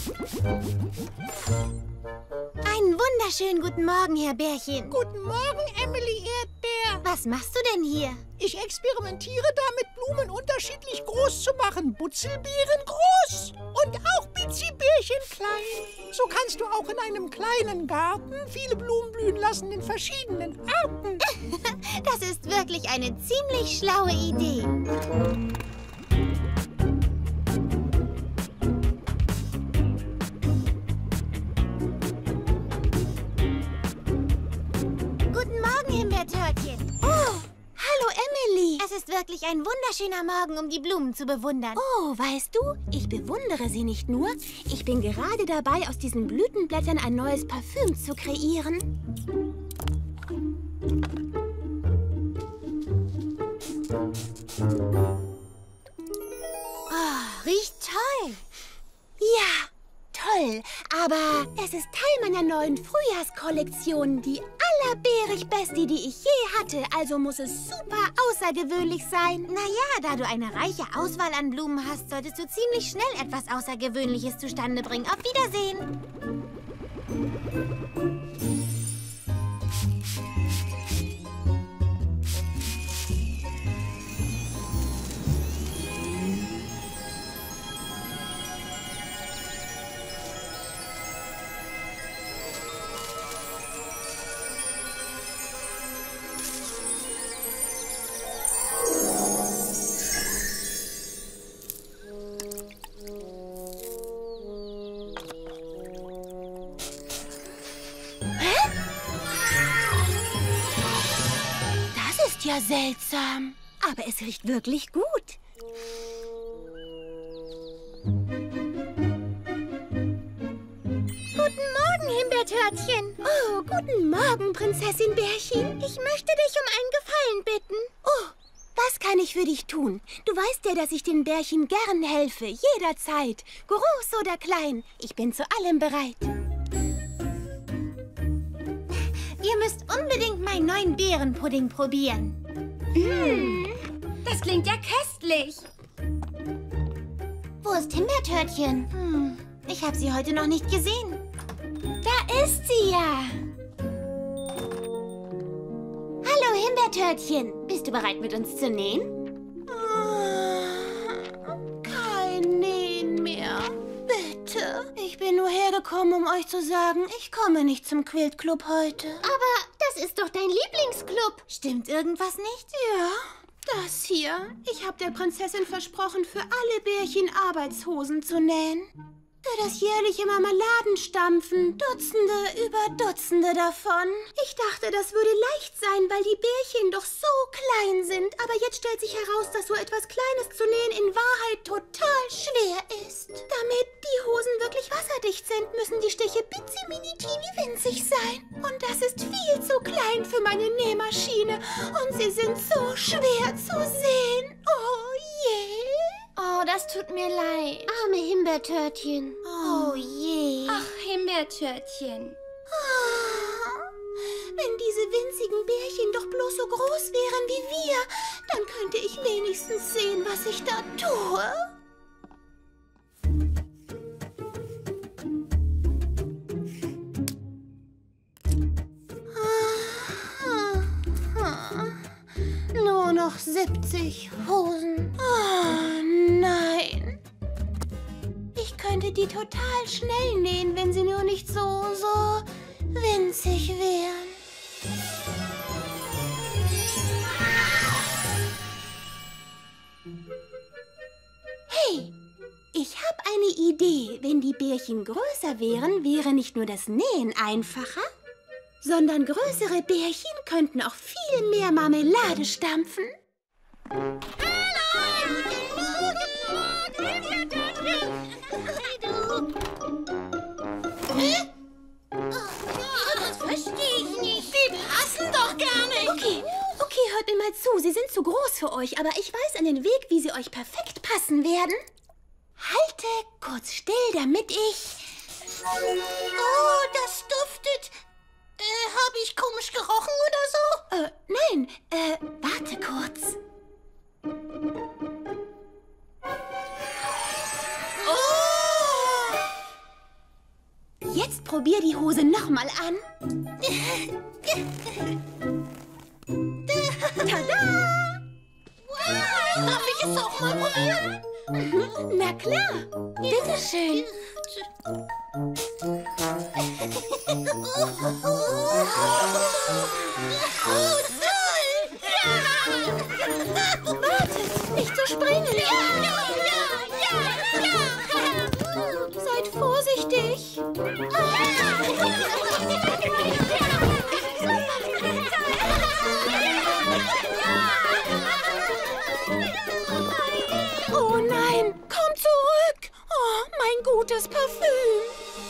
Einen wunderschönen guten Morgen, Herr Bärchen. Guten Morgen, Emily Erdbeer. Was machst du denn hier? Ich experimentiere damit, Blumen unterschiedlich groß zu machen. Butzelbeeren groß und auch Bitzibärchen klein. So kannst du auch in einem kleinen Garten viele Blumen blühen lassen in verschiedenen Arten. Das ist wirklich eine ziemlich schlaue Idee. Guten Morgen, Himbeertörtchen. Oh, hallo Emily. Es ist wirklich ein wunderschöner Morgen, um die Blumen zu bewundern. Oh, weißt du, ich bewundere sie nicht nur. Ich bin gerade dabei, aus diesen Blütenblättern ein neues Parfüm zu kreieren. Oh, riecht toll. Ja, toll. Aber es ist Teil meiner neuen Frühjahrskollektion. Die allerbeerig beste, die ich je hatte. Also muss es super außergewöhnlich sein. Naja, da du eine reiche Auswahl an Blumen hast, solltest du ziemlich schnell etwas Außergewöhnliches zustande bringen. Auf Wiedersehen. Ja, seltsam. Aber es riecht wirklich gut. Guten Morgen, Himbeertörtchen. Oh, guten Morgen, Prinzessin Bärchen. Ich möchte dich um einen Gefallen bitten. Oh, was kann ich für dich tun? Du weißt ja, dass ich den Bärchen gern helfe, jederzeit. Groß oder klein, ich bin zu allem bereit. Ihr müsst unbedingt meinen neuen Beerenpudding probieren. Das klingt ja köstlich. Wo ist Himbeertörtchen? Ich habe sie heute noch nicht gesehen. Da ist sie ja. Hallo, Himbeertörtchen. Bist du bereit, mit uns zu nähen? Kein Nähen mehr. Bitte. Ich bin nur hergekommen, um euch zu sagen, ich komme nicht zum Quiltclub heute. Aber das ist doch dein Lieblingsclub. Stimmt irgendwas nicht? Ja, das hier. Ich habe der Prinzessin versprochen, für alle Bärchen Arbeitshosen zu nähen. Für das jährliche Marmeladenstampfen, Dutzende über Dutzende davon. Ich dachte, das würde leicht sein, weil die Bärchen doch so klein sind. Aber jetzt stellt sich heraus, dass so etwas Kleines zu nähen in Wahrheit total schwer ist. Damit die Hosen wirklich wasserdicht sind, müssen die Stiche winzig sein. Und das ist viel zu klein für meine Nähmaschine. Und sie sind so schwer zu sehen. Oh je. Oh, das tut mir leid. Arme Himbeertörtchen. Oh je. Ach, Himbeertörtchen. Wenn diese winzigen Bärchen doch bloß so groß wären wie wir, dann könnte ich wenigstens sehen, was ich da tue. Nur noch 70 Hosen. Oh, nein. Ich könnte die total schnell nähen, wenn sie nur nicht so winzig wären. Hey, ich habe eine Idee. Wenn die Bärchen größer wären, wäre nicht nur das Nähen einfacher, sondern größere Bärchen könnten auch viel mehr Marmelade stampfen. Das verstehe ich nicht. Die passen doch gar nicht. Okay, hört mir mal zu. Sie sind zu groß für euch, aber ich weiß einen Weg, wie sie euch perfekt passen werden. Halte kurz still, damit ich... Oh, das duftet. Habe ich komisch gerochen oder so? Nein, warte kurz. Oh! Jetzt probier die Hose nochmal an. Tada! Darf ich es auch mal probieren? Na klar. Bitteschön. Wartet, nicht zu springen. Seid vorsichtig. Oh nein, komm zurück. Oh, mein gutes Parfüm.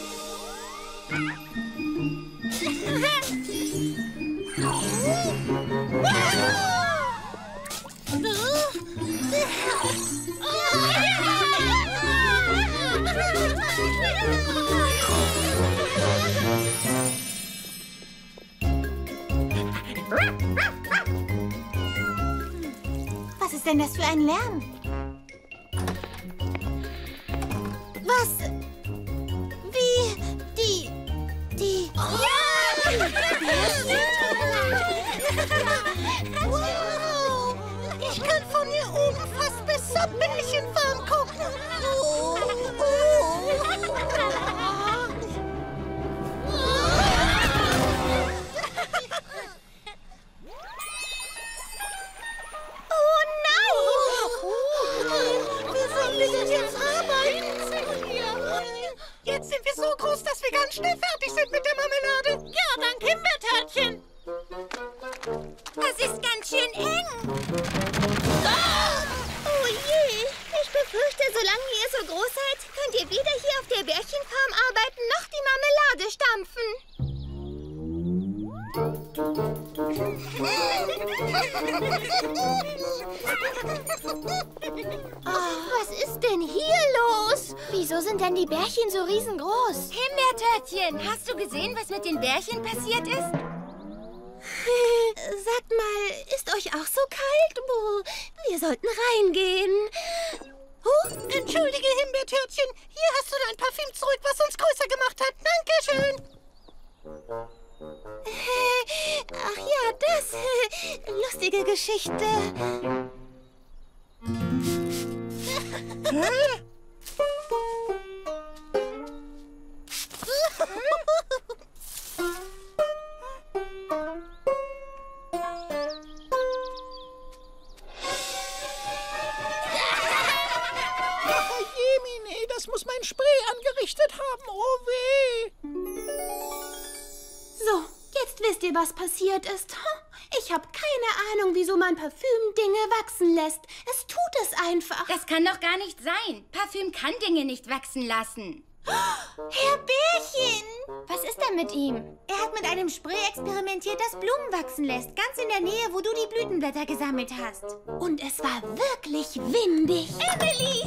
Was ist denn das für ein Lärm? Was? Wie? Die... Wow! Ich kann von hier oben fast bis zur Bärchenfarm gucken. Jetzt sind wir so groß, dass wir ganz schnell fertig sind mit der Marmelade. Ja, dank Himbeertörtchen. Das ist ganz schön eng. Oh je, ich befürchte, solange ihr so groß seid, könnt ihr weder hier auf der Bärchenfarm arbeiten, noch die Marmelade stampfen. Was ist denn hier los? Wieso sind denn die Bärchen so riesengroß? Himbeertörtchen, hast du gesehen, was mit den Bärchen passiert ist? Sagt mal, ist euch auch so kalt? Wir sollten reingehen. Entschuldige, Himbeertörtchen. Hier hast du dein Parfüm zurück, was uns größer gemacht hat. Dankeschön. Ach ja, das. Lustige Geschichte. Jemine, das muss mein Spray angerichtet haben. Oh weh. So, jetzt wisst ihr, was passiert ist. Ich habe keine Ahnung, wieso man Parfüm Dinge wachsen lässt. Es tut es einfach. Das kann doch gar nicht sein. Parfüm kann Dinge nicht wachsen lassen. Herr Bärchen! Was ist denn mit ihm? Er hat mit einem Spray experimentiert, das Blumen wachsen lässt. Ganz in der Nähe, wo du die Blütenblätter gesammelt hast. Und es war wirklich windig. Emily!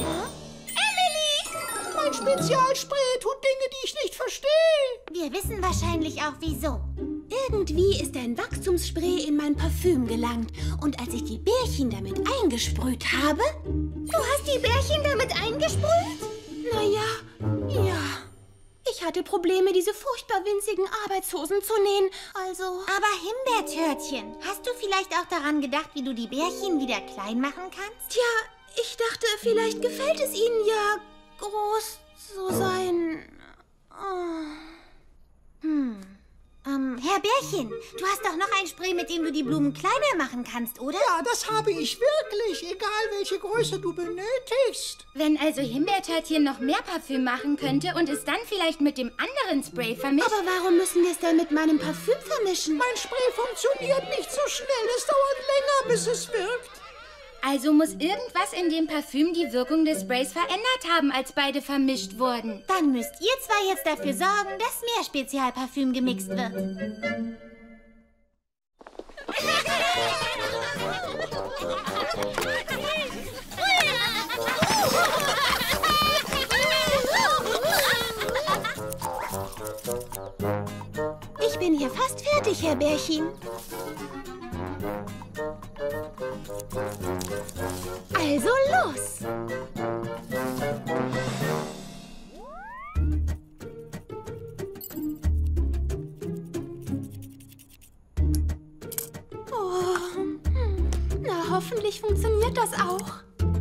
Mein Spezialspray tut Dinge, die ich nicht verstehe. Wir wissen wahrscheinlich auch, wieso. Irgendwie ist ein Wachstumsspray in mein Parfüm gelangt. Und als ich die Bärchen damit eingesprüht habe... Du hast die Bärchen damit eingesprüht? Naja, ja. Ich hatte Probleme, diese furchtbar winzigen Arbeitshosen zu nähen, also... Aber Himbeertörtchen, hast du vielleicht auch daran gedacht, wie du die Bärchen wieder klein machen kannst? Tja, ich dachte, vielleicht gefällt es Ihnen ja groß so sein. Herr Bärchen, du hast doch noch ein Spray, mit dem du die Blumen kleiner machen kannst, oder? Ja, das habe ich wirklich, egal welche Größe du benötigst. Wenn also Himbeertörtchen noch mehr Parfüm machen könnte und es dann vielleicht mit dem anderen Spray vermischt... Aber warum müssen wir es denn mit meinem Parfüm vermischen? Mein Spray funktioniert nicht so schnell, es dauert länger, bis es wirkt. Also muss irgendwas in dem Parfüm die Wirkung des Sprays verändert haben, als beide vermischt wurden. Dann müsst ihr zwei jetzt dafür sorgen, dass mehr Spezialparfüm gemixt wird. Ich bin hier fast fertig, Herr Bärchen. Also los! Hoffentlich funktioniert das auch.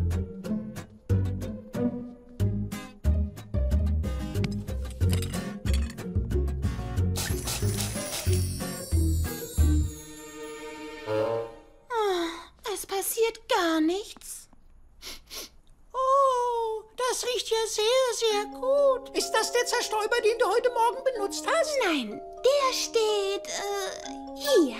Es passiert gar nichts. Oh, das riecht ja sehr, sehr gut. Ist das der Zerstäuber, den du heute Morgen benutzt hast? Nein, der steht hier.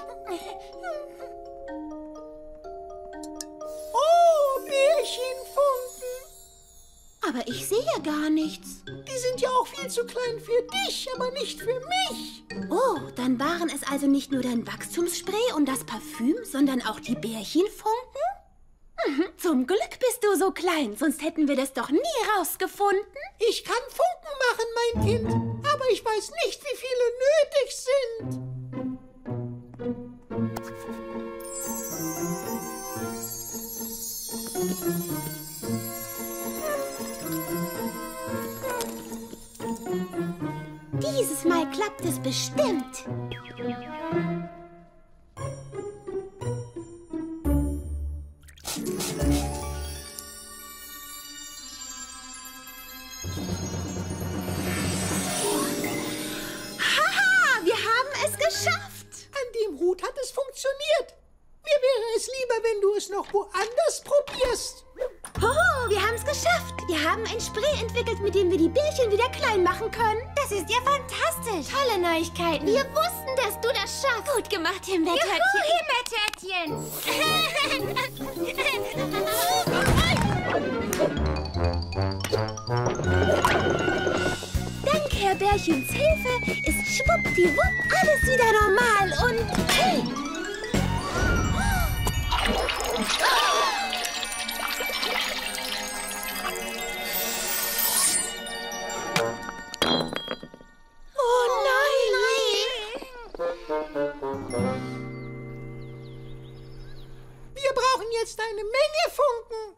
Oh, Bärchenfunken. Aber ich sehe gar nichts. Die sind ja auch viel zu klein für dich, aber nicht für mich. Oh, dann waren es also nicht nur dein Wachstumsspray und das Parfüm, sondern auch die Bärchenfunken? Zum Glück bist du so klein, sonst hätten wir das doch nie rausgefunden. Ich kann Funken machen, mein Kind, aber ich weiß nicht, wie viele nötig sind. Dieses Mal klappt es bestimmt. Haha, wir haben es geschafft. An dem Hut hat es funktioniert. Mir wäre es lieber, wenn du es noch woanders probierst. Oh, wir haben es geschafft. Wir haben ein Spray entwickelt, mit dem wir die Bärchen wieder klein machen können. Das ist ja fantastisch. Tolle Neuigkeiten. Wir wussten, dass du das schaffst. Gut gemacht, Himbeertörtchen. Dank Herr Bärchens Hilfe ist schwuppdiwupp alles wieder normal und... Hey! Oh nein! Wir brauchen jetzt eine Menge Funken.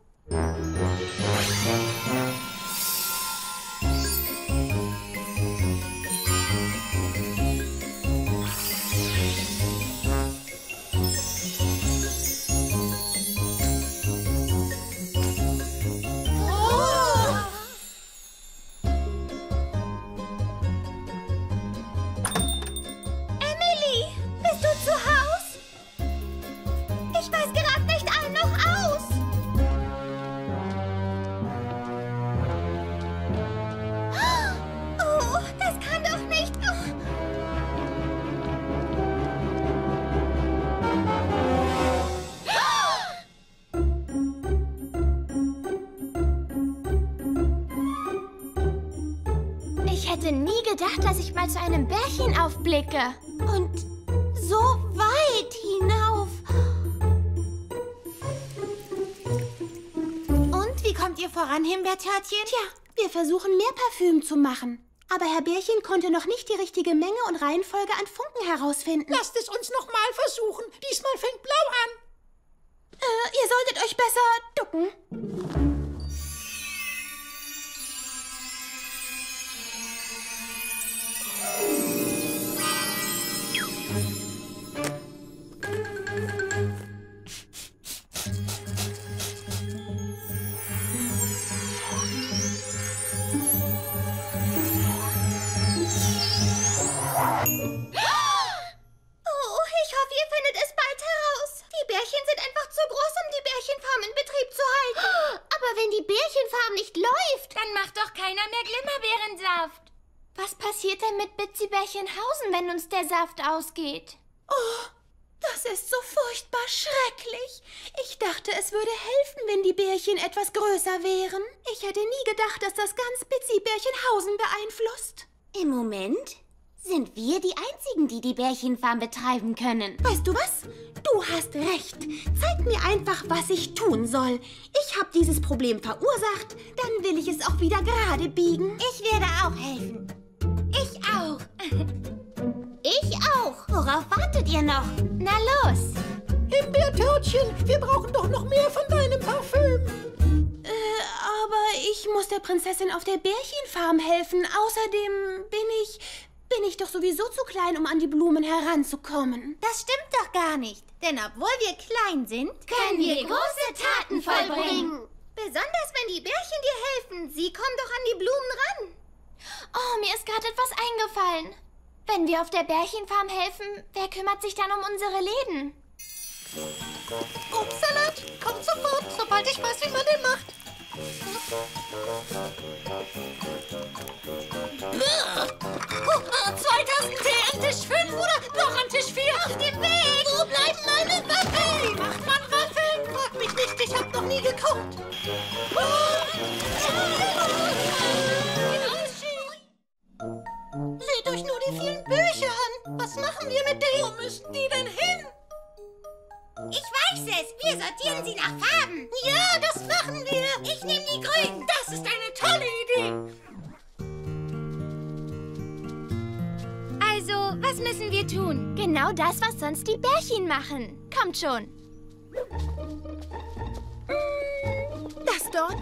Emily, bist du zu Haus? Ich weiß gerade nicht ein noch aus. Oh, das kann doch nicht. Ich hätte nie gedacht, dass ich mal zu einem Bärchen aufblicke. Und so weit hinauf. Und wie kommt ihr voran, Himbeertörtchen? Tja, wir versuchen mehr Parfüm zu machen. Aber Herr Bärchen konnte noch nicht die richtige Menge und Reihenfolge an Funken herausfinden. Lasst es uns noch mal versuchen. Diesmal fängt Blau an. Ihr solltet euch besser ducken. Oh, ich hoffe, ihr findet es bald heraus. Die Bärchen sind einfach zu groß, um die Bärchenfarm in Betrieb zu halten. Aber wenn die Bärchenfarm nicht läuft, dann macht doch keiner mehr Glimmerbeerensaft. Was passiert denn mit Bitsy Bärchenhausen, wenn uns der Saft ausgeht? Oh, das ist so furchtbar schrecklich. Ich dachte, es würde helfen, wenn die Bärchen etwas größer wären. Ich hätte nie gedacht, dass das ganz Bitsy Bärchenhausen beeinflusst. Im Moment sind wir die Einzigen, die die Bärchenfarm betreiben können. Weißt du was? Du hast recht. Zeig mir einfach, was ich tun soll. Ich habe dieses Problem verursacht, dann will ich es auch wieder gerade biegen. Ich werde auch helfen. Ich auch. Ich auch. Worauf wartet ihr noch? Na los. Himbeertörtchen, wir brauchen doch noch mehr von deinem Parfüm. Aber ich muss der Prinzessin auf der Bärchenfarm helfen. Außerdem bin ich bin ich doch sowieso zu klein, um an die Blumen heranzukommen. Das stimmt doch gar nicht. Denn obwohl wir klein sind, können wir große Taten vollbringen. Besonders wenn die Bärchen dir helfen. Sie kommen doch an die Blumen ran. Oh, mir ist gerade etwas eingefallen. Wenn wir auf der Bärchenfarm helfen, wer kümmert sich dann um unsere Läden? Obstsalat, kommt sofort, sobald ich weiß, wie man den macht. Oh, 2 Tassen Tee an Tisch 5 oder noch an Tisch 4? Auf dem Weg! Wo bleiben meine Waffeln? Wie macht man Waffeln? Frag mich nicht, ich hab noch nie gekocht. Seht euch nur die vielen Bücher an. Was machen wir mit denen? Wo müssen die denn hin? Ich weiß es. Wir sortieren sie nach Farben. Ja, das machen wir. Ich nehme die grünen. Das ist eine tolle Idee. Also, was müssen wir tun? Genau das, was sonst die Bärchen machen. Kommt schon. Das dort?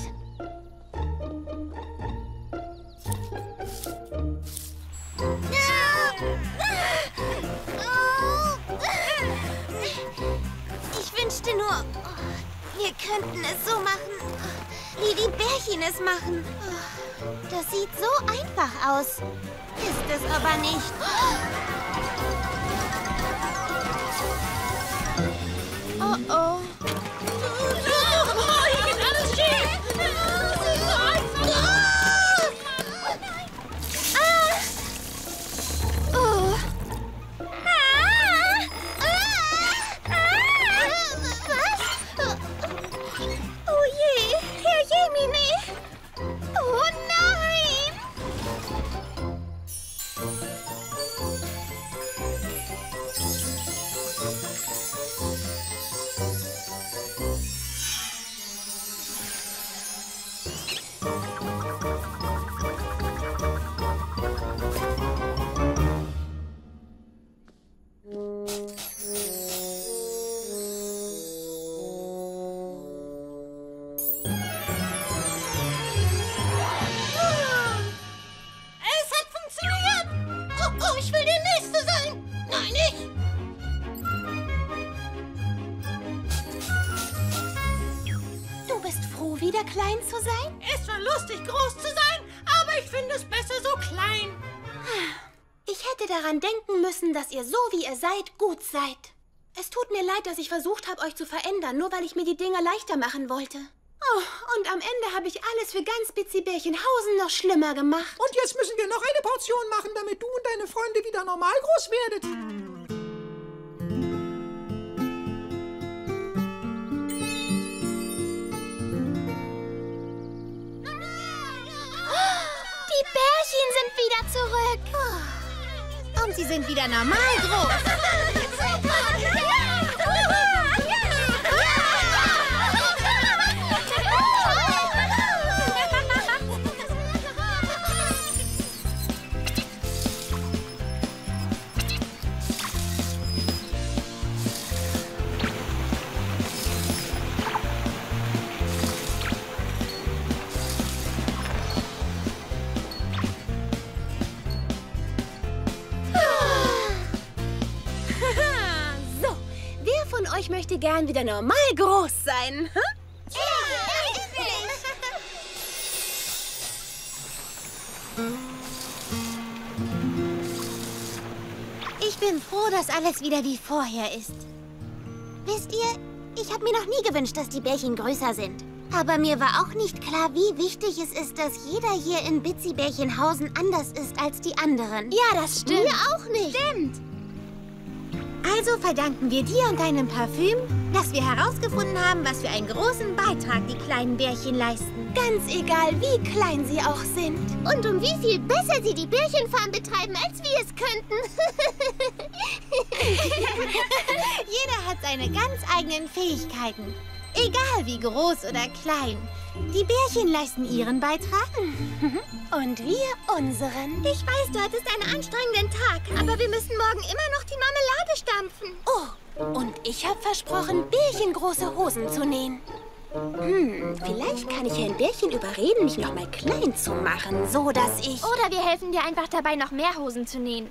Ich wünschte nur, wir könnten es so machen, wie die Bärchen es machen. Das sieht so einfach aus. Ist es aber nicht. Oh oh. Hier geht alles schief. Das ist so einfach. Oh je, Herr Jemine. Oh nein. Es hat funktioniert. Oh, ich will der Nächste sein. Nein, ich. Du bist froh, wieder klein zu sein? Es war lustig, groß zu sein, aber ich finde es besser so klein. Ich hätte daran denken müssen, dass ihr so, wie ihr seid, gut seid. Es tut mir leid, dass ich versucht habe, euch zu verändern, nur weil ich mir die Dinge leichter machen wollte. Oh, und am Ende habe ich alles für ganz Bitzi-Bärchenhausen noch schlimmer gemacht. Und jetzt müssen wir noch eine Portion machen, damit du und deine Freunde wieder normal groß werdet. Die Bärchen sind wieder zurück. Und sie sind wieder normal groß. So, wer von euch möchte gern wieder normal groß sein? Hm? Ich bin froh, dass alles wieder wie vorher ist. Wisst ihr, ich habe mir noch nie gewünscht, dass die Bärchen größer sind. Aber mir war auch nicht klar, wie wichtig es ist, dass jeder hier in Bitzi-Bärchenhausen anders ist als die anderen. Ja, das stimmt. Mir auch nicht. Stimmt. Also verdanken wir dir und deinem Parfüm, dass wir herausgefunden haben, was für einen großen Beitrag die kleinen Bärchen leisten. Ganz egal, wie klein sie auch sind. Und um wie viel besser sie die Bärchenfarm betreiben, als wir es könnten. Jeder hat seine ganz eigenen Fähigkeiten. Egal wie groß oder klein. Die Bärchen leisten ihren Beitrag. Und wir unseren. Ich weiß, du hattest einen anstrengenden Tag, aber wir müssen morgen immer noch die Marmelade stampfen. Oh, und ich habe versprochen, bärchengroße Hosen zu nähen. Vielleicht kann ich Herrn Bärchen überreden, mich noch mal klein zu machen, so dass ich... Oder wir helfen dir einfach dabei, noch mehr Hosen zu nähen.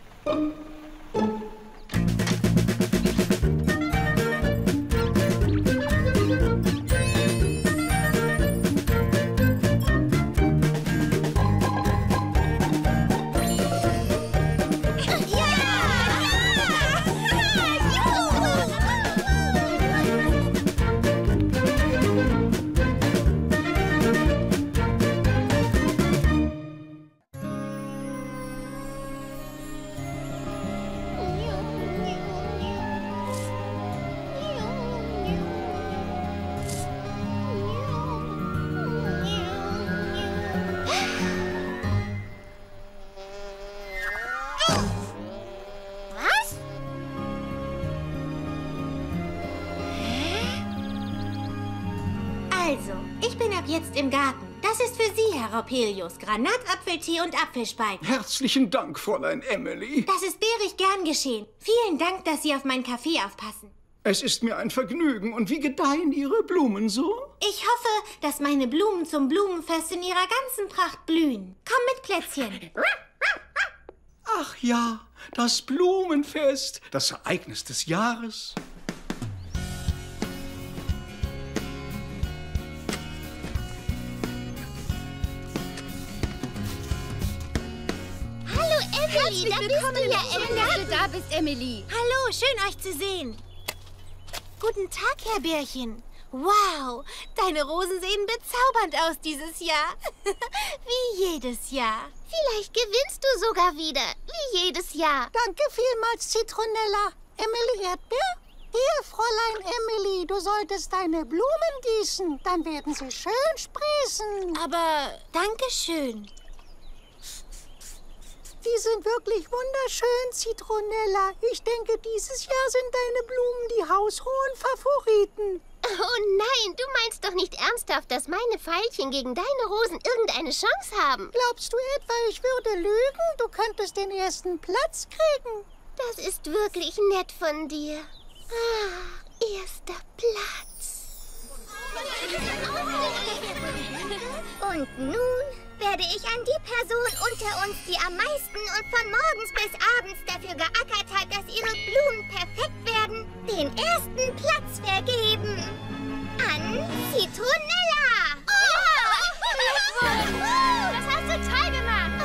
Also, ich bin ab jetzt im Garten. Das ist für Sie, Herr Raupelius. Granatapfeltee und Apfelspalten. Herzlichen Dank, Fräulein Emily. Das ist bärig gern geschehen. Vielen Dank, dass Sie auf meinen Kaffee aufpassen. Es ist mir ein Vergnügen. Und wie gedeihen Ihre Blumen so? Ich hoffe, dass meine Blumen zum Blumenfest in ihrer ganzen Pracht blühen. Komm mit, Plätzchen. Ach ja, das Blumenfest, das Ereignis des Jahres. Emily, da bist du ja, Schön, dass du da bist, Emily. Hallo, schön euch zu sehen. Guten Tag, Herr Bärchen. Wow, deine Rosen sehen bezaubernd aus dieses Jahr. Wie jedes Jahr. Vielleicht gewinnst du sogar wieder, wie jedes Jahr. Danke vielmals, Zitronella. Emily Erdbeer? Hier, Fräulein Emily, du solltest deine Blumen gießen. Dann werden sie schön sprießen. Aber danke schön. Die sind wirklich wunderschön, Zitronella. Ich denke, dieses Jahr sind deine Blumen die haushohen Favoriten. Oh nein, du meinst doch nicht ernsthaft, dass meine Veilchen gegen deine Rosen irgendeine Chance haben. Glaubst du etwa, ich würde lügen? Du könntest den ersten Platz kriegen. Das ist wirklich nett von dir. Ah, erster Platz. Und nun werde ich an die Person unter uns, die am meisten und von morgens bis abends dafür geackert hat, dass ihre Blumen perfekt werden, den ersten Platz vergeben. An Zitronella! Oh! Das hast du toll gemacht!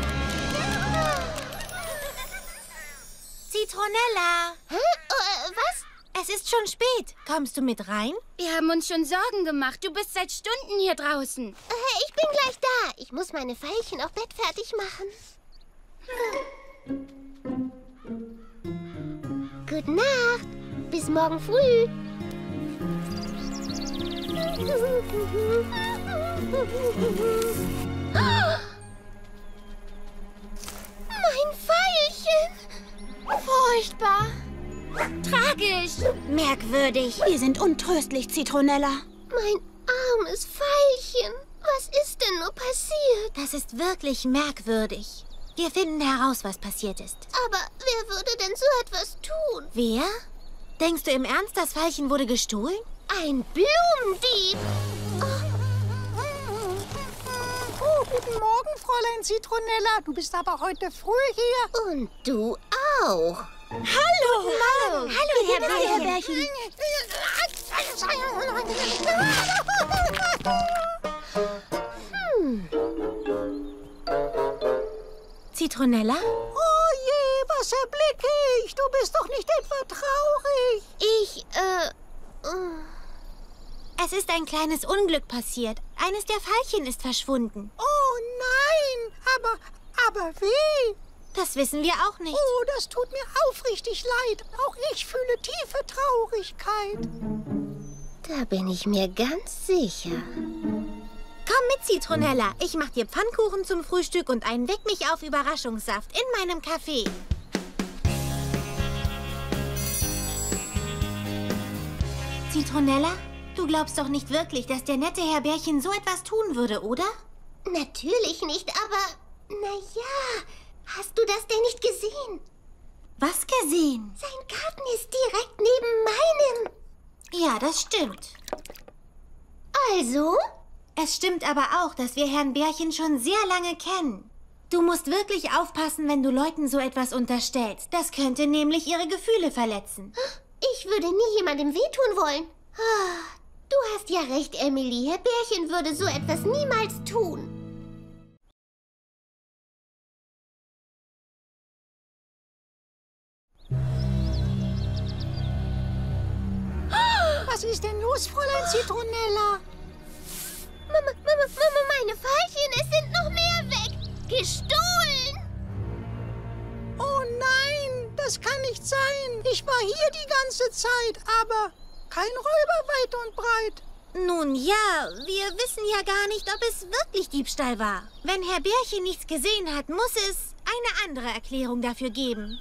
Zitronella! Hä? Was? Es ist schon spät. Kommst du mit rein? Wir haben uns schon Sorgen gemacht. Du bist seit Stunden hier draußen. Ich bin gleich da. Ich muss meine Veilchen auf Bett fertig machen. Gute Nacht. Bis morgen früh. Mein Veilchen. Furchtbar. Tragisch. Merkwürdig. Wir sind untröstlich, Zitronella. Mein armes Veilchen. Was ist denn nur passiert? Das ist wirklich merkwürdig. Wir finden heraus, was passiert ist. Aber wer würde denn so etwas tun? Wer? Denkst du im Ernst, das Veilchen wurde gestohlen? Ein Blumendieb. Oh, guten Morgen, Fräulein Zitronella. Du bist aber heute früh hier. Und du auch. Hallo, Hallo, Herr Bärchen. Zitronella? Oh je, was erblicke ich? Du bist doch nicht etwa traurig. Es ist ein kleines Unglück passiert. Eines der Veilchen ist verschwunden. Oh nein, aber wie? Das wissen wir auch nicht. Oh, das tut mir aufrichtig leid. Auch ich fühle tiefe Traurigkeit. Da bin ich mir ganz sicher. Komm mit, Zitronella. Ich mach dir Pfannkuchen zum Frühstück und einen Weck-mich-auf-Überraschungssaft in meinem Café. Zitronella, du glaubst doch nicht wirklich, dass der nette Herr Bärchen so etwas tun würde, oder? Natürlich nicht, aber naja, hast du das denn nicht gesehen? Was gesehen? Sein Garten ist direkt neben meinem. Ja, das stimmt. Also? Es stimmt aber auch, dass wir Herrn Bärchen schon sehr lange kennen. Du musst wirklich aufpassen, wenn du Leuten so etwas unterstellst. Das könnte nämlich ihre Gefühle verletzen. Ich würde nie jemandem wehtun wollen. Du hast ja recht, Emily. Herr Bärchen würde so etwas niemals tun. Was ist denn los, Fräulein Zitronella? Mama, meine Veilchen, es sind noch mehr weg. Gestohlen! Oh nein, das kann nicht sein. Ich war hier die ganze Zeit, aber kein Räuber weit und breit. Nun ja, wir wissen ja gar nicht, ob es wirklich Diebstahl war. Wenn Herr Bärchen nichts gesehen hat, muss es eine andere Erklärung dafür geben.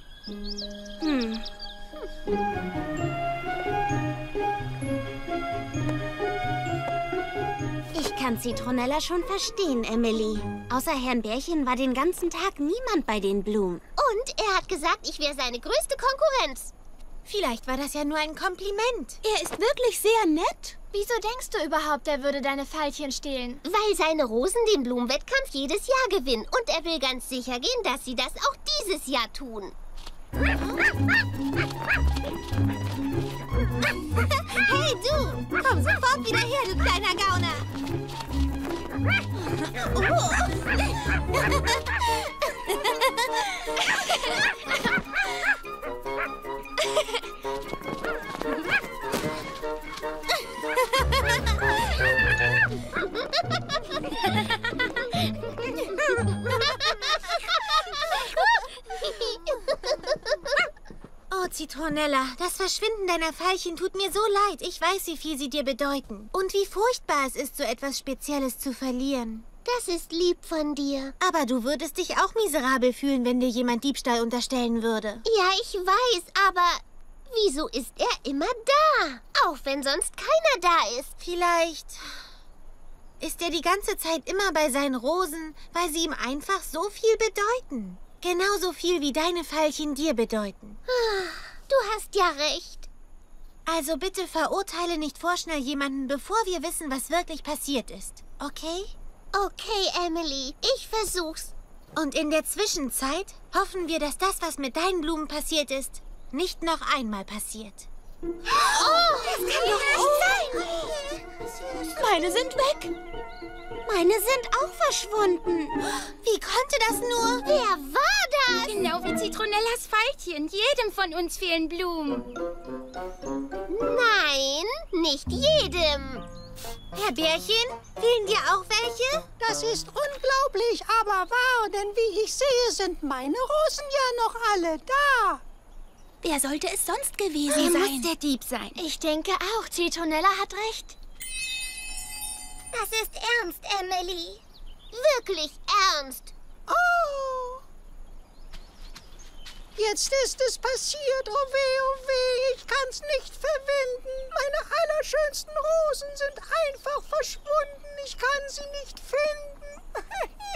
Ich kann Zitronella schon verstehen, Emily. Außer Herrn Bärchen war den ganzen Tag niemand bei den Blumen. Und er hat gesagt, ich wäre seine größte Konkurrenz. Vielleicht war das ja nur ein Kompliment. Er ist wirklich sehr nett. Wieso denkst du überhaupt, er würde deine Veilchen stehlen? Weil seine Rosen den Blumenwettkampf jedes Jahr gewinnen. Und er will ganz sicher gehen, dass sie das auch dieses Jahr tun. Hey du, komm sofort wieder her, du kleiner Gauner. Oh, Zitronella, das Verschwinden deiner Veilchen tut mir so leid. Ich weiß, wie viel sie dir bedeuten. Und wie furchtbar es ist, so etwas Spezielles zu verlieren. Das ist lieb von dir. Aber du würdest dich auch miserabel fühlen, wenn dir jemand Diebstahl unterstellen würde. Ja, ich weiß, aber wieso ist er immer da? Auch wenn sonst keiner da ist. Vielleicht ist er die ganze Zeit immer bei seinen Rosen, weil sie ihm einfach so viel bedeuten. Genauso viel, wie deine Veilchen dir bedeuten. Du hast ja recht. Also bitte verurteile nicht vorschnell jemanden, bevor wir wissen, was wirklich passiert ist. Okay? Okay, Emily, ich versuch's. Und in der Zwischenzeit hoffen wir, dass das, was mit deinen Blumen passiert ist, nicht noch einmal passiert. Das kann doch nicht sein. Meine sind weg. Meine sind auch verschwunden. Wie konnte das nur? Wer war das? Genau wie Zitronellas Veilchen. Jedem von uns fehlen Blumen. Nein, nicht jedem. Herr Bärchen, fehlen dir auch welche? Das ist unglaublich, aber wahr, denn wie ich sehe, sind meine Rosen ja noch alle da. Wer sollte es sonst gewesen Wer sein? muss der Dieb sein? Ich denke auch, Zitronella hat recht. Das ist ernst, Emily. Wirklich ernst. Oh. Jetzt ist es passiert. Oh weh, ich kann's nicht verwenden. Meine allerschönsten Rosen sind einfach verschwunden. Ich kann sie nicht finden.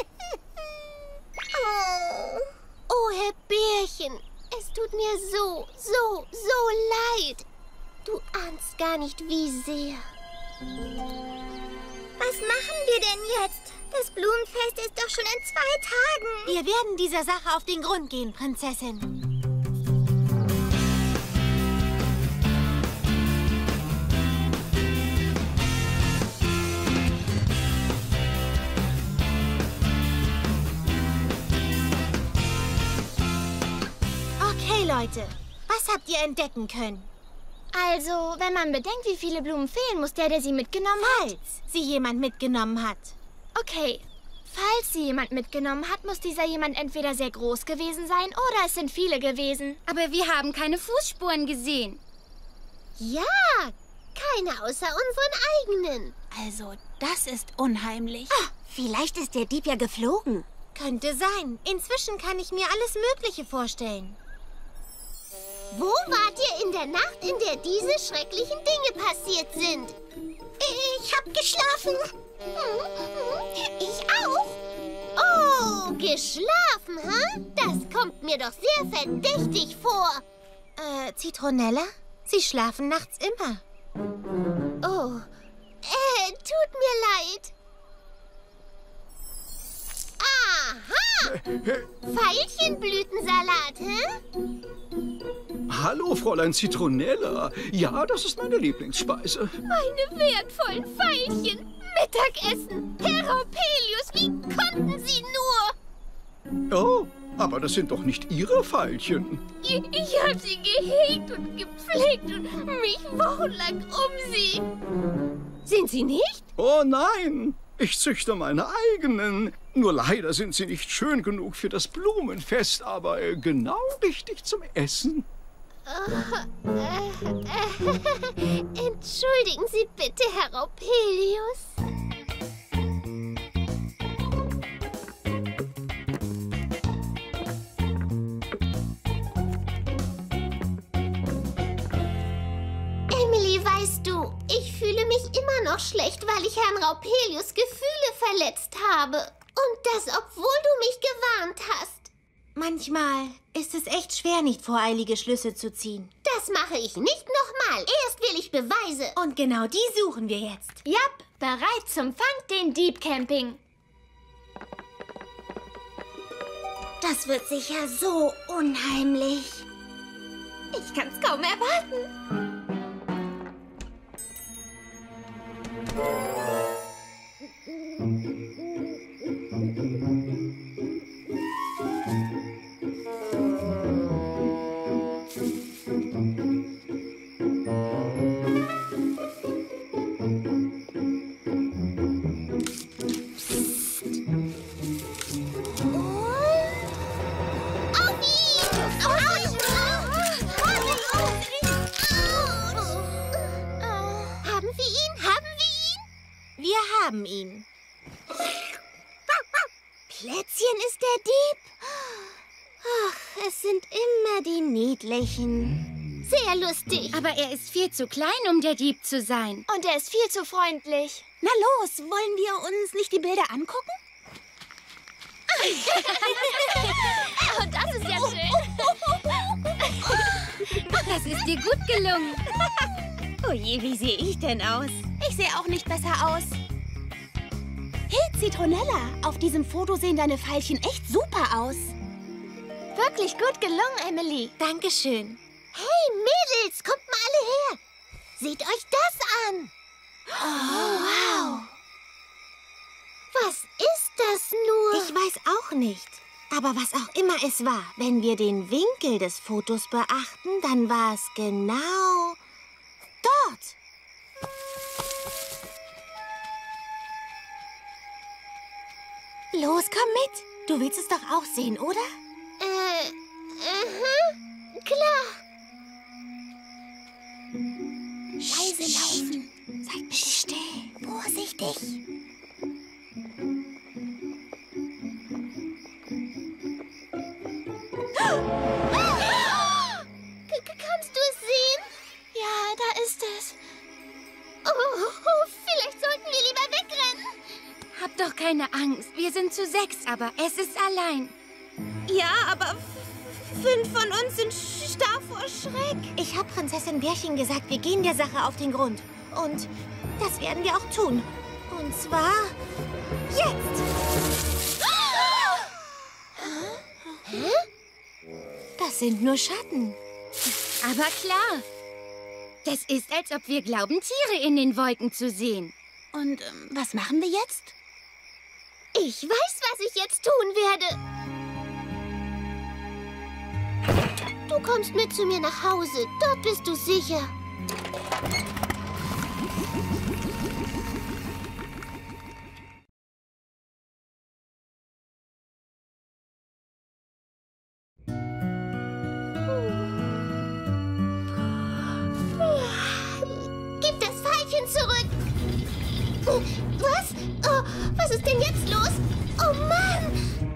Oh, Herr Bärchen, es tut mir so leid. Du ahnst gar nicht, wie sehr. Was machen wir denn jetzt? Das Blumenfest ist doch schon in 2 Tagen. Wir werden dieser Sache auf den Grund gehen, Prinzessin. Okay, Leute. Was habt ihr entdecken können? Also, wenn man bedenkt, wie viele Blumen fehlen, muss der sie mitgenommen hat. Falls sie jemand mitgenommen hat. Okay, falls sie jemand mitgenommen hat, muss dieser jemand entweder sehr groß gewesen sein oder es sind viele gewesen. Aber wir haben keine Fußspuren gesehen. Ja, keine außer unseren eigenen. Also, das ist unheimlich. Vielleicht ist der Dieb ja geflogen. Könnte sein. Inzwischen kann ich mir alles Mögliche vorstellen. Wo wart ihr in der Nacht, in der diese schrecklichen Dinge passiert sind? Ich hab geschlafen. Ich auch. Oh, geschlafen, hä? Das kommt mir doch sehr verdächtig vor. Zitronella? Sie schlafen nachts immer. Oh, tut mir leid. Aha! Veilchenblütensalat, hä? Hallo, Fräulein Zitronella. Ja, das ist meine Lieblingsspeise. Meine wertvollen Veilchen. Mittagessen. Herr Raupelius, wie konnten Sie nur? Oh, aber das sind doch nicht Ihre Veilchen. Ich habe sie gehegt und gepflegt und mich wochenlang um sie. Sind sie nicht? Oh nein, ich züchte meine eigenen. Nur leider sind sie nicht schön genug für das Blumenfest, aber genau richtig zum Essen. Entschuldigen Sie bitte, Herr Raupelius. Emily, weißt du, ich fühle mich immer noch schlecht, weil ich Herrn Raupelius Gefühle verletzt habe. Und das, obwohl du mich gewarnt hast. Manchmal ist es echt schwer, nicht voreilige Schlüsse zu ziehen. Das mache ich nicht nochmal. Erst will ich Beweise. Und genau die suchen wir jetzt. Jap, bereit zum Fang den Dieb-Camping. Das wird sicher so unheimlich. Ich kann's kaum erwarten. Ihn. Plätzchen ist der Dieb? Ach, es sind immer die Niedlichen. Sehr lustig. Aber er ist viel zu klein, um der Dieb zu sein. Und er ist viel zu freundlich. Na los, wollen wir uns nicht die Bilder angucken? Oh, das ist ja schön. Das ist dir gut gelungen. Oh je, wie sehe ich denn aus? Ich sehe auch nicht besser aus. Hey, Zitronella, auf diesem Foto sehen deine Veilchen echt super aus. Wirklich gut gelungen, Emily. Dankeschön. Hey, Mädels, kommt mal alle her. Seht euch das an. Oh, wow. Was ist das nur? Ich weiß auch nicht. Aber was auch immer es war, wenn wir den Winkel des Fotos beachten, dann war es genau dort. Los, komm mit. Du willst es doch auch sehen, oder? Klar. Leise laufen. Seid bitte still. Vorsichtig. Kannst du es sehen? Ja, da ist es. Oh, vielleicht sollten wir lieber wegrennen. Hab doch keine Angst. Wir sind zu 6, aber es ist allein. Ja, aber 5 von uns sind starr vor Schreck. Ich hab Prinzessin Bärchen gesagt, wir gehen der Sache auf den Grund. Und das werden wir auch tun. Und zwar jetzt. Hä? Das sind nur Schatten. Aber klar. Das ist, als ob wir glauben, Tiere in den Wolken zu sehen. Und was machen wir jetzt? Ich weiß, was ich jetzt tun werde. Du kommst mit zu mir nach Hause. Dort bist du sicher. Gib das Veilchen zurück. Was? Oh, was ist denn jetzt los? Oh Mann!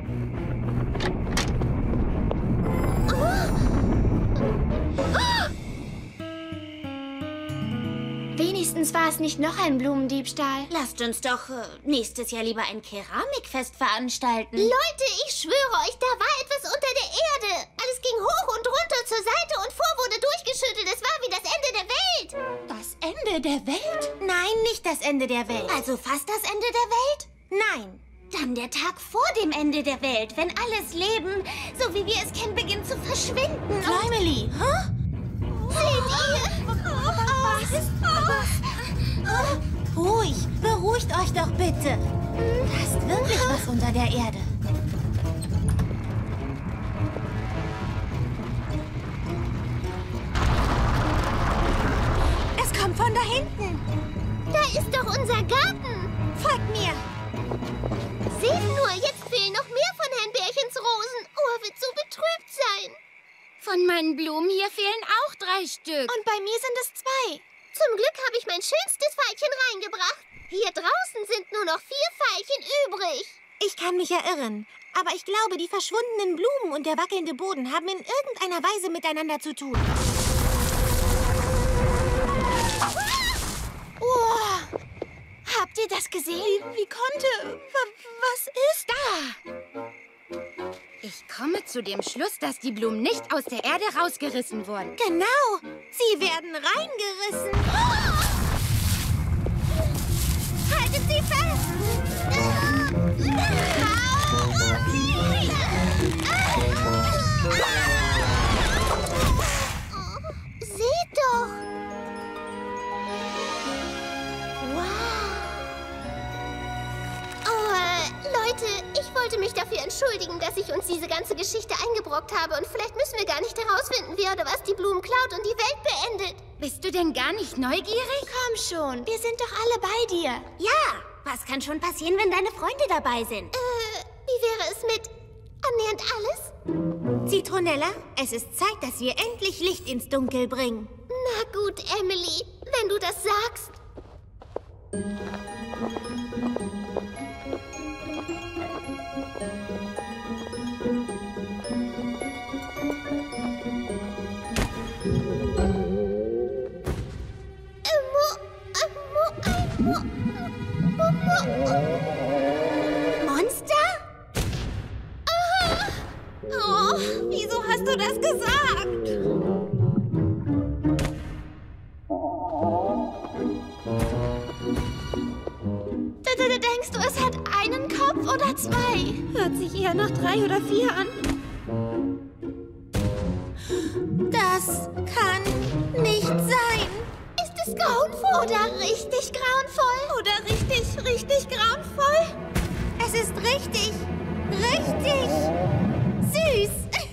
Wenigstens war es nicht noch ein Blumendiebstahl. Lasst uns doch nächstes Jahr lieber ein Keramikfest veranstalten. Leute, ich schwöre euch, da war etwas unter der Erde. Alles ging hoch und runter zur Seite und vor wurde durchgeschüttelt. Es war wie das Ende der Welt. Das Ende der Welt? Nein, nicht das Ende der Welt. Also fast das Ende der Welt? Nein. Dann der Tag vor dem Ende der Welt, wenn alles Leben, so wie wir es kennen, beginnt zu verschwinden. Fleimerli, hä? Seht ihr? Was ist das? Ruhig, beruhigt euch doch bitte. Da ist wirklich was unter der Erde. Es kommt von da hinten. Da ist doch unser Garten. Folgt mir. Seht nur, jetzt fehlen noch mehr von Herrn Bärchens Rosen. Oh, er wird so betrübt sein. Von meinen Blumen hier fehlen auch 3 Stück. Und bei mir sind es 2. Zum Glück habe ich mein schönstes Veilchen reingebracht. Hier draußen sind nur noch 4 Veilchen übrig. Ich kann mich irren, aber ich glaube, die verschwundenen Blumen und der wackelnde Boden haben in irgendeiner Weise miteinander zu tun. Oh, habt ihr das gesehen? Wie konnte... Was ist Da! Ich komme zu dem Schluss, dass die Blumen nicht aus der Erde rausgerissen wurden. Genau, sie werden reingerissen. Haltet sie fest! Seht doch! Leute, ich wollte mich dafür entschuldigen, dass ich uns diese ganze Geschichte eingebrockt habe. Und vielleicht müssen wir gar nicht herausfinden, wer oder was die Blumen klaut und die Welt beendet. Bist du denn gar nicht neugierig? Komm schon, wir sind doch alle bei dir. Ja, was kann schon passieren, wenn deine Freunde dabei sind? Wie wäre es mit annähernd alles? Zitronella, es ist Zeit, dass wir endlich Licht ins Dunkel bringen. Na gut, Emily, wenn du das sagst. Monster? Oh, wieso hast du das gesagt? Denkst du, es hat einen Kopf oder 2? Hört sich eher nach 3 oder 4 an. Das kann nicht sein. Ist es grauenvoll? Oder richtig grauenvoll? Oder richtig grauenvoll? Es ist richtig süß.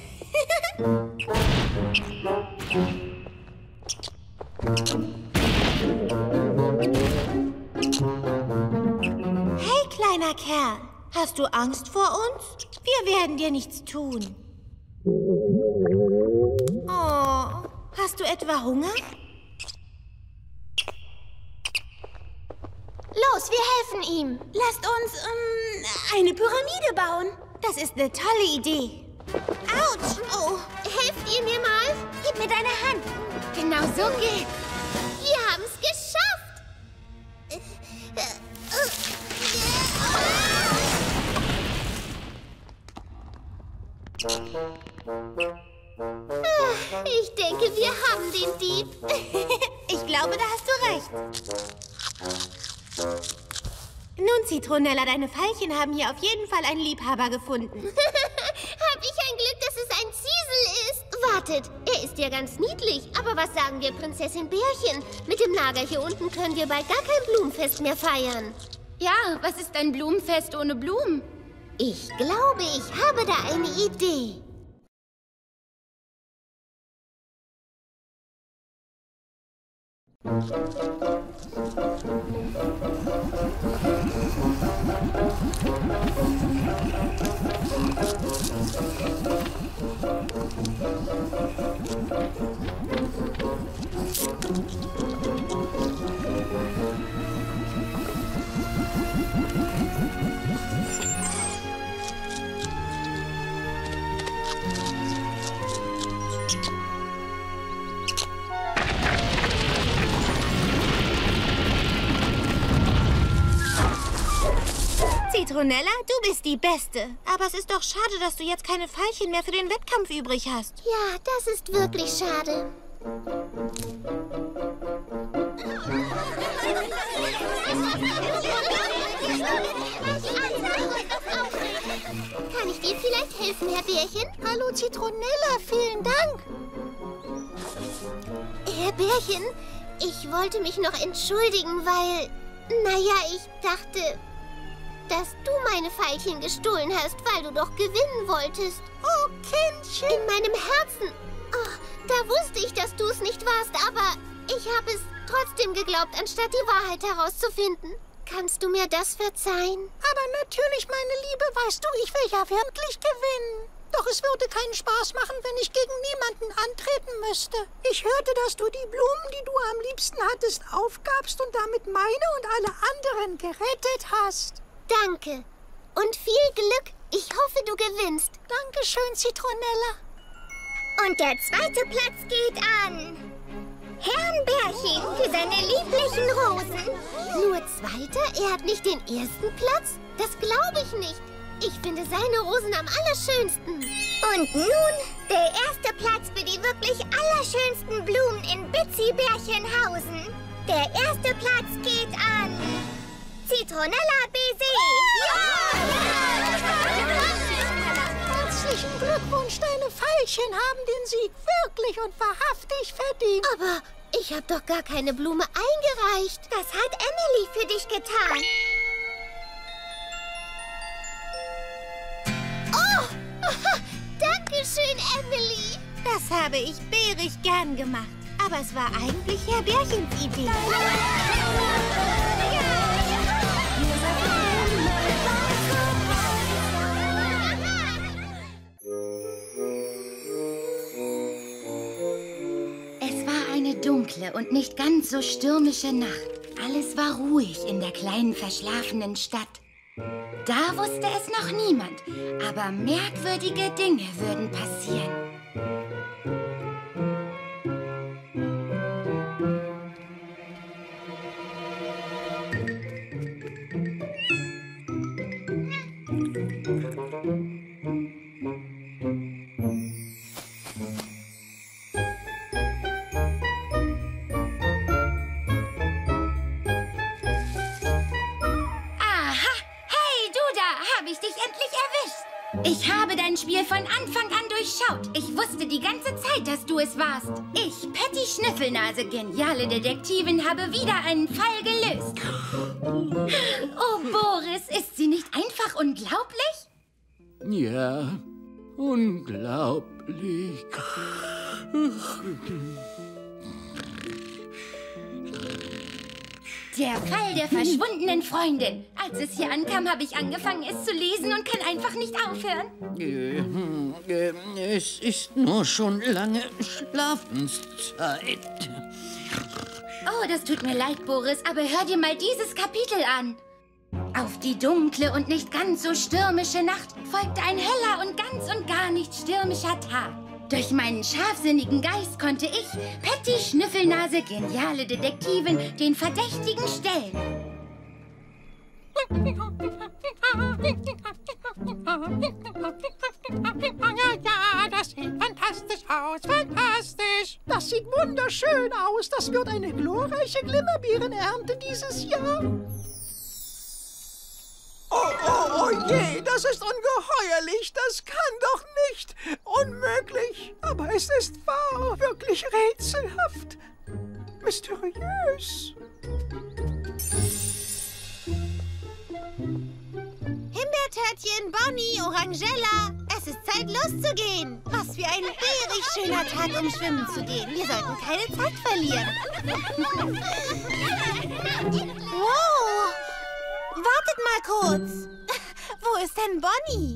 Hey, kleiner Kerl. Hast du Angst vor uns? Wir werden dir nichts tun. Oh, hast du etwa Hunger? Los, wir helfen ihm. Lasst uns eine Pyramide bauen. Das ist eine tolle Idee. Autsch! Oh, Helft ihr mir mal? gib mir deine Hand. Genau so geht's. Wir haben es geschafft. Ich denke, wir haben den Dieb. Ich glaube, da hast du recht. Nun, Zitronella, deine Veilchen haben hier auf jeden Fall einen Liebhaber gefunden. Hab ich ein Glück, dass es ein Ziesel ist. Wartet, er ist ja ganz niedlich. Aber was sagen wir Prinzessin Bärchen? Mit dem Lager hier unten können wir bald gar kein Blumenfest mehr feiern. Ja, was ist ein Blumenfest ohne Blumen? Ich glaube, ich habe da eine Idee. Zitronella, du bist die Beste. Aber es ist doch schade, dass du jetzt keine Veilchen mehr für den Wettkampf übrig hast. Ja, das ist wirklich schade. mir vielleicht helfen, Herr Bärchen? Hallo, Zitronella, vielen Dank. Herr Bärchen, ich wollte mich noch entschuldigen, weil... Naja, ich dachte, dass du meine Veilchen gestohlen hast, weil du doch gewinnen wolltest. Oh, Kindchen. In meinem Herzen. Oh, da wusste ich, dass du es nicht warst, aber ich habe es trotzdem geglaubt, anstatt die Wahrheit herauszufinden. Kannst du mir das verzeihen? Aber natürlich, meine Liebe, weißt du, ich will ja wirklich gewinnen. Doch es würde keinen Spaß machen, wenn ich gegen niemanden antreten müsste. Ich hörte, dass du die Blumen, die du am liebsten hattest, aufgabst und damit meine und alle anderen gerettet hast. Danke. Und viel Glück. Ich hoffe, du gewinnst. Dankeschön, Zitronella. Und der zweite Platz geht an Herrn Bärchen für seine lieblichen Rosen. Nur Zweiter? Er hat nicht den ersten Platz? Das glaube ich nicht. Ich finde seine Rosen am allerschönsten. Und nun der erste Platz für die wirklich allerschönsten Blumen in Bitzi-Bärchenhausen. Der erste Platz geht an Zitronella Baiser. Herzlichen Glückwunsch, deine Veilchen haben den Sieg wirklich und wahrhaftig verdient. Aber ich habe doch gar keine Blume eingereicht. Das hat Emily für dich getan. Oh, Dankeschön, Emily. Das habe ich bärig gern gemacht. Aber es war eigentlich Herr Bärchens Idee. Es war eine dunkle und nicht ganz so stürmische Nacht. Alles war ruhig in der kleinen verschlafenen Stadt. Da wusste es noch niemand, aber merkwürdige Dinge würden passieren. Ich habe dein Spiel von Anfang an durchschaut. Ich wusste die ganze Zeit, dass du es warst. Ich, Patty Schnüffelnase, geniale Detektivin, habe wieder einen Fall gelöst. Oh, Boris, ist sie nicht einfach unglaublich? Ja, unglaublich. Der Fall der verschwundenen Freundin. Als es hier ankam, habe ich angefangen, es zu lesen und kann einfach nicht aufhören. Es ist nur schon lange Schlafenszeit. Oh, das tut mir leid, Boris, aber hör dir mal dieses Kapitel an. Auf die dunkle und nicht ganz so stürmische Nacht folgte ein heller und ganz und gar nicht stürmischer Tag. Durch meinen scharfsinnigen Geist konnte ich, Patty Schnüffelnase, geniale Detektivin, den Verdächtigen stellen. Ja, das sieht fantastisch aus, fantastisch. Das sieht wunderschön aus. Das wird eine glorreiche Glimmerbeerenernte dieses Jahr. Oh je, das ist ungeheuerlich. Das kann doch nicht. Unmöglich. Aber es ist wahr, wirklich rätselhaft. Mysteriös. Himbeertörtchen, Bonnie, Orangella. Es ist Zeit, loszugehen. Was für ein bärig schöner Tag, um schwimmen zu gehen. Wir sollten keine Zeit verlieren. Wow. Wartet mal kurz. Wo ist denn Bonnie?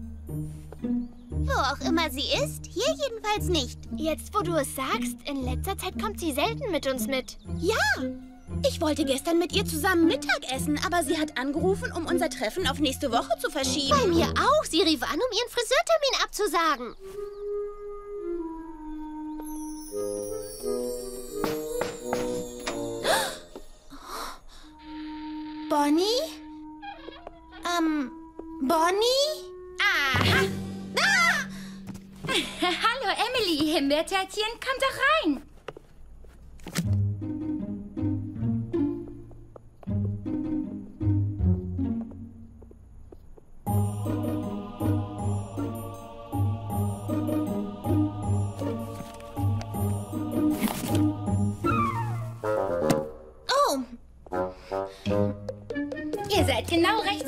Wo auch immer sie ist, hier jedenfalls nicht. Jetzt, wo du es sagst, in letzter Zeit kommt sie selten mit uns mit. Ja, ich wollte gestern mit ihr zusammen Mittag essen, aber sie hat angerufen, um unser Treffen auf nächste Woche zu verschieben. Bei mir auch. Sie rief an, um ihren Friseurtermin abzusagen. Bonnie? Bonnie? Aha! Ah! Hallo, Emily, Himbeertärtchen, komm doch rein.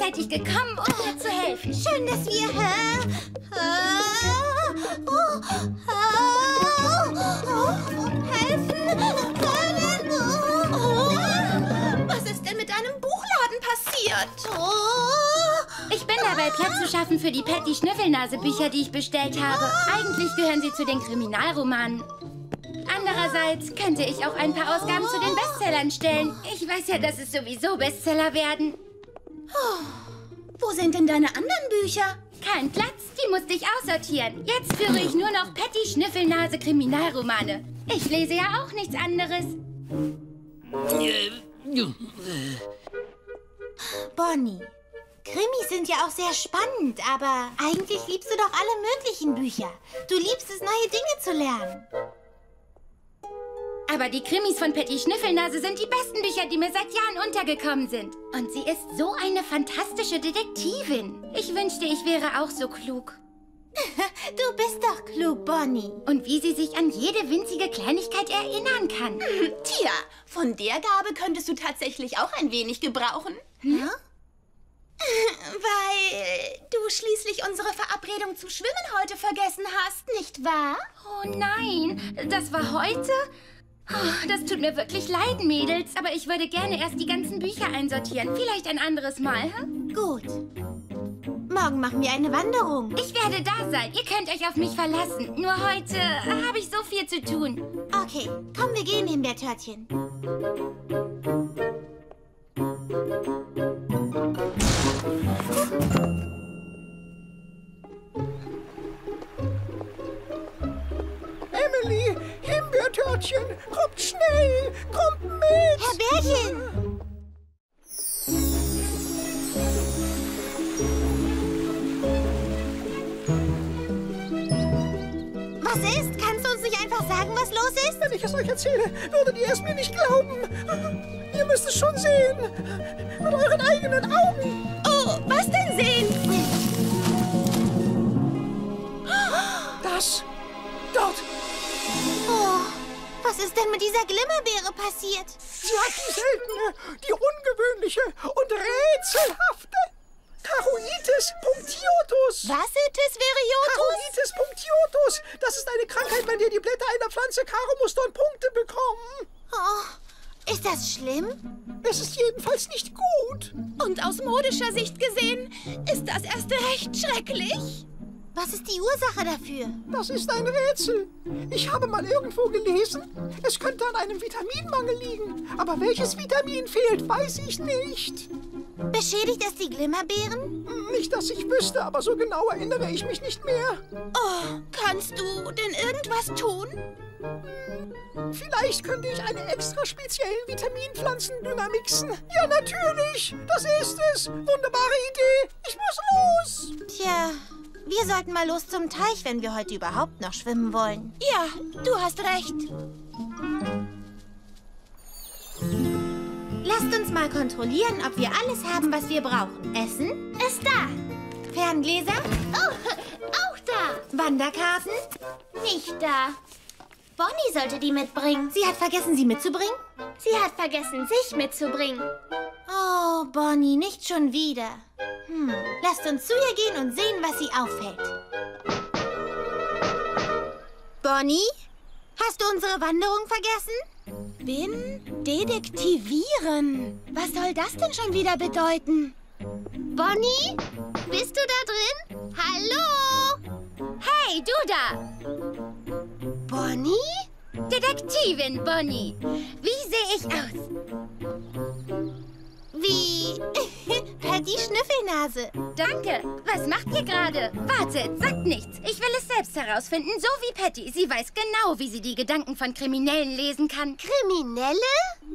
rechtzeitig gekommen, um mir zu helfen. Schön, dass wir... helfen können. Was ist denn mit deinem Buchladen passiert? Ich bin dabei, Platz zu schaffen für die Patty-Schnüffelnase-Bücher, die ich bestellt habe. Eigentlich gehören sie zu den Kriminalromanen. Andererseits könnte ich auch ein paar Ausgaben zu den Bestsellern stellen. Ich weiß ja, dass es sowieso Bestseller werden. Wo sind denn deine anderen Bücher? Kein Platz, die musste ich aussortieren. Jetzt führe ich nur noch Patty-Schnüffelnase-Kriminalromane. Ich lese ja auch nichts anderes. Bonnie, Krimis sind ja auch sehr spannend, aber eigentlich liebst du doch alle möglichen Bücher. Du liebst es, neue Dinge zu lernen. Aber die Krimis von Patty Schnüffelnase sind die besten Bücher, die mir seit Jahren untergekommen sind. Und sie ist so eine fantastische Detektivin. Ich wünschte, ich wäre auch so klug. Du bist doch klug, Bonnie. Und wie sie sich an jede winzige Kleinigkeit erinnern kann. Tja, von der Gabe könntest du tatsächlich auch ein wenig gebrauchen. Hm? Weil du schließlich unsere Verabredung zum Schwimmen heute vergessen hast, nicht wahr? Oh nein, das war heute? Oh, das tut mir wirklich leid, Mädels. Aber ich würde gerne erst die ganzen Bücher einsortieren. Vielleicht ein anderes Mal, hm? Gut. Morgen machen wir eine Wanderung. Ich werde da sein. Ihr könnt euch auf mich verlassen. Nur heute habe ich so viel zu tun. Okay, komm, wir gehen, Himbeertörtchen. Emily, Himbeertörtchen, kommt schnell, kommt mit! Herr Bärchen! Was ist? Kannst du uns nicht einfach sagen, was los ist? Wenn ich es euch erzähle, würdet ihr es mir nicht glauben. Ihr müsst es schon sehen. Mit euren eigenen Augen. Oh, was denn sehen? Das. Dort. Oh, was ist denn mit dieser Glimmerbeere passiert? Sie hat die seltene, die ungewöhnliche und rätselhafte Charoitis punctiotus. Vasetis variotus? Charoitis punctiotus. Das ist eine Krankheit, bei der die Blätter einer Pflanze Karo-Muster und Punkte bekommen. Oh, ist das schlimm? Es ist jedenfalls nicht gut. Und aus modischer Sicht gesehen ist das erst recht schrecklich. Was ist die Ursache dafür? Das ist ein Rätsel. Ich habe mal irgendwo gelesen, es könnte an einem Vitaminmangel liegen. Aber welches Vitamin fehlt, weiß ich nicht. Beschädigt es die Glimmerbeeren? Nicht, dass ich wüsste, aber so genau erinnere ich mich nicht mehr. Oh, kannst du denn irgendwas tun? Vielleicht könnte ich einen extra speziellen Vitaminpflanzendünger mixen. Ja, natürlich. Das ist es. Wunderbare Idee. Ich muss los. Tja, wir sollten mal los zum Teich, wenn wir heute überhaupt noch schwimmen wollen. Ja, du hast recht. Lasst uns mal kontrollieren, ob wir alles haben, was wir brauchen. Essen ist da. Ferngläser? Oh, auch da. Wanderkarten? Nicht da. Bonnie sollte die mitbringen. Sie hat vergessen, sie mitzubringen? Sie hat vergessen, sich mitzubringen. Oh, Bonnie, nicht schon wieder. Lasst uns zu ihr gehen und sehen, was sie auffällt. Bonnie, hast du unsere Wanderung vergessen? Detektivieren. Was soll das denn schon wieder bedeuten? Bonnie, bist du da drin? Hallo? Hey, du da! Bonnie? Detektivin Bonnie. Wie sehe ich aus? Wie Patty Schnüffelnase. Danke. Was macht ihr gerade? Wartet, sagt nichts. Ich will es selbst herausfinden, so wie Patty. Sie weiß genau, wie sie die Gedanken von Kriminellen lesen kann. Kriminelle?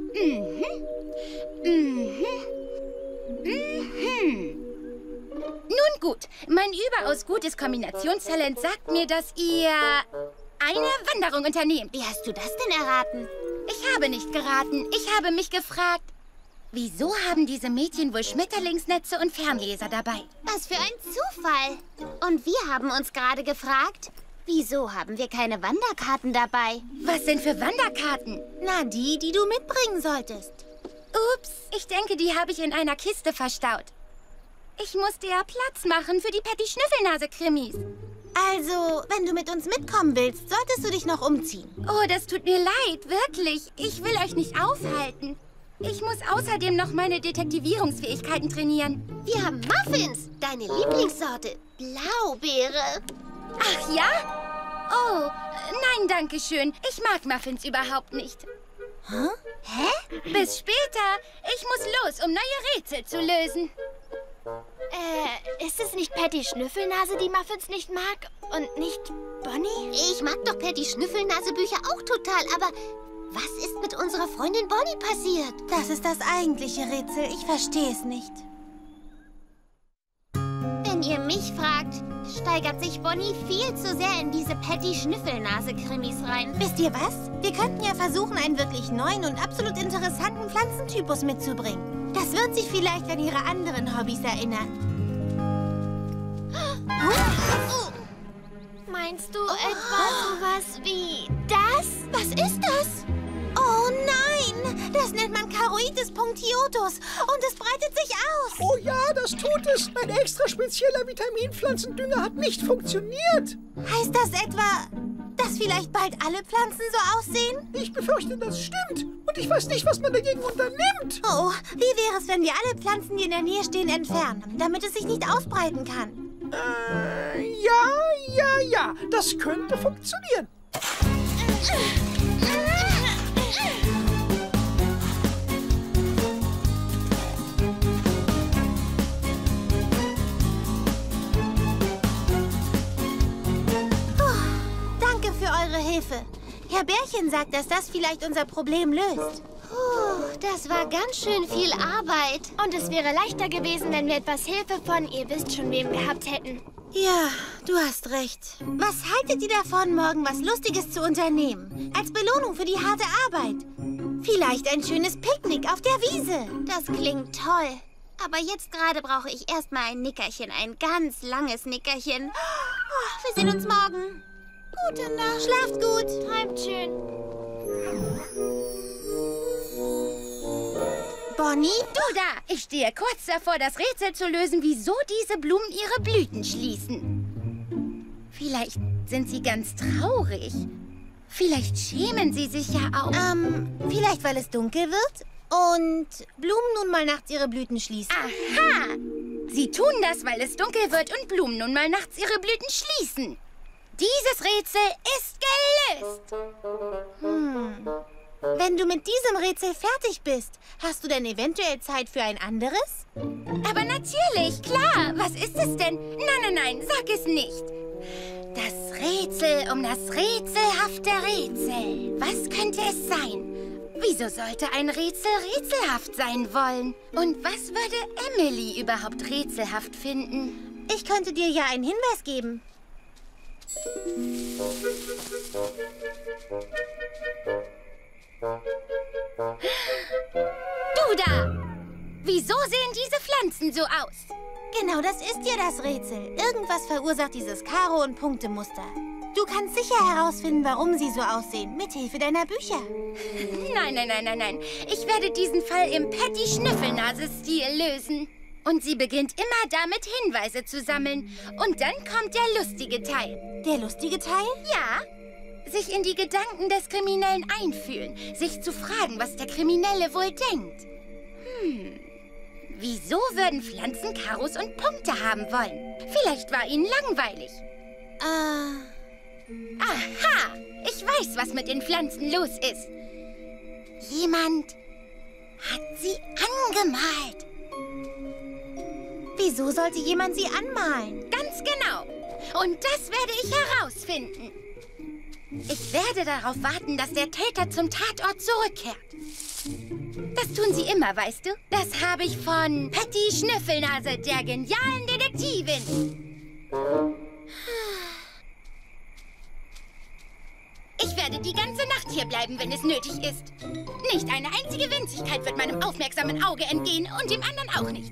Nun gut, mein überaus gutes Kombinationstalent sagt mir, dass ihr eine Wanderung unternehmt. Wie hast du das denn erraten? Ich habe nicht geraten. Ich habe mich gefragt, wieso haben diese Mädchen wohl Schmetterlingsnetze und Fernleser dabei? Was für ein Zufall. Und wir haben uns gerade gefragt, wieso haben wir keine Wanderkarten dabei? Was denn für Wanderkarten? Na, die du mitbringen solltest. Ups, ich denke, die habe ich in einer Kiste verstaut. Ich musste ja Platz machen für die Patty-Schnüffelnase-Krimis. Also, wenn du mit uns mitkommen willst, solltest du dich noch umziehen. Oh, das tut mir leid, wirklich. Ich will euch nicht aufhalten. Ich muss außerdem noch meine Detektivierungsfähigkeiten trainieren. Wir haben Muffins, deine Lieblingssorte. Blaubeere. Ach ja? Oh, nein, danke schön. Ich mag Muffins überhaupt nicht. Hä? Bis später. Ich muss los, um neue Rätsel zu lösen. Ist es nicht Patty Schnüffelnase, die Muffins nicht mag? Und nicht Bonnie? Ich mag doch Patty Schnüffelnase-Bücher auch total, aber was ist mit unserer Freundin Bonnie passiert? Das ist das eigentliche Rätsel. Ich verstehe es nicht. Wenn ihr mich fragt, steigert sich Bonnie viel zu sehr in diese Patty Schnüffelnase-Krimis rein. Wisst ihr was? Wir könnten ja versuchen, einen wirklich neuen und absolut interessanten Pflanzentypus mitzubringen. Das wird sich vielleicht an ihre anderen Hobbys erinnern. Meinst du etwa sowas wie das? Was ist das? Oh nein! Das nennt man Charoides punctiotus und es breitet sich aus. Oh ja, das tut es. Ein extra spezieller Vitaminpflanzendünger hat nicht funktioniert. Heißt das etwa, dass vielleicht bald alle Pflanzen so aussehen? Ich befürchte, das stimmt. Und ich weiß nicht, was man dagegen unternimmt. Oh, wie wäre es, wenn wir alle Pflanzen, die in der Nähe stehen, entfernen, damit es sich nicht ausbreiten kann? Ja, das könnte funktionieren. Danke für eure Hilfe. Herr Bärchen sagt, dass das vielleicht unser Problem löst. Das war ganz schön viel Arbeit. Und es wäre leichter gewesen, wenn wir etwas Hilfe von ihr wisst schon wem gehabt hätten. Ja, du hast recht. Was haltet ihr davon, morgen was Lustiges zu unternehmen? Als Belohnung für die harte Arbeit. Vielleicht ein schönes Picknick auf der Wiese. Das klingt toll. Aber jetzt gerade brauche ich erstmal ein Nickerchen. Ein ganz langes Nickerchen. Wir sehen uns morgen. Gute Nacht. Schlaft gut. Träumt schön. Bonnie? Du da! Ich stehe kurz davor, das Rätsel zu lösen, wieso diese Blumen ihre Blüten schließen. Vielleicht sind sie ganz traurig. Vielleicht schämen sie sich ja auch. Vielleicht weil es dunkel wird und Blumen nun mal nachts ihre Blüten schließen. Aha! Sie tun das, weil es dunkel wird und Blumen nun mal nachts ihre Blüten schließen. Dieses Rätsel ist gelöst. Wenn du mit diesem Rätsel fertig bist, hast du denn eventuell Zeit für ein anderes? Aber natürlich, klar. Was ist es denn? Nein, sag es nicht. Das Rätsel um das rätselhafte Rätsel. Was könnte es sein? Wieso sollte ein Rätsel rätselhaft sein wollen? Und was würde Emily überhaupt rätselhaft finden? Ich könnte dir ja einen Hinweis geben. Du da! Wieso sehen diese Pflanzen so aus? Genau, das ist ja das Rätsel. Irgendwas verursacht dieses Karo- und Punktemuster. Du kannst sicher herausfinden, warum sie so aussehen, mithilfe deiner Bücher. Nein. Ich werde diesen Fall im Patty-Schnüffelnase-Stil lösen. Und sie beginnt immer damit, Hinweise zu sammeln. Und dann kommt der lustige Teil. Der lustige Teil? Ja. Sich in die Gedanken des Kriminellen einfühlen. Sich zu fragen, was der Kriminelle wohl denkt. Wieso würden Pflanzen Karos und Punkte haben wollen? Vielleicht war ihnen langweilig. Aha! Ich weiß, was mit den Pflanzen los ist. Jemand hat sie angemalt. Wieso sollte jemand sie anmalen? Ganz genau. Und das werde ich herausfinden. Ich werde darauf warten, dass der Täter zum Tatort zurückkehrt. Das tun sie immer, weißt du? Das habe ich von Patty Schnüffelnase, der genialen Detektivin. Ich werde die ganze Nacht hier bleiben, wenn es nötig ist. Nicht eine einzige Winzigkeit wird meinem aufmerksamen Auge entgehen und dem anderen auch nicht.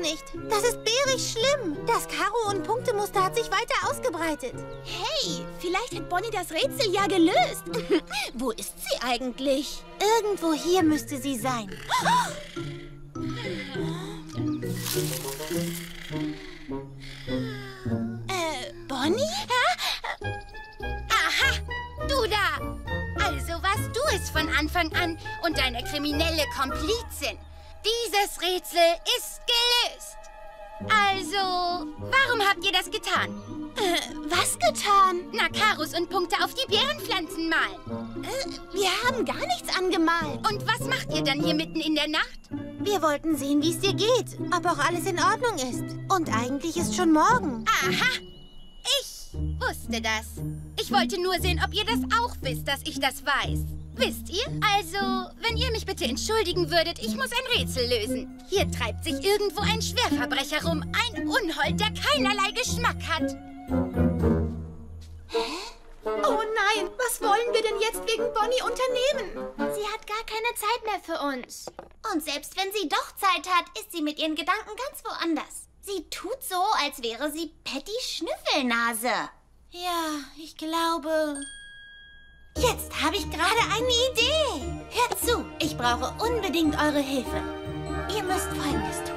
nicht. Das ist bärig schlimm. Das Karo- und Punktemuster hat sich weiter ausgebreitet. Hey, vielleicht hat Bonnie das Rätsel ja gelöst. Wo ist sie eigentlich? Irgendwo hier müsste sie sein. Bonnie? Aha, du da! Also warst du es von Anfang an und deine kriminelle Komplizin. Dieses Rätsel ist gelöst. Also, warum habt ihr das getan? Was getan? Na, Karos und Punkte auf die Bärenpflanzen malen. Wir haben gar nichts angemalt. Und was macht ihr dann hier mitten in der Nacht? Wir wollten sehen, wie es dir geht, ob auch alles in Ordnung ist. Und eigentlich ist schon morgen. Aha, ich wusste das. Ich wollte nur sehen, ob ihr das auch wisst, dass ich das weiß. Wisst ihr? Also, wenn ihr mich bitte entschuldigen würdet, ich muss ein Rätsel lösen. Hier treibt sich irgendwo ein Schwerverbrecher rum, ein Unhold, der keinerlei Geschmack hat. Oh nein, was wollen wir denn jetzt wegen Bonnie unternehmen? Sie hat gar keine Zeit mehr für uns. Und selbst wenn sie doch Zeit hat, ist sie mit ihren Gedanken ganz woanders. Sie tut so, als wäre sie Patty Schnüffelnase. Ja, ich glaube... Jetzt habe ich gerade eine Idee. Hört zu, ich brauche unbedingt eure Hilfe. Ihr müsst Folgendes tun.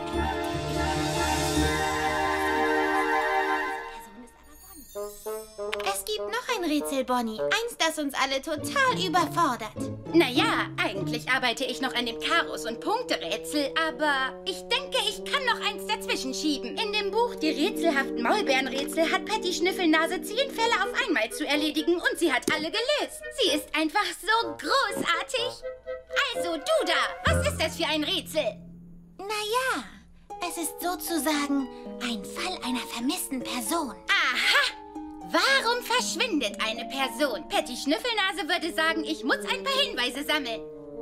Es gibt noch ein Rätsel, Bonnie. Eins, das uns alle total überfordert. Naja, eigentlich arbeite ich noch an dem Karos- und Punkte-Rätsel, aber ich denke, ich kann noch eins dazwischen schieben. In dem Buch Die rätselhaften Maulbeerenrätsel hat Patty Schnüffelnase 10 Fälle auf einmal zu erledigen und sie hat alle gelöst. Sie ist einfach so großartig. Also, du da, was ist das für ein Rätsel? Naja, es ist sozusagen ein Fall einer vermissten Person. Aha! Warum verschwindet eine Person? Patty Schnüffelnase würde sagen, ich muss ein paar Hinweise sammeln.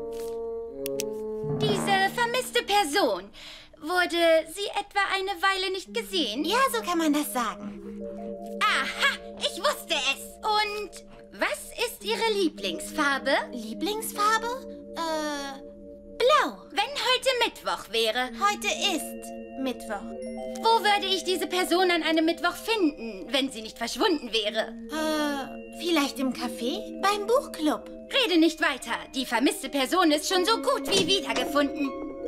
Diese vermisste Person, wurde sie etwa eine Weile nicht gesehen? Ja, so kann man das sagen. Aha, ich wusste es. Und was ist Ihre Lieblingsfarbe? Lieblingsfarbe? Blau. Wenn heute Mittwoch wäre, Heute ist Mittwoch. wo würde ich diese Person an einem Mittwoch finden, wenn sie nicht verschwunden wäre? Vielleicht im Café? Beim Buchclub? Rede nicht weiter. Die vermisste Person ist schon so gut wie wiedergefunden.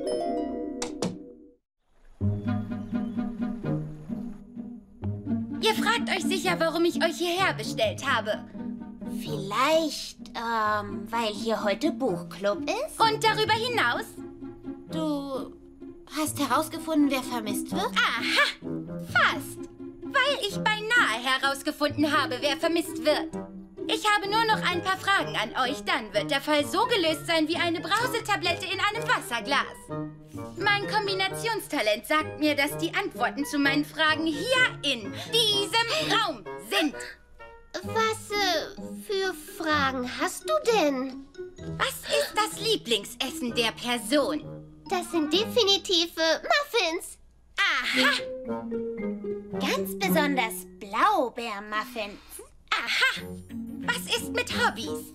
Ihr fragt euch sicher, warum ich euch hierher bestellt habe. Vielleicht, weil hier heute Buchclub ist? Und darüber hinaus? Du hast herausgefunden, wer vermisst wird? Aha, fast. Weil ich beinahe herausgefunden habe, wer vermisst wird. Ich habe nur noch ein paar Fragen an euch, dann wird der Fall so gelöst sein wie eine Brausetablette in einem Wasserglas. Mein Kombinationstalent sagt mir, dass die Antworten zu meinen Fragen hier in diesem Raum sind. Was für Fragen hast du denn? Was ist das Lieblingsessen der Person? Das sind definitiv Muffins. Aha, Ganz besonders Blaubeermuffins. aha. Was ist mit Hobbys?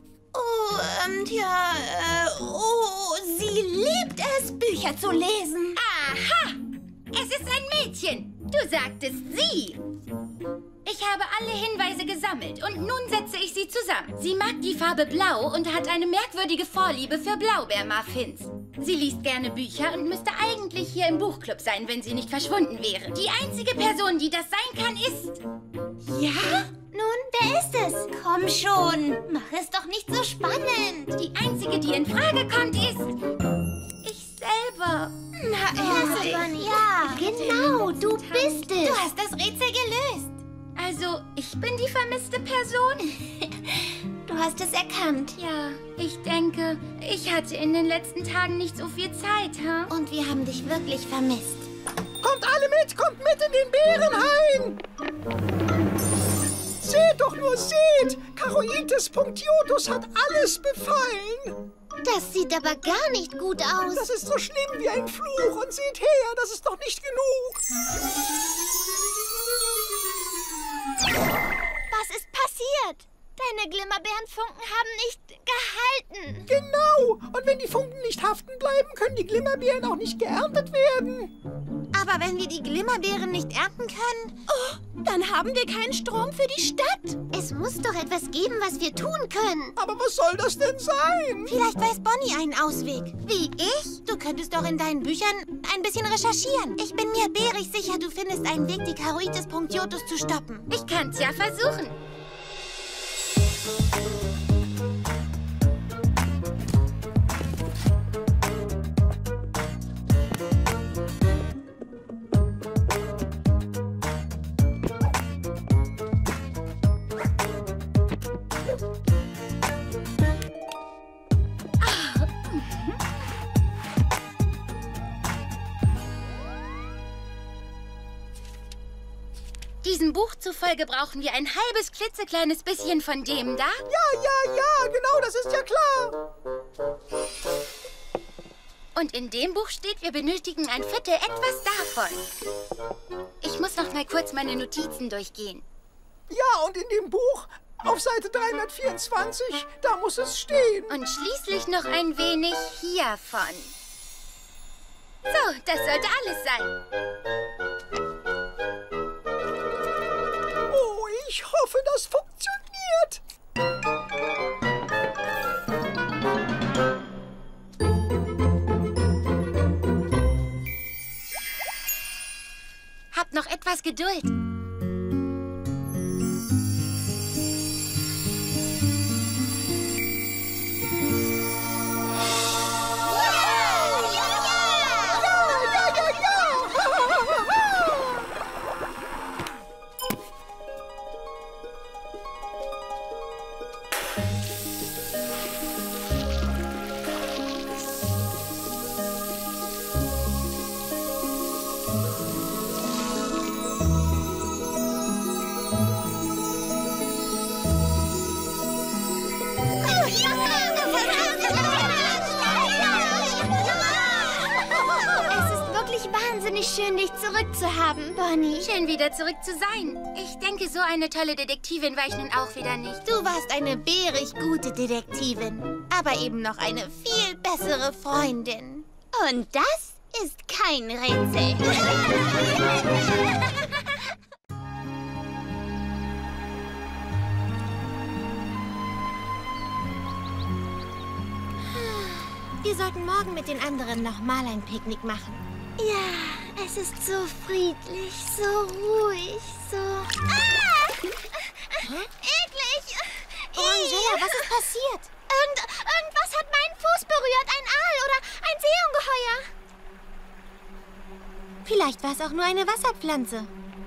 Sie liebt es, Bücher zu lesen. Aha! Es ist ein Mädchen. Du sagtest sie. Ich habe alle Hinweise gesammelt und nun setze ich sie zusammen. Sie mag die Farbe Blau und hat eine merkwürdige Vorliebe für Blaubeermuffins. Sie liest gerne Bücher und müsste eigentlich hier im Buchclub sein, wenn sie nicht verschwunden wäre. Die einzige Person, die das sein kann, ist... Ja? Nun, wer ist es? Komm schon, mach es doch nicht so spannend. Die einzige, die in Frage kommt, ist... ich selber. Klasse, Bonnie. Ja, genau, du bist es. Du hast das Rätsel gelöst. Also, ich bin die vermisste Person? Du hast es erkannt. Ja, ich denke, ich hatte in den letzten Tagen nicht so viel Zeit, ha? Und wir haben dich wirklich vermisst. Kommt alle mit, kommt mit in den Bärenhain! Seht doch nur, seht! Charoites punctiotus hat alles befallen. Das sieht aber gar nicht gut aus. Das ist so schlimm wie ein Fluch. Und seht her, das ist doch nicht genug. Was ist passiert? Deine Glimmerbeerenfunken haben nicht gehalten. Genau. Und wenn die Funken nicht haften bleiben, können die Glimmerbeeren auch nicht geerntet werden. Aber Aber wenn wir die Glimmerbeeren nicht ernten können... Oh, dann haben wir keinen Strom für die Stadt. Es muss doch etwas geben, was wir tun können. Aber was soll das denn sein? Vielleicht weiß Bonnie einen Ausweg. Wie ich? Du könntest doch in deinen Büchern ein bisschen recherchieren. Ich bin mir bärig sicher, du findest einen Weg, die Charoites punctiotus zu stoppen. Ich kann's ja versuchen. Diesem Buch zufolge brauchen wir ein halbes klitzekleines bisschen von dem da. Ja, genau, das ist ja klar. Und in dem Buch steht, wir benötigen ein Viertel etwas davon. Ich muss noch mal kurz meine Notizen durchgehen. Ja, und in dem Buch, auf Seite 324, da muss es stehen. Und schließlich noch ein wenig hiervon. So, das sollte alles sein. Oh, ich hoffe, das funktioniert. Habt noch etwas Geduld. Wahnsinnig schön, dich zurückzuhaben, Bonnie. Schön, wieder zurück zu sein. Ich denke, so eine tolle Detektivin war ich nun auch wieder nicht. Du warst eine bärig gute Detektivin, aber eben noch eine viel bessere Freundin. Und das ist kein Rätsel. Wir sollten morgen mit den anderen nochmal ein Picknick machen. Ja, es ist so friedlich, so ruhig, so... Ah! Eklig! Angela, was ist passiert? Irgendwas hat meinen Fuß berührt, ein Aal oder ein Seeungeheuer. Vielleicht war es auch nur eine Wasserpflanze.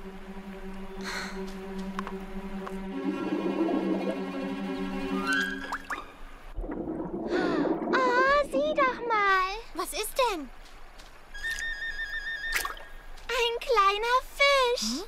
Oh, sieh doch mal. Was ist denn? Ein kleiner Fisch.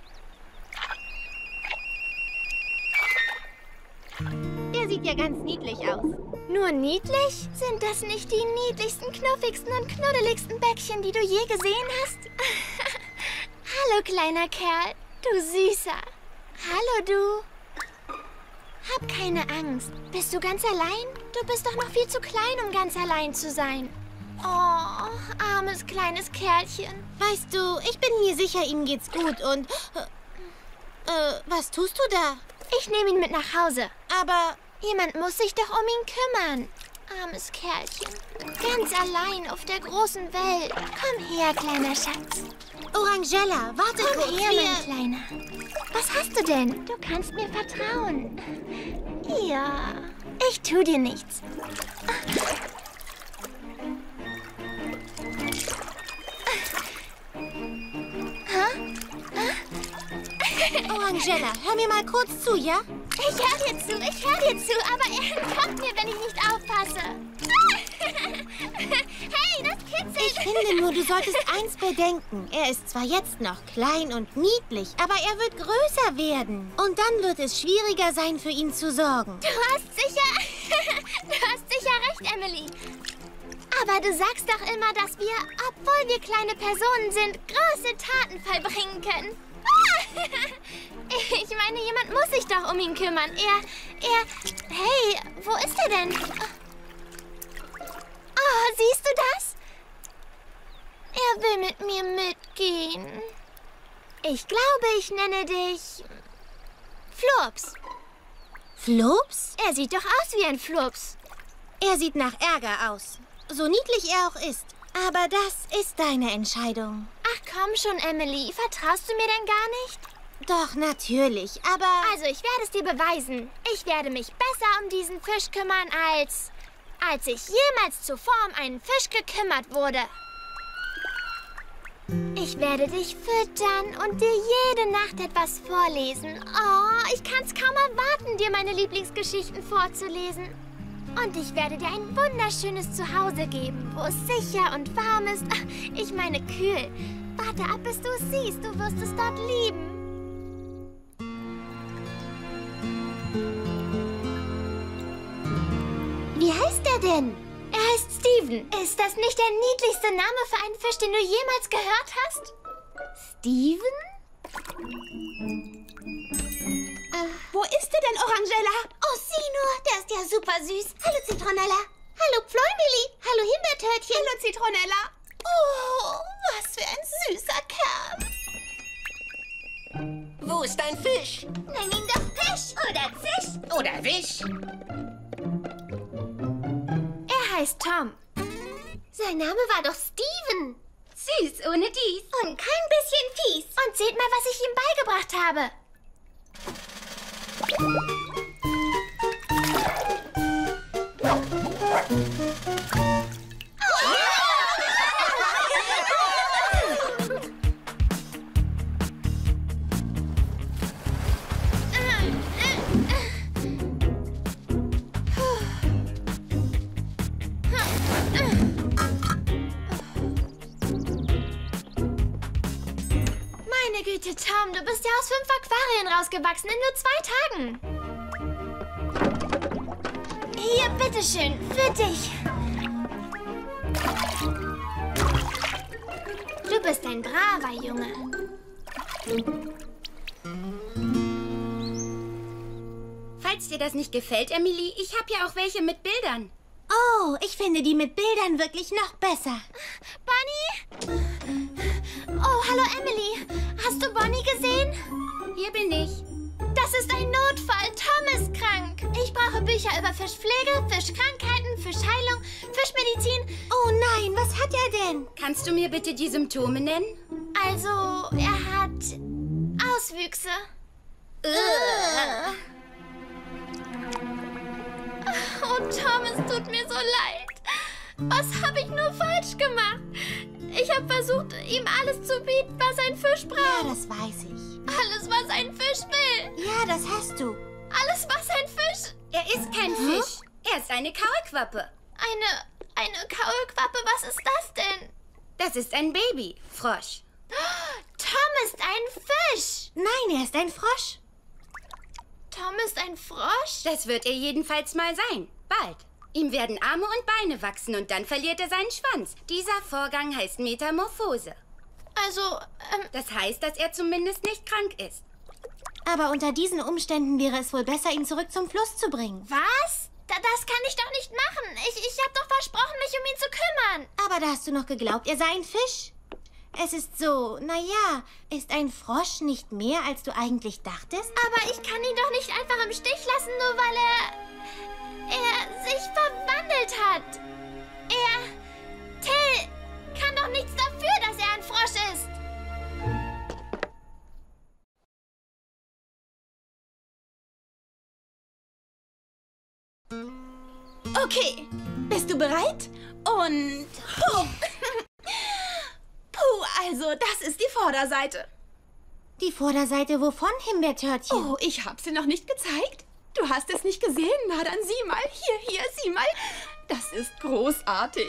Der sieht ja ganz niedlich aus. Nur niedlich? Sind das nicht die niedlichsten, knuffigsten und knuddeligsten Bäckchen, die du je gesehen hast? Hallo, kleiner Kerl. Du Süßer. Hallo, du. Hab keine Angst. Bist du ganz allein? Du bist doch noch viel zu klein, um ganz allein zu sein. Oh, armes kleines Kerlchen. Weißt du, ich bin mir sicher, ihm geht's gut und... was tust du da? Ich nehme ihn mit nach Hause. Aber... Jemand muss sich doch um ihn kümmern. Armes Kerlchen. Ganz allein auf der großen Welt. Komm her, kleiner Schatz. Orangella, warte kurz. Komm her, mein Kleiner. Was hast du denn? Du kannst mir vertrauen. Ja, ich tu dir nichts. Orangella, hör mir mal kurz zu, ja? Ich hör dir zu, aber er entkommt mir, wenn ich nicht aufpasse. Hey, das kitzelt. Ich finde nur, du solltest eins bedenken. Er ist zwar jetzt noch klein und niedlich, aber er wird größer werden. Und dann wird es schwieriger sein, für ihn zu sorgen. Du hast sicher recht, Emily. Aber du sagst doch immer, dass wir, obwohl wir kleine Personen sind, große Taten vollbringen können. Ich meine, jemand muss sich doch um ihn kümmern. Hey, wo ist er denn? Oh, siehst du das? Er will mit mir mit. gehen. Ich glaube, ich nenne dich Flurps. Flurps? Er sieht doch aus wie ein Flurps. Er sieht nach Ärger aus. So niedlich er auch ist. Aber das ist deine Entscheidung. Ach komm schon, Emily. Vertraust du mir denn gar nicht? Doch, natürlich, aber... Also, ich werde es dir beweisen. Ich werde mich besser um diesen Fisch kümmern, als ich jemals zuvor um einen Fisch gekümmert wurde. Ich werde dich füttern und dir jede Nacht etwas vorlesen. Oh, ich kann es kaum erwarten, dir meine Lieblingsgeschichten vorzulesen. Und ich werde dir ein wunderschönes Zuhause geben, wo es sicher und warm ist. Ach, ich meine kühl. Warte ab, bis du es siehst. Du wirst es dort lieben. Wie heißt er denn? Er heißt Steven. Ist das nicht der niedlichste Name für einen Fisch, den du jemals gehört hast? Steven? Wo ist er denn, Orangella? Oh, sieh nur, der ist ja super süß. Hallo, Zitronella. Hallo, Pfläumeli. Hallo, Himbeertörtchen. Hallo, Zitronella. Oh, was für ein süßer Kerl. Wo ist dein Fisch? Nenn ihn doch Fisch oder Zisch. Oder Wisch? Er heißt Tom. Sein Name war doch Steven. Süß ohne dies. Und kein bisschen fies. Und seht mal, was ich ihm beigebracht habe. Meine Güte, Tom, du bist ja aus 5 Aquarien rausgewachsen in nur 2 Tagen. Hier, bitteschön, für dich. Du bist ein braver Junge. Falls dir das nicht gefällt, Emily, ich habe ja auch welche mit Bildern. Oh, ich finde die mit Bildern wirklich noch besser. Bonnie? Oh, hallo Emily. Hast du Bonnie gesehen? Hier bin ich. Das ist ein Notfall. Tom ist krank. Ich brauche Bücher über Fischpflege, Fischkrankheiten, Fischheilung, Fischmedizin. Oh nein, was hat er denn? Kannst du mir bitte die Symptome nennen? Also, er hat Auswüchse. Oh, Tom, es tut mir so leid. Was habe ich nur falsch gemacht? Ich habe versucht, ihm alles zu bieten, was ein Fisch braucht. Ja, das weiß ich. Alles, was ein Fisch will. Ja, das hast du. Alles, was ein Fisch... Er ist kein Fisch. Er ist eine Kaulquappe. Eine Kaulquappe, was ist das denn? Das ist ein Babyfrosch. Tom ist ein Fisch. Nein, er ist ein Frosch. Tom ist ein Frosch? Das wird er jedenfalls mal sein. Bald. Ihm werden Arme und Beine wachsen und dann verliert er seinen Schwanz. Dieser Vorgang heißt Metamorphose. Also, Das heißt, dass er zumindest nicht krank ist. Aber unter diesen Umständen wäre es wohl besser, ihn zurück zum Fluss zu bringen. was? Das kann ich doch nicht machen. Ich habe doch versprochen, mich um ihn zu kümmern. Aber da hast du noch geglaubt, er sei ein Fisch. Es ist so, naja, ist ein Frosch nicht mehr, als du eigentlich dachtest? Aber ich kann ihn doch nicht einfach im Stich lassen, nur weil er sich verwandelt hat. Till kann doch nichts dafür, dass er ein Frosch ist. Okay, bist du bereit? Und... Puh. Puh, also das ist die Vorderseite. Die Vorderseite wovon, Himbeertörtchen? Oh, ich habe sie noch nicht gezeigt. Du hast es nicht gesehen? Na, dann sieh mal. Hier, sieh mal. Das ist großartig.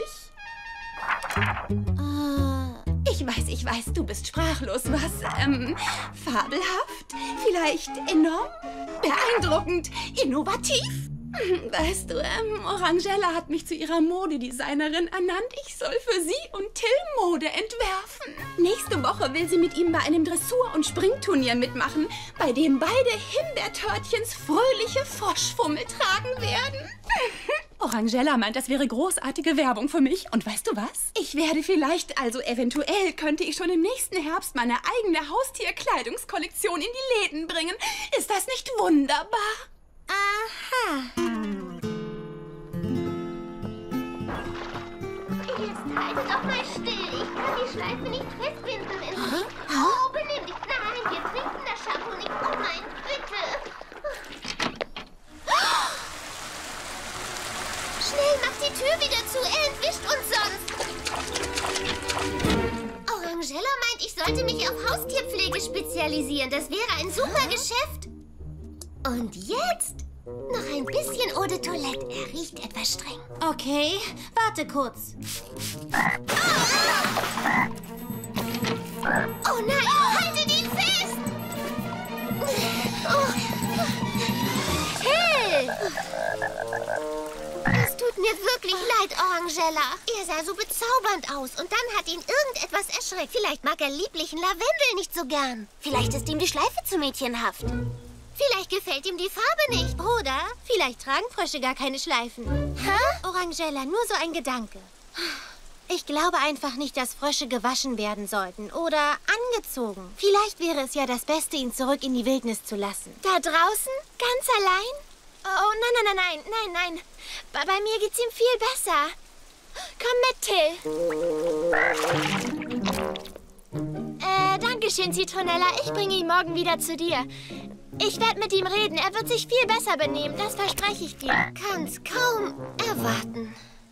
Ich weiß, du bist sprachlos. Was, fabelhaft? Vielleicht enorm? Beeindruckend? Innovativ? Weißt du, Orangella hat mich zu ihrer Modedesignerin ernannt. Ich soll für sie und Till Mode entwerfen. Nächste Woche will sie mit ihm bei einem Dressur- und Springturnier mitmachen, bei dem beide Himbeertörtchens fröhliche Froschfummel tragen werden. Orangella meint, das wäre großartige Werbung für mich. Und weißt du was? Ich werde vielleicht, also eventuell, könnte ich schon im nächsten Herbst meine eigene Haustierkleidungskollektion in die Läden bringen. Ist das nicht wunderbar? Aha. Jetzt halte doch mal still. Ich kann die Schleife nicht festbinden. Oh, benimm dich. Nein, wir trinken das Shampoo nicht. Oh nein, bitte. Schnell, mach die Tür wieder zu. Er entwischt uns sonst. Orangella meint, ich sollte mich auf Haustierpflege spezialisieren. Das wäre ein super Geschäft. Und jetzt noch ein bisschen Eau de Toilette. Er riecht etwas streng. Okay, warte kurz. Oh nein, haltet ihn fest! Oh. Hey! Es tut mir wirklich leid, Orangella. Er sah so bezaubernd aus und dann hat ihn irgendetwas erschreckt. Vielleicht mag er lieblichen Lavendel nicht so gern. Vielleicht ist ihm die Schleife zu mädchenhaft. Vielleicht gefällt ihm die Farbe nicht. Oder vielleicht tragen Frösche gar keine Schleifen. Hä? Orangella, nur so ein Gedanke. Ich glaube einfach nicht, dass Frösche gewaschen werden sollten oder angezogen. Vielleicht wäre es ja das Beste, ihn zurück in die Wildnis zu lassen. Da draußen? Ganz allein? Oh, nein. Bei mir geht's ihm viel besser. Komm mit, Till. Danke schön, Zitronella. Ich bringe ihn morgen wieder zu dir. Ich werde mit ihm reden. Er wird sich viel besser benehmen. Das verspreche ich dir. Kann's kaum erwarten.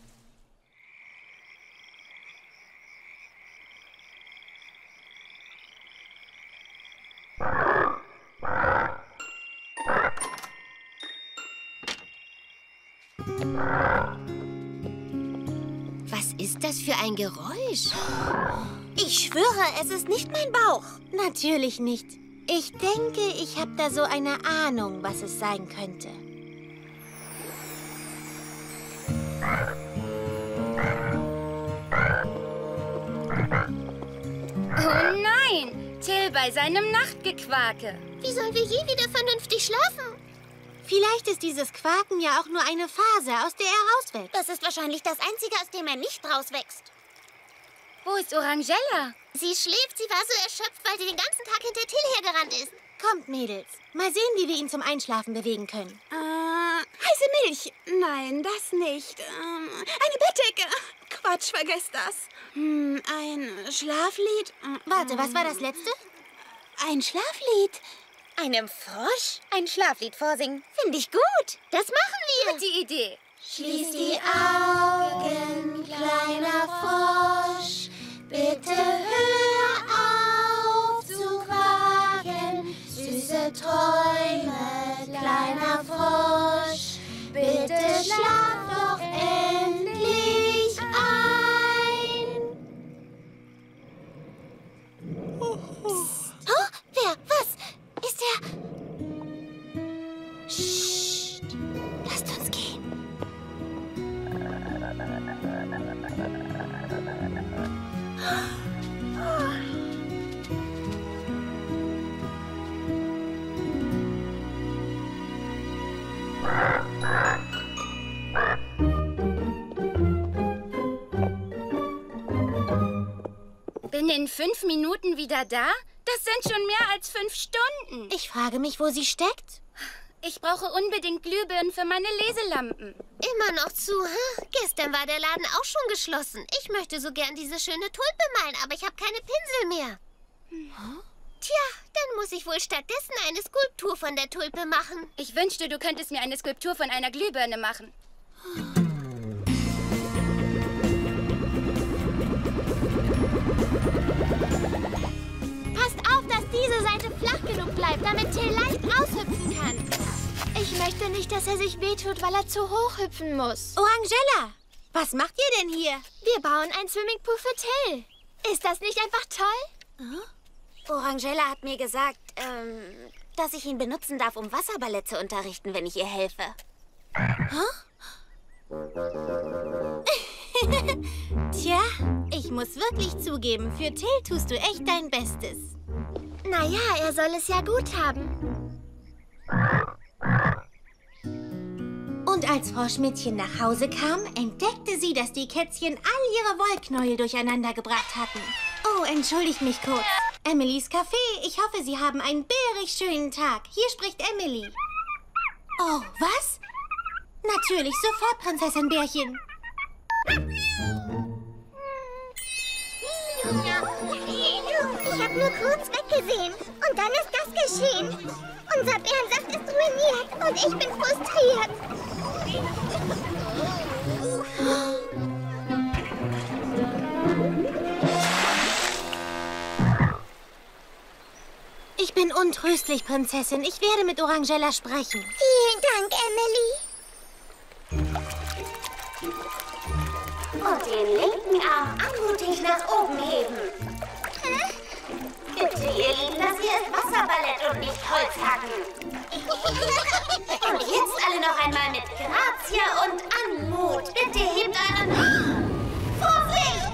Was ist das für ein Geräusch? Ich schwöre, es ist nicht mein Bauch. Natürlich nicht. Ich denke, ich habe da so eine Ahnung, was es sein könnte. Oh nein! Till bei seinem Nachtgequake. Wie sollen wir je wieder vernünftig schlafen? Vielleicht ist dieses Quaken ja auch nur eine Phase, aus der er rauswächst. Das ist wahrscheinlich das Einzige, aus dem er nicht rauswächst. Wo ist Orangella? Sie schläft, sie war so erschöpft, weil sie den ganzen Tag hinter Till hergerannt ist. Kommt, Mädels. Mal sehen, wie wir ihn zum Einschlafen bewegen können. Heiße Milch. Nein, das nicht. Eine Bettdecke. Quatsch, vergesst das. Ein Schlaflied. Warte, was war das letzte? Ein Schlaflied. Einem Frosch ein Schlaflied vorsingen, finde ich gut. Das machen wir. Gute Idee. Schließ die Augen, kleiner Frosch. Bitte hör auf zu quaken. Süße Träume, kleiner Frosch. Bitte schlaf doch endlich ein. Psst. Oh, wer? Was? Ist er... Psst. Lasst uns gehen. Bin in 5 Minuten wieder da? Das sind schon mehr als 5 Stunden. Ich frage mich, wo sie steckt. Ich brauche unbedingt Glühbirnen für meine Leselampen. Immer noch zu, hä? Gestern war der Laden auch schon geschlossen. Ich möchte so gern diese schöne Tulpe malen, aber ich habe keine Pinsel mehr. Tja, dann muss ich wohl stattdessen eine Skulptur von der Tulpe machen. Ich wünschte, du könntest mir eine Skulptur von einer Glühbirne machen. Passt auf, dass diese Seite flach genug bleibt, damit Till leicht raushüpfen kann. Ich möchte nicht, dass er sich wehtut, weil er zu hoch hüpfen muss. Orangella, was macht ihr denn hier? Wir bauen ein Swimmingpool für Till. Ist das nicht einfach toll? Orangella hat mir gesagt, dass ich ihn benutzen darf, um Wasserballett zu unterrichten, wenn ich ihr helfe. Tja, ich muss wirklich zugeben, für Till tust du echt dein Bestes. Naja, er soll es ja gut haben. Und als Frau Schmidtchen nach Hause kam, entdeckte sie, dass die Kätzchen all ihre Wollknäuel durcheinander gebracht hatten. Oh, entschuldigt mich kurz. Emilys Café, ich hoffe, Sie haben einen bärig schönen Tag. Hier spricht Emily. Oh, was? Natürlich, sofort, Prinzessin Bärchen. Ich habe nur kurz weggesehen und dann ist das geschehen. Unser Bärensaft ist ruiniert und ich bin frustriert. Ich bin untröstlich, Prinzessin. Ich werde mit Orangella sprechen. Vielen Dank, Emily. Und den linken Arm anmutig nach oben heben. Bitte, ihr Lieben, das hier ist Wasserballett und nicht Holzhacken. Und jetzt alle noch einmal mit Grazia und Anmut. Bitte hebt einen... Vorsicht!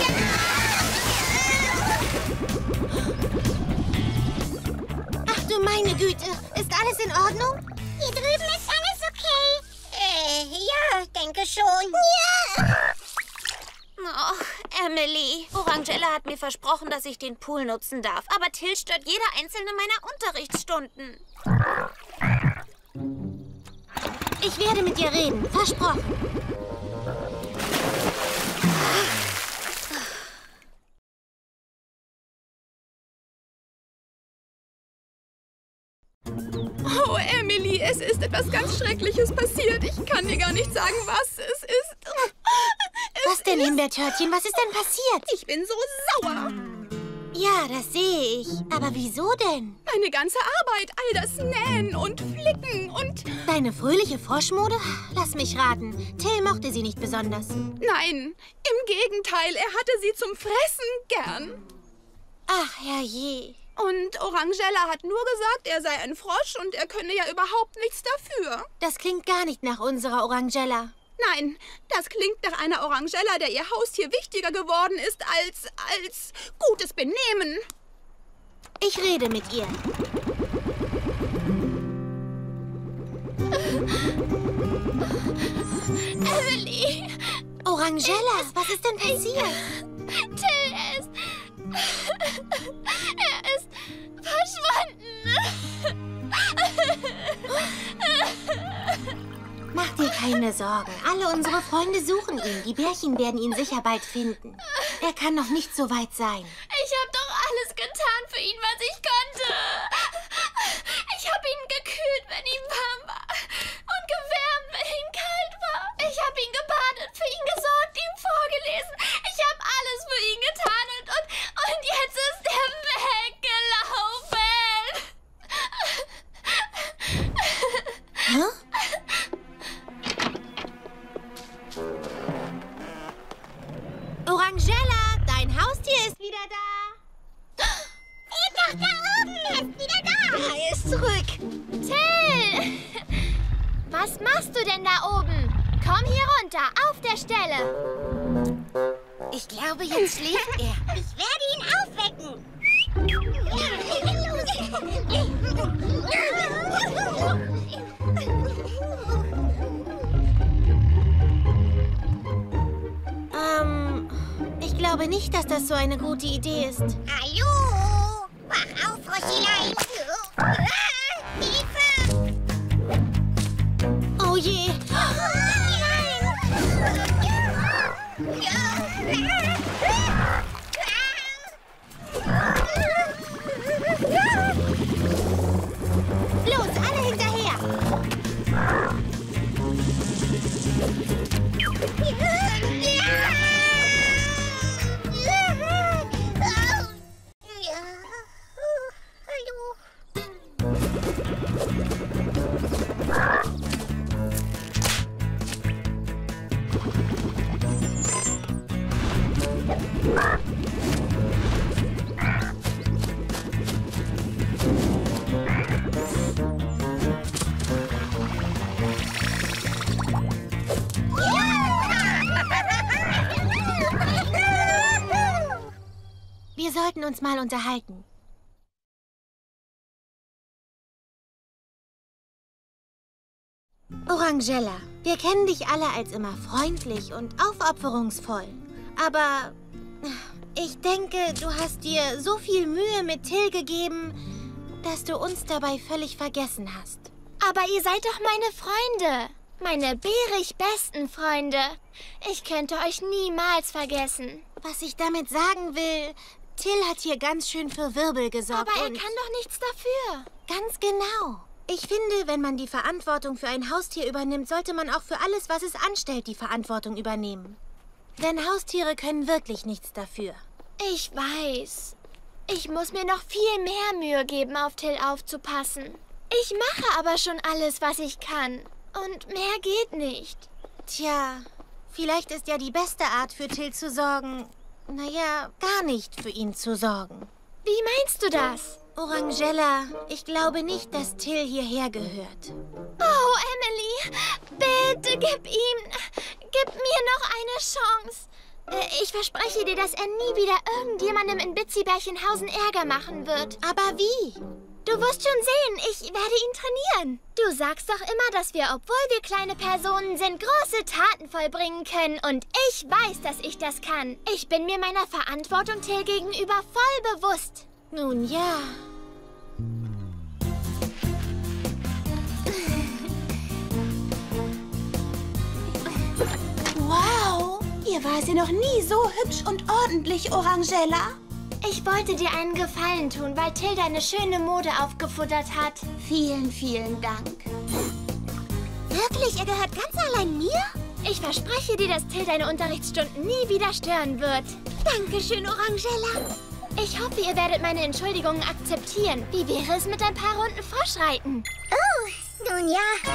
Ach du meine Güte, ist alles in Ordnung? Hier drüben ist alles okay. Ja, denke schon. Ja. Oh, Emily. Orangella hat mir versprochen, dass ich den Pool nutzen darf. Aber Till stört jede einzelne meiner Unterrichtsstunden. Ich werde mit dir reden, versprochen. Oh, Emily, es ist etwas ganz Schreckliches passiert. Ich kann dir gar nicht sagen, was es ist. Was denn, Himbeertörtchen? Was ist denn passiert? Ich bin so sauer. Ja, das sehe ich. Aber wieso denn? Meine ganze Arbeit, all das Nähen und Flicken und... Deine fröhliche Froschmode? Lass mich raten. Till mochte sie nicht besonders. Nein, im Gegenteil, er hatte sie zum Fressen gern. Ach, herrje. Und Orangella hat nur gesagt, er sei ein Frosch und er könne ja überhaupt nichts dafür. Das klingt gar nicht nach unserer Orangella. Nein, das klingt nach einer Orangella, der ihr Haustier wichtiger geworden ist als gutes Benehmen. Ich rede mit ihr. Emily! Orangella, was ist denn passiert? Till Er ist verschwunden! Mach dir keine Sorgen. Alle unsere Freunde suchen ihn. Die Bärchen werden ihn sicher bald finden. Er kann noch nicht so weit sein. Ich habe doch alles getan für ihn, was ich konnte. Ich habe ihn gekühlt, wenn ihm warm war. Und gewärmt, wenn ihm kalt war. Ich habe ihn gebadet, für ihn gesorgt, ihm vorgelesen. Ich habe alles für ihn getan und jetzt ist er weggelaufen. Hä? Orangella, dein Haustier ist wieder da. Doch, da oben, er ist wieder da. Er ist zurück. Till! Was machst du denn da oben? Komm hier runter, auf der Stelle. Ich glaube, jetzt schläft er. Ich werde ihn aufwecken. Ich glaube nicht, dass das so eine gute Idee ist. Hallo, wach auf, Froschelein. Hilfe! Oh je. Los, alle hinterher. Wir sollten uns mal unterhalten. Orangella, wir kennen dich alle als immer freundlich und aufopferungsvoll. Aber ich denke, du hast dir so viel Mühe mit Till gegeben, dass du uns dabei völlig vergessen hast. Aber ihr seid doch meine Freunde. Meine bärig besten Freunde. Ich könnte euch niemals vergessen. Was ich damit sagen will, Till hat hier ganz schön für Wirbel gesorgt. Aber er kann doch nichts dafür. Ganz genau. Ich finde, wenn man die Verantwortung für ein Haustier übernimmt, sollte man auch für alles, was es anstellt, die Verantwortung übernehmen. Denn Haustiere können wirklich nichts dafür. Ich weiß. Ich muss mir noch viel mehr Mühe geben, auf Till aufzupassen. Ich mache aber schon alles, was ich kann. Und mehr geht nicht. Tja, vielleicht ist ja die beste Art für Till zu sorgen, naja, gar nicht für ihn zu sorgen. Wie meinst du das? Orangella, ich glaube nicht, dass Till hierher gehört. Oh, Emily, bitte gib mir noch eine Chance. Ich verspreche dir, dass er nie wieder irgendjemandem in Bitzibärchenhausen Ärger machen wird. Aber wie? Du wirst schon sehen, ich werde ihn trainieren. Du sagst doch immer, dass wir, obwohl wir kleine Personen sind, große Taten vollbringen können. Und ich weiß, dass ich das kann. Ich bin mir meiner Verantwortung Till gegenüber voll bewusst. Nun ja. Wow, ihr war sie noch nie so hübsch und ordentlich, Orangella. Ich wollte dir einen Gefallen tun, weil Till deine schöne Mode aufgefuttert hat. Vielen, vielen Dank. Wirklich? Er gehört ganz allein mir? Ich verspreche dir, dass Till deine Unterrichtsstunden nie wieder stören wird. Dankeschön, Orangella. Ich hoffe, ihr werdet meine Entschuldigungen akzeptieren. Wie wäre es mit ein paar Runden Froschreiten? Oh, nun ja.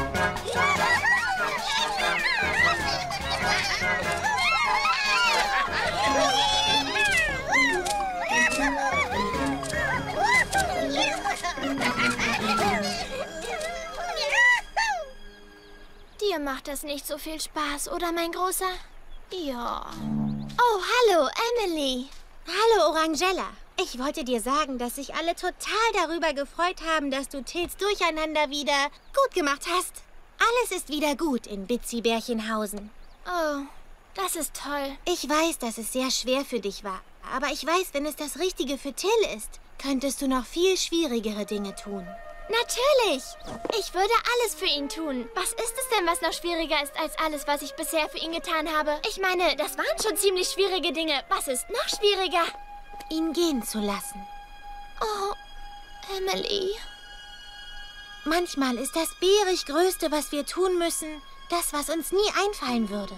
Dir macht das nicht so viel Spaß, oder, mein Großer? Ja. Oh, hallo, Emily. Hallo, Orangella. Ich wollte dir sagen, dass sich alle total darüber gefreut haben, dass du Tills Durcheinander wieder gut gemacht hast. Alles ist wieder gut in Bitzibärchenhausen. Oh, das ist toll. Ich weiß, dass es sehr schwer für dich war. Aber ich weiß, wenn es das Richtige für Till ist, könntest du noch viel schwierigere Dinge tun. Natürlich! Ich würde alles für ihn tun. Was ist es denn, was noch schwieriger ist als alles, was ich bisher für ihn getan habe? Ich meine, das waren schon ziemlich schwierige Dinge. Was ist noch schwieriger? Ihn gehen zu lassen. Oh, Emily. Manchmal ist das bärig Größte, was wir tun müssen, das, was uns nie einfallen würde.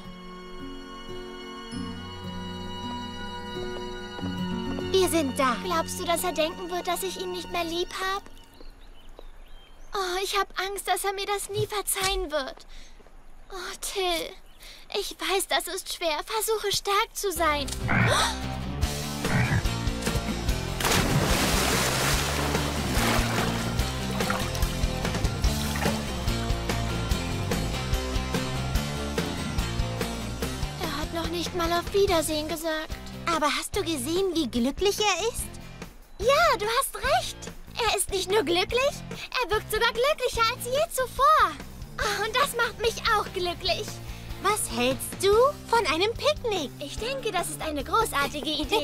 Wir sind da. Glaubst du, dass er denken wird, dass ich ihn nicht mehr lieb habe? Oh, ich habe Angst, dass er mir das nie verzeihen wird. Oh, Till, ich weiß, das ist schwer. Versuche stark zu sein. Er hat noch nicht mal auf Wiedersehen gesagt. Aber hast du gesehen, wie glücklich er ist? Ja, du hast recht. Er ist nicht nur glücklich, er wirkt sogar glücklicher als je zuvor. Oh, und das macht mich auch glücklich. Was hältst du von einem Picknick? Ich denke, das ist eine großartige Idee.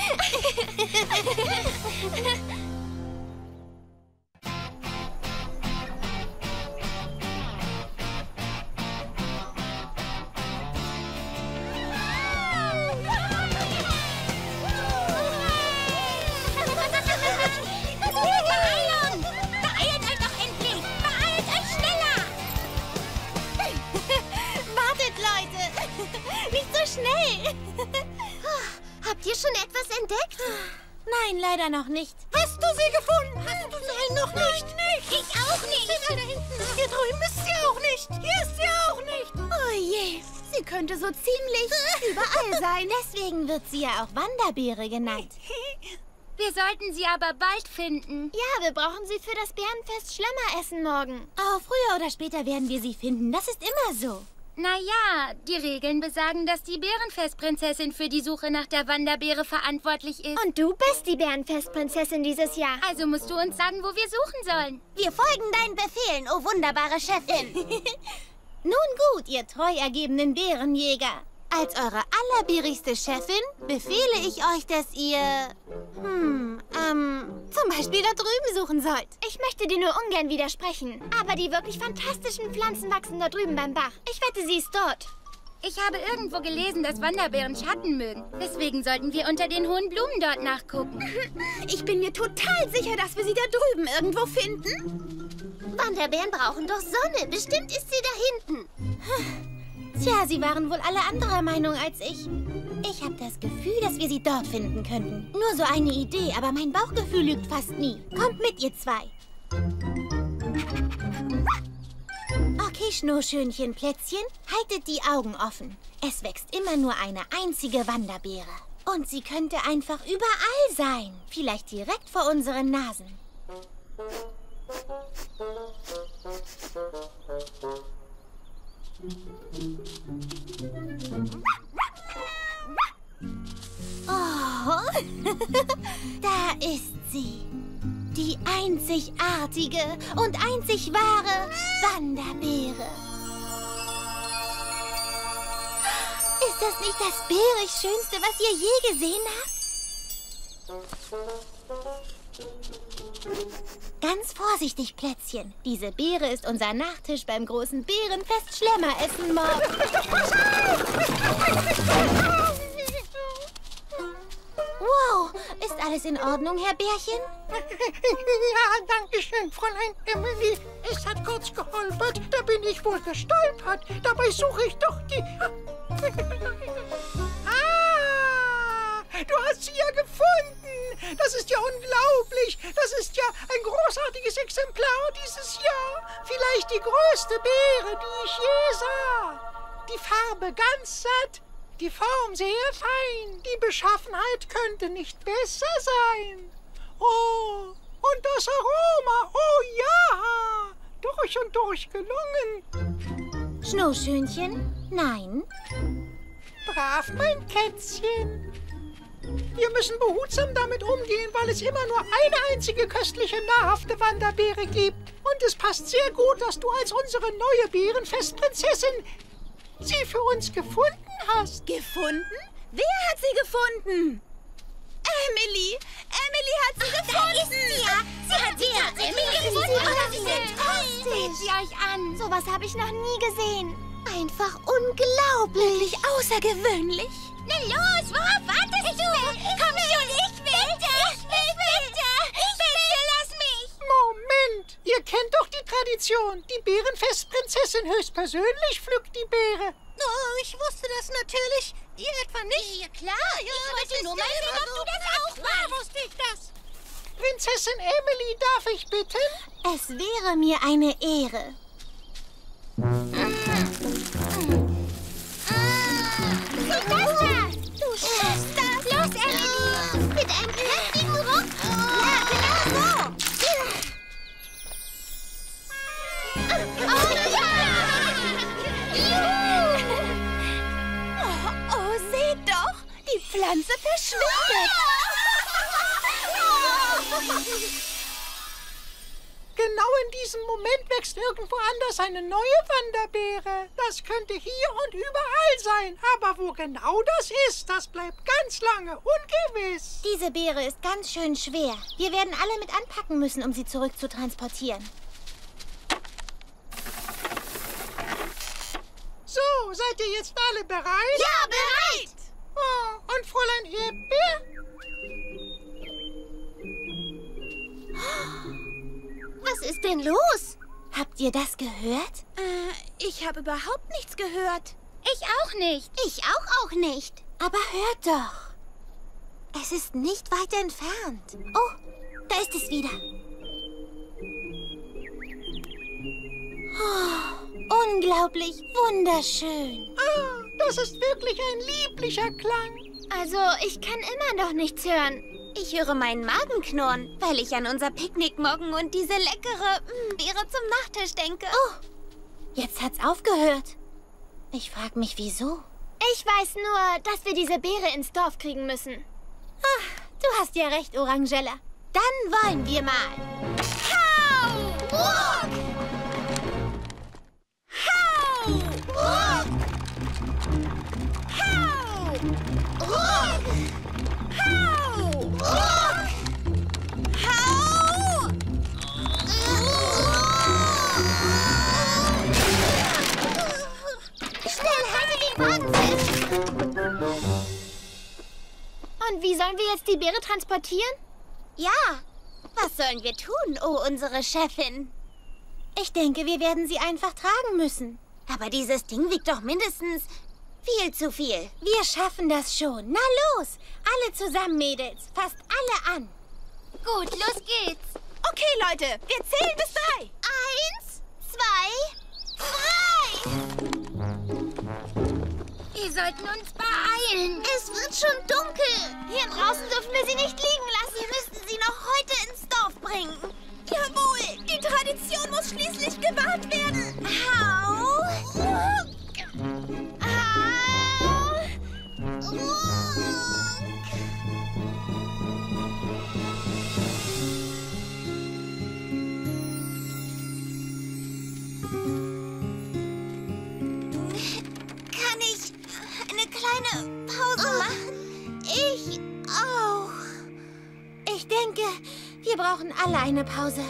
Schnell! Habt ihr schon etwas entdeckt? Nein, leider noch nicht. Hast du sie gefunden? Hast du sie noch nicht? Ich auch nicht. Sie ist da hinten. Hier drüben ist sie auch nicht. Hier ist sie auch nicht. Oh je, sie könnte so ziemlich überall sein. Deswegen wird sie ja auch Wanderbeere genannt. Wir sollten sie aber bald finden. Ja, wir brauchen sie für das Bärenfest Schlemmer essen morgen. Oh, früher oder später werden wir sie finden. Das ist immer so. Naja, die Regeln besagen, dass die Bärenfestprinzessin für die Suche nach der Wanderbeere verantwortlich ist. Und du bist die Bärenfestprinzessin dieses Jahr. Also musst du uns sagen, wo wir suchen sollen. Wir folgen deinen Befehlen, oh wunderbare Chefin. Nun gut, ihr treu ergebenen Bärenjäger. Als eure allerbärigste Chefin befehle ich euch, dass ihr, zum Beispiel da drüben suchen sollt. Ich möchte dir nur ungern widersprechen. Aber die wirklich fantastischen Pflanzen wachsen da drüben beim Bach. Ich wette, sie ist dort. Ich habe irgendwo gelesen, dass Wanderbären Schatten mögen. Deswegen sollten wir unter den hohen Blumen dort nachgucken. Ich bin mir total sicher, dass wir sie da drüben irgendwo finden. Wanderbären brauchen doch Sonne. Bestimmt ist sie da hinten. Tja, sie waren wohl alle anderer Meinung als ich. Ich habe das Gefühl, dass wir sie dort finden könnten. Nur so eine Idee, aber mein Bauchgefühl lügt fast nie. Kommt mit, ihr zwei. Okay, Schnurrschönchen, Plätzchen, haltet die Augen offen. Es wächst immer nur eine einzige Wanderbeere. Und sie könnte einfach überall sein. Vielleicht direkt vor unseren Nasen. Oh, da ist sie. Die einzigartige und einzig wahre Wanderbeere. Ist das nicht das bärig Schönste, was ihr je gesehen habt? Ganz vorsichtig, Plätzchen. Diese Beere ist unser Nachtisch beim großen Bärenfest Schlemmeressen morgen. Wow, ist alles in Ordnung, Herr Bärchen? Ja, danke schön, Fräulein Emily. Es hat kurz geholpert, da bin ich wohl gestolpert. Dabei suche ich doch die... Du hast sie ja gefunden. Das ist ja unglaublich. Das ist ja ein großartiges Exemplar dieses Jahr. Vielleicht die größte Beere, die ich je sah. Die Farbe ganz satt, die Form sehr fein. Die Beschaffenheit könnte nicht besser sein. Oh, und das Aroma, oh ja, durch und durch gelungen. Schnurrschönchen, nein. Brav, mein Kätzchen. Wir müssen behutsam damit umgehen, weil es immer nur eine einzige köstliche, nahrhafte Wanderbeere gibt. Und es passt sehr gut, dass du als unsere neue Bärenfestprinzessin sie für uns gefunden hast. Gefunden? Wer hat sie gefunden? Emily! Emily hat sie gefunden! Sie hat sie gefunden. Sie sind toll. Seht sie euch an. Sowas habe ich noch nie gesehen. Einfach unglaublich. Wirklich außergewöhnlich. Na los, worauf wartest du? Komm schon, ich will! Bitte, lass mich! Moment, ihr kennt doch die Tradition. Die Bärenfestprinzessin höchstpersönlich pflückt die Beere. Oh, ich wusste das natürlich. Ihr etwa nicht? Ja, klar. Ich wollte nur mal sehen, ob du das auch weißt. Wusste ich das. Prinzessin Emily, darf ich bitten? Es wäre mir eine Ehre. Du schaffst das. Los, Emily! Mit einem kräftigen Ruck. Ja, genau so. Oh, seht doch! Die Pflanze verschwindet. Genau in diesem Moment wächst irgendwo anders eine neue Wanderbeere. Das könnte hier und überall sein. Aber wo genau das ist, das bleibt ganz lange ungewiss. Diese Beere ist ganz schön schwer. Wir werden alle mit anpacken müssen, um sie zurück zu transportieren. So, seid ihr jetzt alle bereit? Ja, bereit! Oh, und Fräulein Erdbeer? Was ist denn los? Habt ihr das gehört? Ich habe überhaupt nichts gehört. Ich auch nicht. Ich auch nicht. Aber hört doch. Es ist nicht weit entfernt. Oh, da ist es wieder. Oh, unglaublich wunderschön. Ah, das ist wirklich ein lieblicher Klang. Also, ich kann immer noch nichts hören. Ich höre meinen Magen knurren, weil ich an unser Picknick morgen und diese leckere Beere zum Nachtisch denke. Oh, jetzt hat's aufgehört. Ich frage mich, wieso? Ich weiß nur, dass wir diese Beere ins Dorf kriegen müssen. Du hast ja recht, Orangella. Dann wollen wir mal. Hau! Ruck! Hau! Ruck! Hau! Ruck! Hau! Ruck! Hau! Schnell, halte den Wagen fest! Und wie sollen wir jetzt die Beere transportieren? Ja, was sollen wir tun, oh unsere Chefin? Ich denke, wir werden sie einfach tragen müssen. Aber dieses Ding wiegt doch mindestens viel zu viel. Wir schaffen das schon. Na los, alle zusammen, Mädels. Fasst alle an. Gut, los geht's. Okay, Leute, wir zählen bis 3. 1, 2, 3! Wir sollten uns beeilen. Es wird schon dunkel. Hier draußen dürfen wir sie nicht liegen lassen. Wir müssen sie noch heute ins Dorf bringen. Jawohl, die Tradition muss schließlich gewahrt werden. Hau! Ruck! Hau! Ruck! Kann ich eine kleine Pause machen? Ich auch. Ich denke, wir brauchen alle eine Pause.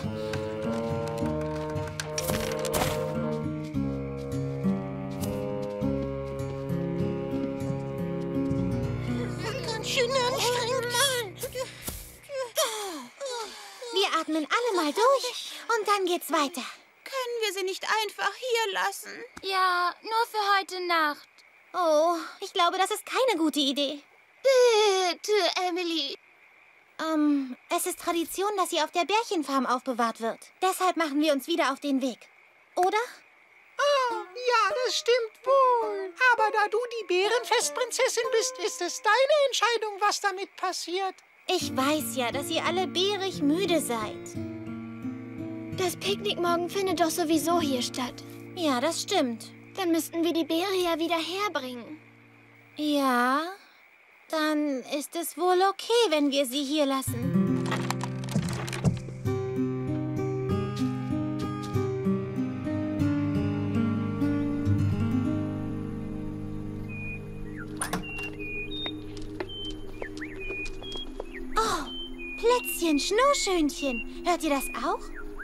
Ganz schön anstrengend. Wir atmen alle mal durch und dann geht's weiter. Können wir sie nicht einfach hier lassen? Ja, nur für heute Nacht. Oh, ich glaube, das ist keine gute Idee. Bitte, Emily. Es ist Tradition, dass sie auf der Bärchenfarm aufbewahrt wird. Deshalb machen wir uns wieder auf den Weg. Oder? Ah, ja, das stimmt wohl. Aber da du die Bärenfestprinzessin bist, ist es deine Entscheidung, was damit passiert. Ich weiß ja, dass ihr alle bärig müde seid. Das Picknick morgen findet doch sowieso hier statt. Ja, das stimmt. Dann müssten wir die Beere ja wieder herbringen. Ja, dann ist es wohl okay, wenn wir sie hier lassen. Oh, Plätzchen, Schneeschönchen. Hört ihr das auch?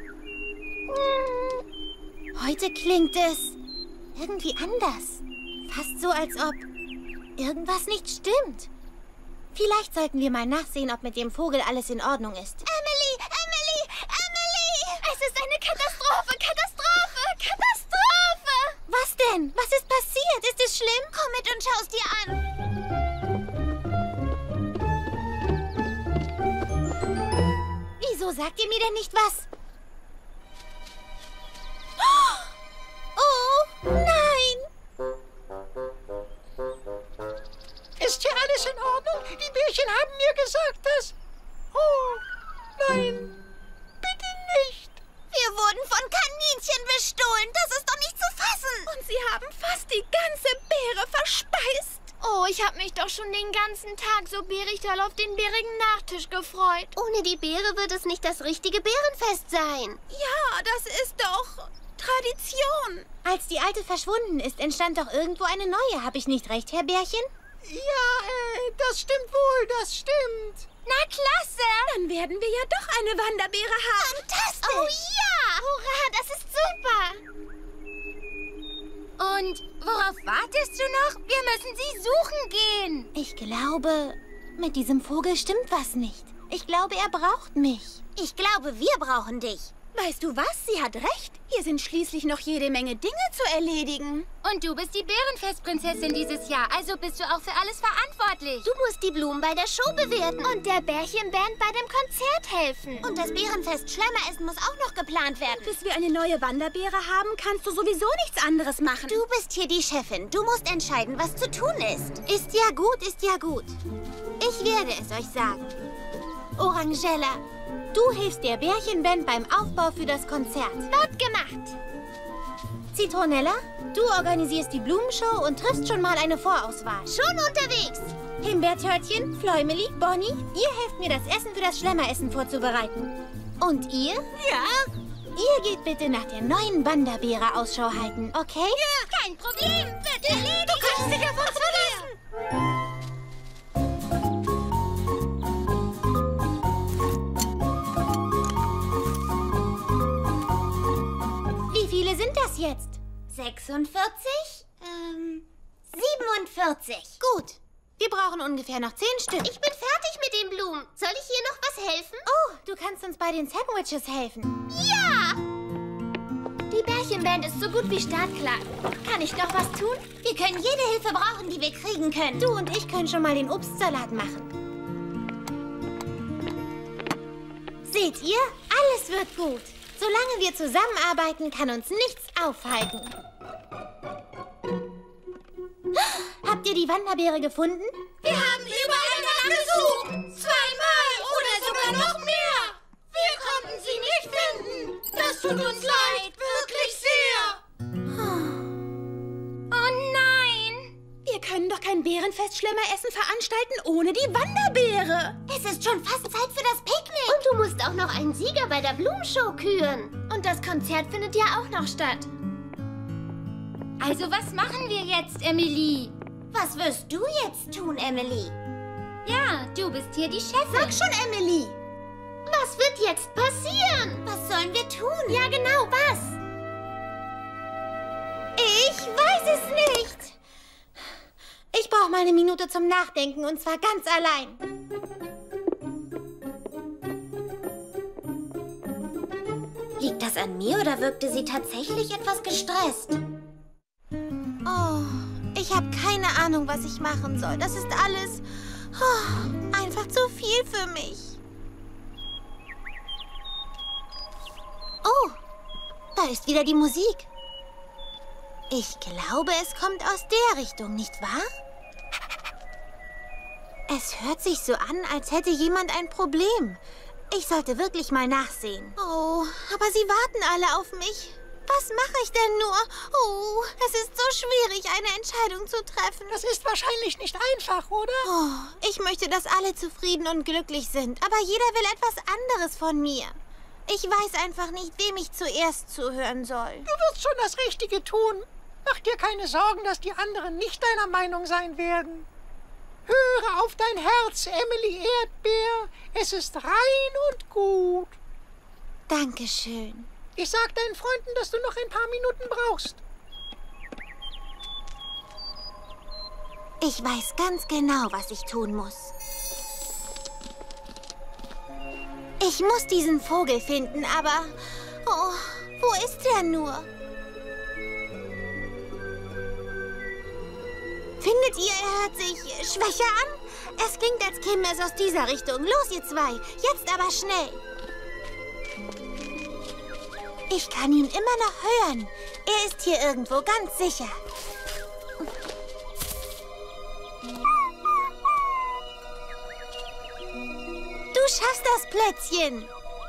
Heute klingt es irgendwie anders. Fast so, als ob irgendwas nicht stimmt. Vielleicht sollten wir mal nachsehen, ob mit dem Vogel alles in Ordnung ist. Emily! Emily! Emily! Es ist eine Katastrophe! Katastrophe! Katastrophe! Was denn? Was ist passiert? Ist es schlimm? Komm mit und schau es dir an. Wieso sagt ihr mir denn nicht was? Oh, nein! Ist hier alles in Ordnung? Die Bärchen haben mir gesagt, dass... Oh, nein, bitte nicht. Wir wurden von Kaninchen bestohlen. Das ist doch nicht zu fassen. Und sie haben fast die ganze Beere verspeist. Oh, ich habe mich doch schon den ganzen Tag so bärig doll auf den bärigen Nachtisch gefreut. Ohne die Beere wird es nicht das richtige Bärenfest sein. Ja, das ist doch Tradition. Als die alte verschwunden ist, entstand doch irgendwo eine neue. Habe ich nicht recht, Herr Bärchen? Ja, das stimmt wohl, das stimmt. Na, klasse! Dann werden wir ja doch eine Wanderbeere haben. Fantastisch! Oh ja! Hurra, das ist super! Und worauf wartest du noch? Wir müssen sie suchen gehen. Ich glaube, mit diesem Vogel stimmt was nicht. Ich glaube, er braucht mich. Ich glaube, wir brauchen dich. Weißt du was? Sie hat recht. Hier sind schließlich noch jede Menge Dinge zu erledigen. Und du bist die Bärenfestprinzessin dieses Jahr, also bist du auch für alles verantwortlich. Du musst die Blumen bei der Show bewerten und der Bärchenband bei dem Konzert helfen. Und das Bärenfest Schlemmeressen muss auch noch geplant werden. Bis wir eine neue Wanderbeere haben, kannst du sowieso nichts anderes machen. Du bist hier die Chefin. Du musst entscheiden, was zu tun ist. Ist ja gut, ist ja gut. Ich werde es euch sagen. Orangella, du hilfst der Bärchenband beim Aufbau für das Konzert. Wird gemacht. Zitronella, du organisierst die Blumenshow und triffst schon mal eine Vorauswahl. Schon unterwegs. Himbeertörtchen, Fläumeli, Bonnie, ihr helft mir, das Essen für das Schlemmeressen vorzubereiten. Und ihr? Ja? Ihr geht bitte nach der neuen Wanderbeere Ausschau halten, okay? Ja, kein Problem. Wird erledigt. Du kannst dich auf uns verlassen. Wie viele sind das jetzt? 46? 47. Gut. Wir brauchen ungefähr noch 10 Stück. Ich bin fertig mit den Blumen. Soll ich hier noch was helfen? Oh, du kannst uns bei den Sandwiches helfen. Ja! Die Bärchenband ist so gut wie startklar. Kann ich noch was tun? Wir können jede Hilfe brauchen, die wir kriegen können. Du und ich können schon mal den Obstsalat machen. Seht ihr? Alles wird gut. Solange wir zusammenarbeiten, kann uns nichts aufhalten. Habt ihr die Wanderbeere gefunden? Wir haben überall danach gesucht. 2-mal oder sogar noch mehr. Wir konnten sie nicht finden. Das tut uns leid, wirklich sehr. Oh nein! Wir können doch kein Bärenfest-Schlemmeressen veranstalten ohne die Wanderbeere. Es ist schon fast Zeit für das Picknick. Und du musst auch noch einen Sieger bei der Blumenshow küren. Und das Konzert findet ja auch noch statt. Also was machen wir jetzt, Emily? Was wirst du jetzt tun, Emily? Ja, du bist hier die Chefin. Sag schon, Emily. Was wird jetzt passieren? Was sollen wir tun? Ja, genau, was? Ich weiß es nicht. Ich brauche mal eine Minute zum Nachdenken und zwar ganz allein. Liegt das an mir oder wirkte sie tatsächlich etwas gestresst? Oh, ich habe keine Ahnung, was ich machen soll. Das ist alles einfach zu viel für mich. Oh, da ist wieder die Musik. Ich glaube, es kommt aus der Richtung, nicht wahr? Es hört sich so an, als hätte jemand ein Problem. Ich sollte wirklich mal nachsehen. Oh, aber sie warten alle auf mich. Was mache ich denn nur? Oh, es ist so schwierig, eine Entscheidung zu treffen. Das ist wahrscheinlich nicht einfach, oder? Oh, ich möchte, dass alle zufrieden und glücklich sind, aber jeder will etwas anderes von mir. Ich weiß einfach nicht, wem ich zuerst zuhören soll. Du wirst schon das Richtige tun. Mach dir keine Sorgen, dass die anderen nicht deiner Meinung sein werden. Höre auf dein Herz, Emily Erdbeer. Es ist rein und gut. Dankeschön. Ich sag deinen Freunden, dass du noch ein paar Minuten brauchst. Ich weiß ganz genau, was ich tun muss. Ich muss diesen Vogel finden, aber... Oh, wo ist er nur? Findet ihr, er hört sich schwächer an? Es klingt, als käme es aus dieser Richtung. Los, ihr zwei. Jetzt aber schnell. Ich kann ihn immer noch hören. Er ist hier irgendwo, ganz sicher. Du schaffst das, Plätzchen.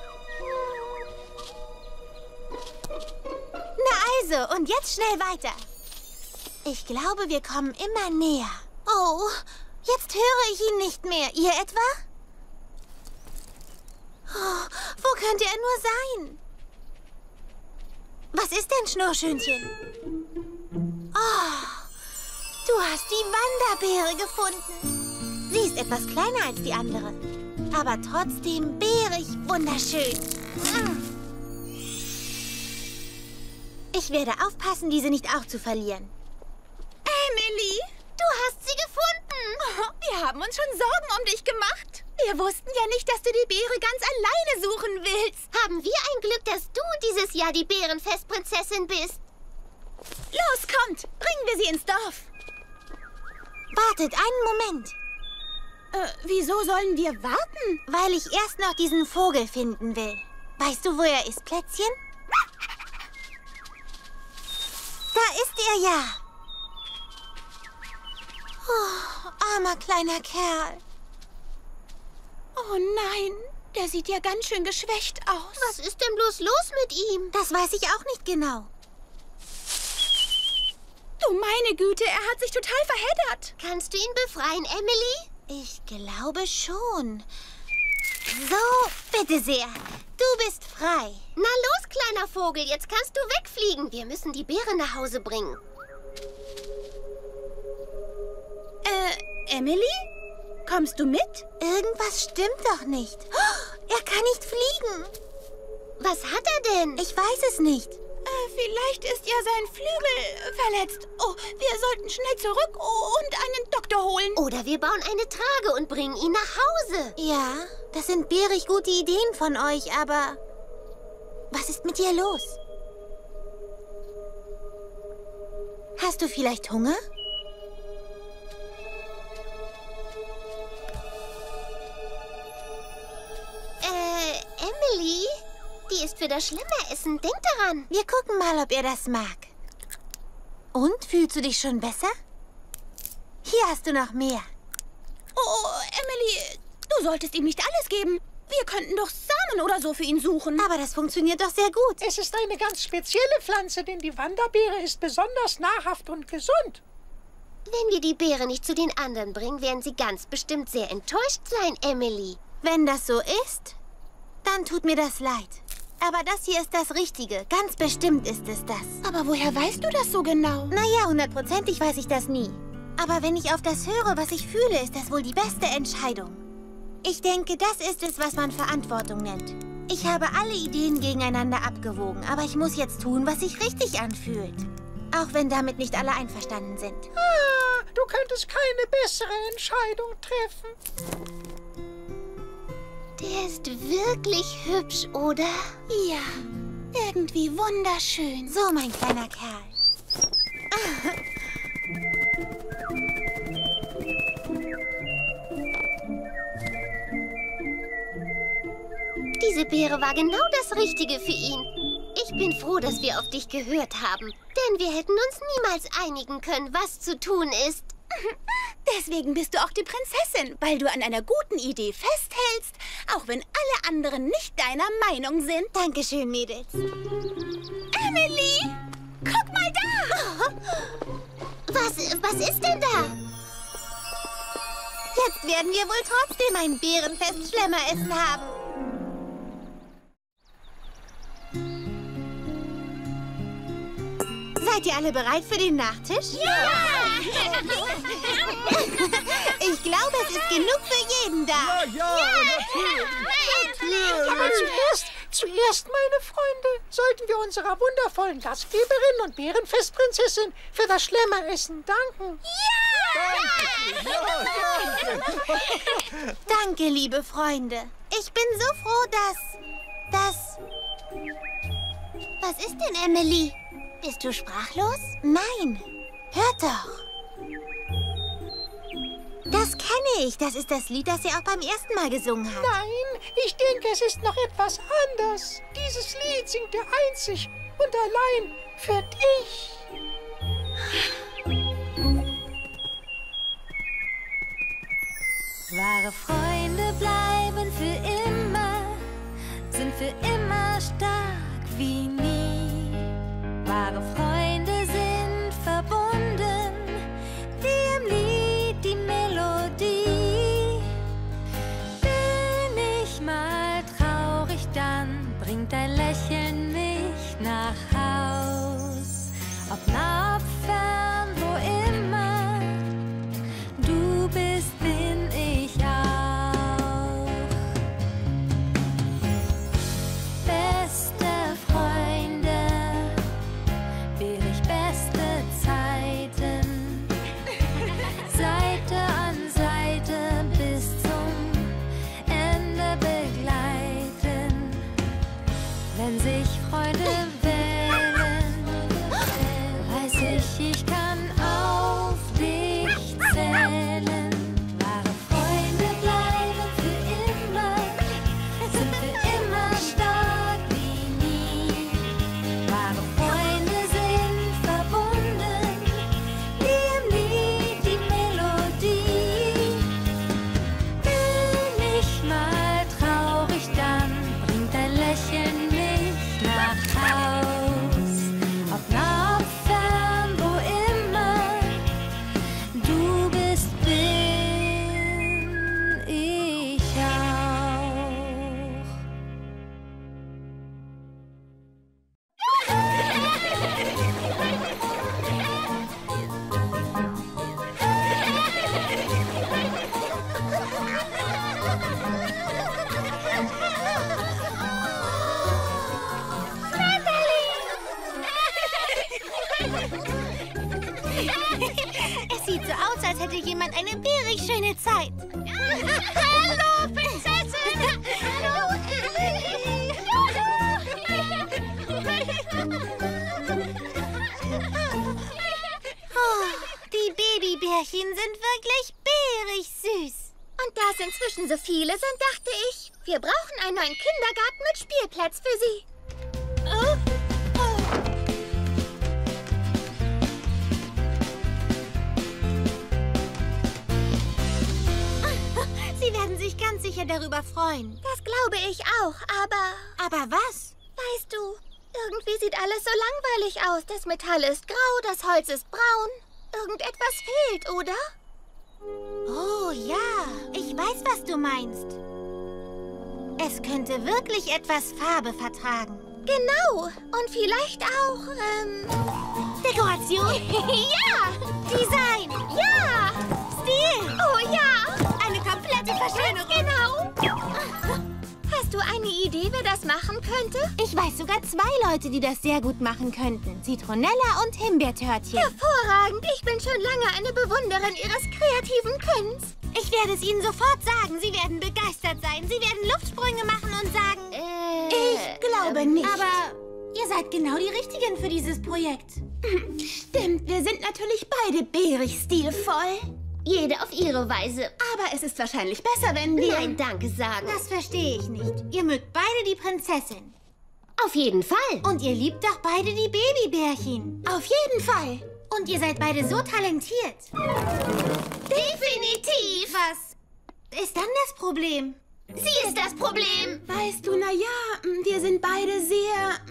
Na also, und jetzt schnell weiter. Ich glaube, wir kommen immer näher. Oh, jetzt höre ich ihn nicht mehr. Ihr etwa? Oh, wo könnte er nur sein? Was ist denn, Schnurrschönchen? Oh, du hast die Wanderbeere gefunden. Sie ist etwas kleiner als die andere, aber trotzdem beerig wunderschön. Ich werde aufpassen, diese nicht auch zu verlieren. Emily, du hast sie gefunden. Wir haben uns schon Sorgen um dich gemacht. Wir wussten ja nicht, dass du die Beere ganz alleine suchen willst. Haben wir ein Glück, dass du dieses Jahr die Bärenfestprinzessin bist. Los, kommt, bringen wir sie ins Dorf. Wartet einen Moment. Wieso sollen wir warten? Weil ich erst noch diesen Vogel finden will. Weißt du, wo er ist, Plätzchen? Da ist er ja. Oh, armer kleiner Kerl. Oh nein, der sieht ja ganz schön geschwächt aus. Was ist denn bloß los mit ihm? Das weiß ich auch nicht genau. Du meine Güte, er hat sich total verheddert. Kannst du ihn befreien, Emily? Ich glaube schon. So, bitte sehr. Du bist frei. Na los, kleiner Vogel, jetzt kannst du wegfliegen. Wir müssen die Beere nach Hause bringen. Emily? Kommst du mit? Irgendwas stimmt doch nicht. Oh, er kann nicht fliegen. Was hat er denn? Ich weiß es nicht. Vielleicht ist ja sein Flügel verletzt. Oh, wir sollten schnell zurück und einen Doktor holen. Oder wir bauen eine Trage und bringen ihn nach Hause. Ja, das sind bärig gute Ideen von euch, aber was ist mit dir los? Hast du vielleicht Hunger? Emily? Die ist für das Schlemmeressen. Denk daran. Wir gucken mal, ob er das mag. Und, fühlst du dich schon besser? Hier hast du noch mehr. Oh, Emily, du solltest ihm nicht alles geben. Wir könnten doch Samen oder so für ihn suchen. Aber das funktioniert doch sehr gut. Es ist eine ganz spezielle Pflanze, denn die Wanderbeere ist besonders nahrhaft und gesund. Wenn wir die Beere nicht zu den anderen bringen, werden sie ganz bestimmt sehr enttäuscht sein, Emily. Wenn das so ist, dann tut mir das leid. Aber das hier ist das Richtige. Ganz bestimmt ist es das. Aber woher weißt du das so genau? Naja, 100%ig weiß ich das nie. Aber wenn ich auf das höre, was ich fühle, ist das wohl die beste Entscheidung. Ich denke, das ist es, was man Verantwortung nennt. Ich habe alle Ideen gegeneinander abgewogen, aber ich muss jetzt tun, was sich richtig anfühlt. Auch wenn damit nicht alle einverstanden sind. Ah, du könntest keine bessere Entscheidung treffen. Der ist wirklich hübsch, oder? Ja, irgendwie wunderschön. So, mein kleiner Kerl. Diese Beere war genau das Richtige für ihn. Ich bin froh, dass wir auf dich gehört haben. Denn wir hätten uns niemals einigen können, was zu tun ist. Deswegen bist du auch die Prinzessin, weil du an einer guten Idee festhältst, auch wenn alle anderen nicht deiner Meinung sind. Dankeschön, Mädels. Emily, guck mal da! Was ist denn da? Jetzt werden wir wohl trotzdem ein Bärenfest-Schlemmeressen haben. Seid ihr alle bereit für den Nachtisch? Ja! Ich glaube, es ist genug für jeden da. Ja, natürlich. Aber zuerst, meine Freunde, sollten wir unserer wundervollen Gastgeberin und Bärenfestprinzessin für das Schlemmeressen danken. Danke, liebe Freunde. Ich bin so froh, dass... Was ist denn, Emily? Bist du sprachlos? Nein. Hört doch. Das kenne ich. Das ist das Lied, das er auch beim ersten Mal gesungen hat. Nein, ich denke, es ist noch etwas anders. Dieses Lied singt er einzig und allein für dich. Wahre Freunde bleiben für immer, sind für immer stark wie nie. Wahre Freunde sind verbunden, wie im Lied die Melodie. Bin ich mal traurig, dann bringt dein Lächeln mich nach Haus. Ob nah, ob fern, wo immer du bist, bin ich auch. Beste Freunde, so aus, als hätte jemand eine bärig schöne Zeit. Hallo, Prinzessin! Hallo! Die Babybärchen sind wirklich bärig süß. Und da es inzwischen so viele sind, dachte ich, wir brauchen einen neuen Kindergarten mit Spielplatz für sie. Sie werden sich ganz sicher darüber freuen. Das glaube ich auch, aber... Aber was? Weißt du, irgendwie sieht alles so langweilig aus. Das Metall ist grau, das Holz ist braun. Irgendetwas fehlt, oder? Oh ja, ich weiß, was du meinst. Es könnte wirklich etwas Farbe vertragen. Genau. Und vielleicht auch, Dekoration? ja! Design? Ja! Stil? Oh ja! Eine komplette Verschönerung. Genau! Hast du eine Idee, wer das machen könnte? Ich weiß sogar 2 Leute, die das sehr gut machen könnten. Zitronella und Himbeertörtchen. Hervorragend! Ich bin schon lange eine Bewunderin Ihres kreativen Künns. Ich werde es Ihnen sofort sagen. Sie werden begeistert sein. Sie werden Luftsprünge machen und sagen... Ich glaube nicht. Aber ihr seid genau die Richtigen für dieses Projekt. Stimmt, wir sind natürlich beide bärig stilvoll. Jede auf ihre Weise. Aber es ist wahrscheinlich besser, wenn wir... Nein, danke sagen. Das verstehe ich nicht. Ihr mögt beide die Prinzessin. Auf jeden Fall. Und ihr liebt doch beide die Babybärchen. Auf jeden Fall. Und ihr seid beide so talentiert. Definitiv. Was ist dann das Problem? Sie ist das Problem. Weißt du, wir sind beide sehr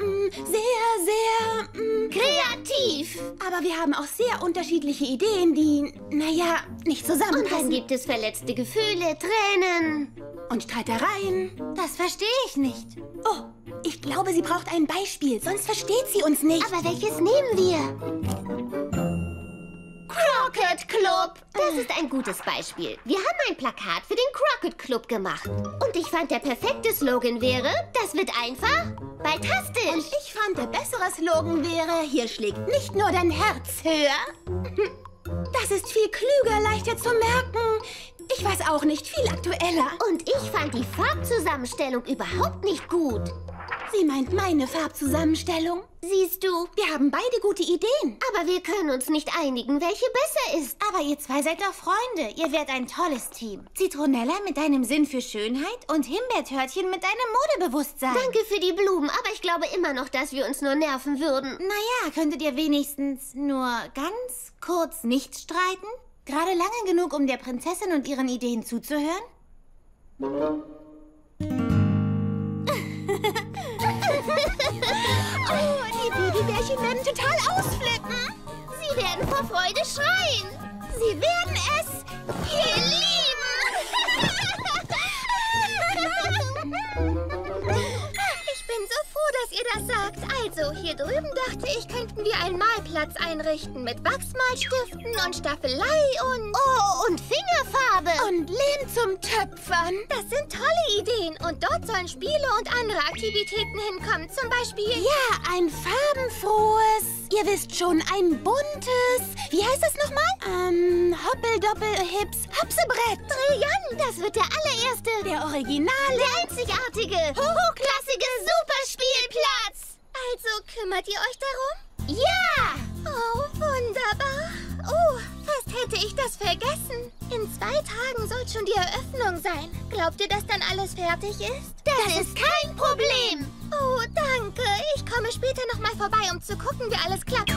Kreativ. aber wir haben auch sehr unterschiedliche Ideen, die, nicht Und dann zusammenpassen. gibt es verletzte Gefühle, Tränen. Und Streitereien. Das verstehe ich nicht. Oh, ich glaube, sie braucht ein Beispiel, sonst versteht sie uns nicht. Aber welches nehmen wir? Crockett Club. Das ist ein gutes Beispiel. Wir haben ein Plakat für den Crockett Club gemacht. Und ich fand, der perfekte Slogan wäre, das wird einfach, baltastisch. Und ich fand, der bessere Slogan wäre, hier schlägt nicht nur dein Herz höher. Das ist viel klüger, leichter zu merken. Ich weiß auch nicht, viel aktueller. Und ich fand die Farbzusammenstellung überhaupt nicht gut. Sie meint meine Farbzusammenstellung. Siehst du, Wir haben beide gute Ideen. aber wir können uns nicht einigen, welche besser ist. Aber ihr 2 seid doch Freunde. Ihr werdet ein tolles Team. Zitronella mit deinem Sinn für Schönheit und Himbeertörtchen mit deinem Modebewusstsein. Danke für die Blumen, aber ich glaube immer noch, dass wir uns nur nerven würden. Naja, könntet ihr wenigstens nur ganz kurz nicht streiten? Gerade lange genug, um der Prinzessin und ihren Ideen zuzuhören? Oh, die Babybärchen werden total ausflippen. Sie werden vor Freude schreien. Sie werden es Ihr Ich bin so froh, dass ihr das sagt. Also, hier drüben dachte ich, könnten wir einen Malplatz einrichten mit Wachsmalstiften und Staffelei und... Oh, und Fingerfarbe. und Lehm zum Töpfern. Das sind tolle Ideen. Und dort sollen Spiele und andere Aktivitäten hinkommen. Zum Beispiel... Ja, ein farbenfrohes, ihr wisst schon, ein buntes, wie heißt das nochmal? Hoppeldoppel-Hips, Hopsebrett. Brillant, das wird der allererste. Der Originale. Der einzigartige, hochklassige Superspielplatz. Also kümmert ihr euch darum? Ja! Oh, wunderbar. Oh, fast hätte ich das vergessen. In 2 Tagen soll schon die Eröffnung sein. Glaubt ihr, dass dann alles fertig ist? Das ist kein Problem. Oh, danke. Ich komme später noch mal vorbei, um zu gucken, wie alles klappt.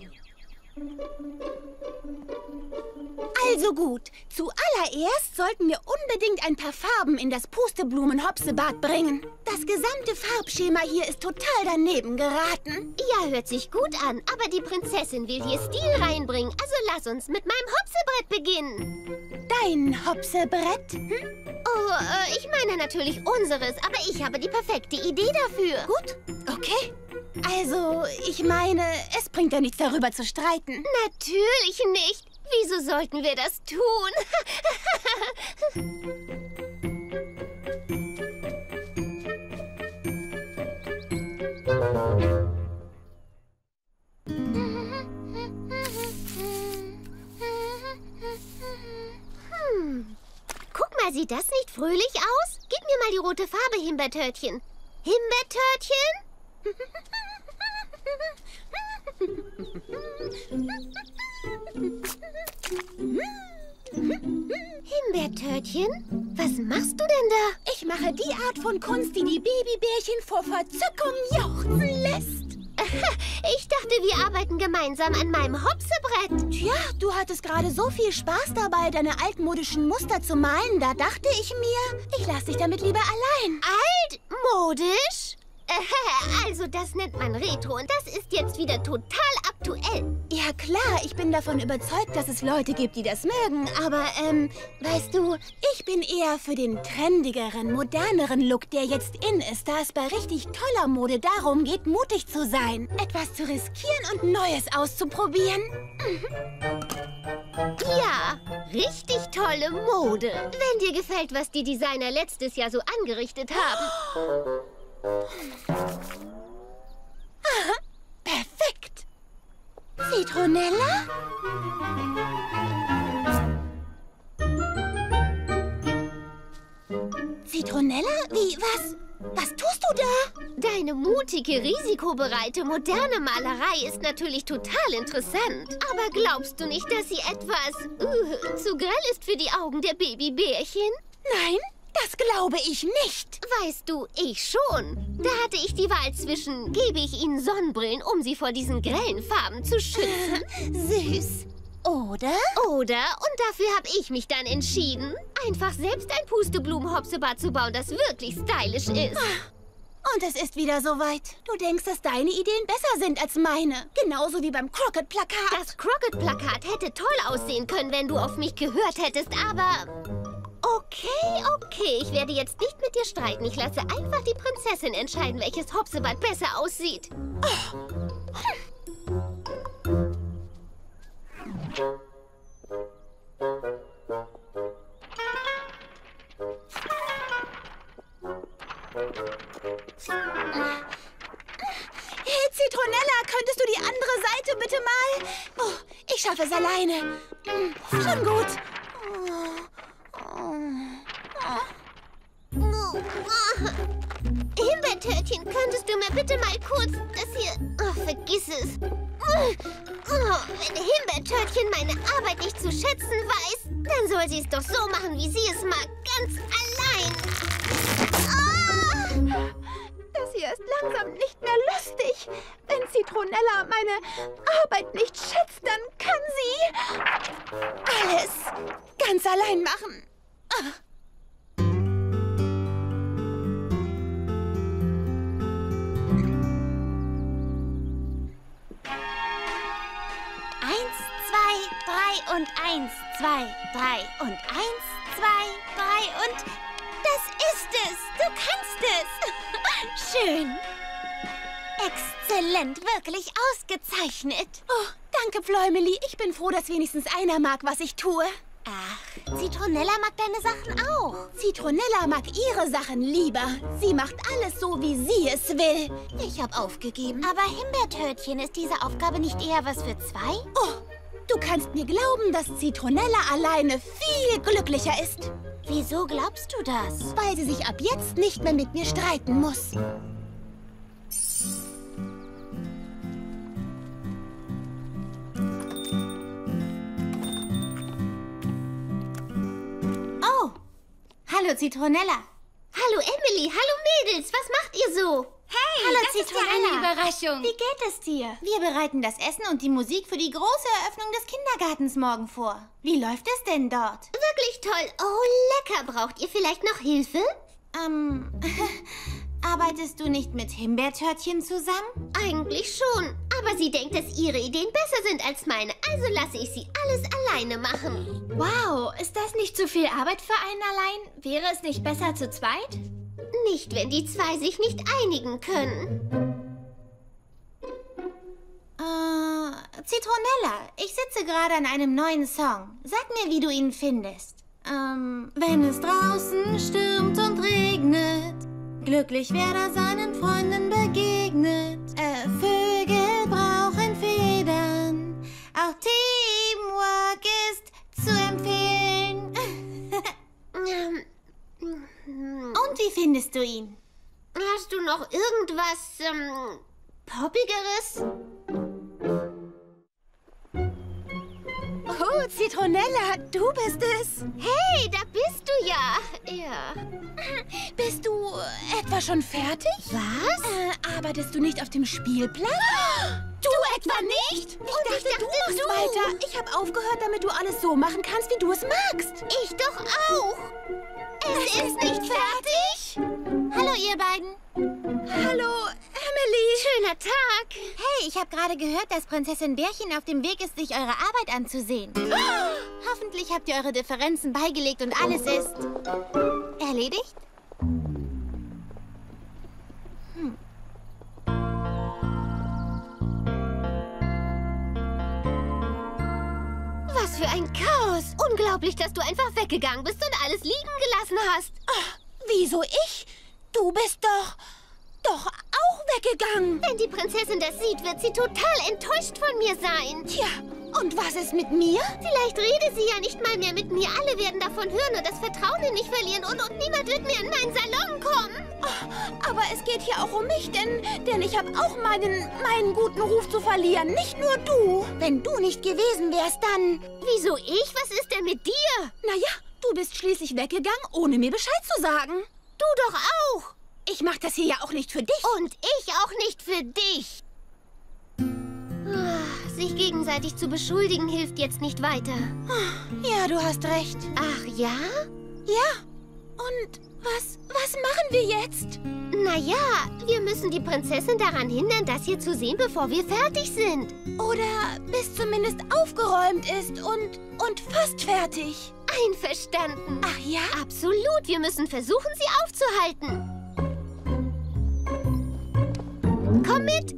Also gut, zuallererst sollten wir unbedingt ein paar Farben in das Pusteblumen-Hopsebad bringen. Das gesamte Farbschema hier ist total daneben geraten. Ja, hört sich gut an, aber die Prinzessin will hier Stil reinbringen. Also lass uns mit meinem Hopsebrett beginnen. Dein Hopsebrett? Oh, ich meine natürlich unseres, aber ich habe die perfekte Idee dafür. Gut, okay. Also, ich meine, es bringt ja nichts darüber zu streiten. Natürlich nicht. Wieso sollten wir das tun? Sieht das nicht fröhlich aus? Gib mir mal die rote Farbe, Himbeertörtchen. Himbeertörtchen? Himbeertörtchen? Was machst du denn da? Ich mache die Art von Kunst, die Babybärchen vor Verzückung jauchzen lässt. Ich dachte, wir arbeiten gemeinsam an meinem Hopsebrett. Tja, du hattest gerade so viel Spaß dabei, deine altmodischen Muster zu malen. Da dachte ich mir, ich lasse dich damit lieber allein. Altmodisch? Also das nennt man Retro und das ist jetzt wieder total aktuell. Ja klar, ich bin davon überzeugt, dass es Leute gibt, die das mögen. Aber, weißt du, ich bin eher für den trendigeren, moderneren Look, der jetzt in ist, da es bei richtig toller Mode darum geht, mutig zu sein, etwas zu riskieren und Neues auszuprobieren. Ja, richtig tolle Mode. Wenn dir gefällt, was die Designer letztes Jahr so angerichtet haben. Aha, perfekt. Zitronella? Zitronella? Wie, was? Was tust du da? Deine mutige, risikobereite, moderne Malerei ist natürlich total interessant. Aber glaubst du nicht, dass sie etwas zu grell ist für die Augen der Babybärchen? Nein, das glaube ich nicht. Weißt du, ich schon. Da hatte ich die Wahl zwischen, gebe ich ihnen Sonnenbrillen, um sie vor diesen grellen Farben zu schützen. Süß. Oder? Und dafür habe ich mich dann entschieden, einfach selbst ein Pusteblumen-Hopsebad zu bauen, das wirklich stylisch ist. Und es ist wieder soweit. Du denkst, dass deine Ideen besser sind als meine. Genauso wie beim Crockett-Plakat. Das Crockett-Plakat hätte toll aussehen können, wenn du auf mich gehört hättest, aber... Okay. Ich werde jetzt nicht mit dir streiten. Ich lasse einfach die Prinzessin entscheiden, welches Hopsebad besser aussieht. Hey, Zitronella, könntest du die andere Seite bitte mal? Oh, ich schaffe es alleine. Schon gut. Himbeertörtchen, könntest du mir bitte mal kurz das hier... Oh, vergiss es. Wenn Himbeertörtchen meine Arbeit nicht zu schätzen weiß, dann soll sie es doch so machen, wie sie es mag. Ganz allein. Das hier ist langsam nicht mehr lustig. Wenn Zitronella meine Arbeit nicht schätzt, dann kann sie alles ganz allein machen. 3 und 1, 2, 3 und 1, 2, 3 und... Das ist es! Du kannst es! Schön! Exzellent, wirklich ausgezeichnet. Oh, danke, Pfläumeli. Ich bin froh, dass wenigstens einer mag, was ich tue. Ach, Zitronella mag deine Sachen auch. Zitronella mag ihre Sachen lieber. Sie macht alles so, wie sie es will. Ich habe aufgegeben. Aber Himbeertörtchen, ist diese Aufgabe nicht eher was für zwei? Oh, du kannst mir glauben, dass Zitronella alleine viel glücklicher ist. Wieso glaubst du das? Weil sie sich ab jetzt nicht mehr mit mir streiten muss. Oh, hallo Zitronella. Hallo Emily, hallo Mädels, was macht ihr so? Hey, hallo das Zitronella. ist ja eine Überraschung. Wie geht es dir? Wir bereiten das Essen und die Musik für die große Eröffnung des Kindergartens morgen vor. Wie läuft es denn dort? Wirklich toll. Oh, lecker. Braucht ihr vielleicht noch Hilfe? Arbeitest du nicht mit Himbeertörtchen zusammen? Eigentlich schon. Aber sie denkt, dass ihre Ideen besser sind als meine. Also lasse ich sie alles alleine machen. Wow, ist das nicht zu viel Arbeit für einen allein? Wäre es nicht besser zu zweit? Nicht, wenn die zwei sich nicht einigen können. Zitronella, ich sitze gerade an einem neuen Song. Sag mir, wie du ihn findest. Wenn es draußen stürmt und regnet, glücklich wer da seinen Freunden begegnet. Vögel brauchen Federn, auch Teamwork ist zu empfehlen. findest du ihn? Hast du noch irgendwas, Poppigeres? Oh, Zitronella, du bist es. Hey, da bist du ja. Ja. Bist du etwa schon fertig? Was? Arbeitest du nicht auf dem Spielplatz? Du etwa nicht? Ich dachte, du machst weiter. Ich habe aufgehört, damit du alles so machen kannst, wie du es magst. Ich doch auch. Es ist nicht fertig. Hallo, ihr beiden. Hallo, Emily. Schöner Tag. Hey, ich habe gerade gehört, dass Prinzessin Bärchen auf dem Weg ist, sich eure Arbeit anzusehen. Hoffentlich habt ihr eure Differenzen beigelegt und alles ist erledigt. Was für ein Chaos. Unglaublich, dass du einfach weggegangen bist und alles liegen gelassen hast. Wieso ich? Du bist doch auch weggegangen. Wenn die Prinzessin das sieht, wird sie total enttäuscht von mir sein. Tja, und was ist mit mir? Vielleicht redet sie ja nicht mal mehr mit mir. Alle werden davon hören und das Vertrauen in mich verlieren und niemand wird mehr in meinen Salon kommen. Aber es geht hier auch um mich, denn ich habe auch meinen guten Ruf zu verlieren. Nicht nur du. Wenn du nicht gewesen wärst, dann... Wieso ich? Was ist denn mit dir? Naja, du bist schließlich weggegangen, ohne mir Bescheid zu sagen. Du doch auch. Ich mach das hier ja auch nicht für dich. Und ich auch nicht für dich. Sich gegenseitig zu beschuldigen hilft jetzt nicht weiter. Ja, du hast recht. Ach ja? Ja. Und was machen wir jetzt? Naja, wir müssen die Prinzessin daran hindern, das hier zu sehen, bevor wir fertig sind. Oder bis zumindest aufgeräumt ist und fast fertig. Einverstanden. Ach ja? Absolut. Wir müssen versuchen, sie aufzuhalten. Komm mit.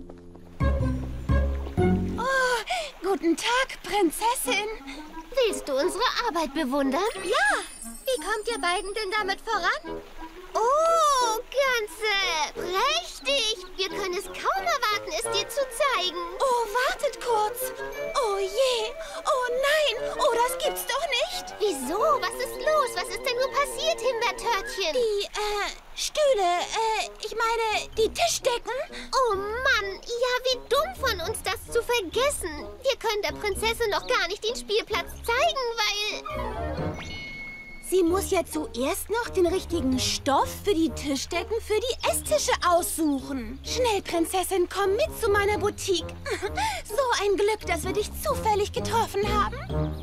Oh, guten Tag, Prinzessin. Willst du unsere Arbeit bewundern? Ja. Wie kommt ihr beiden denn damit voran? Oh, ganz prächtig. Wir können es kaum erwarten, es dir zu zeigen. Oh, wartet kurz. Oh je. Oh nein. Oh, das gibt's doch nicht. Wieso? Was ist los? Was ist denn nur passiert, Himbeertörtchen? Die, Stühle, ich meine, die Tischdecken. Oh Mann, ja, wie dumm von uns, das zu vergessen. Wir können der Prinzessin noch gar nicht den Spielplatz zeigen, weil... Sie muss ja zuerst noch den richtigen Stoff für die Tischdecken für die Esstische aussuchen. Schnell, Prinzessin, komm mit zu meiner Boutique. So ein Glück, dass wir dich zufällig getroffen haben.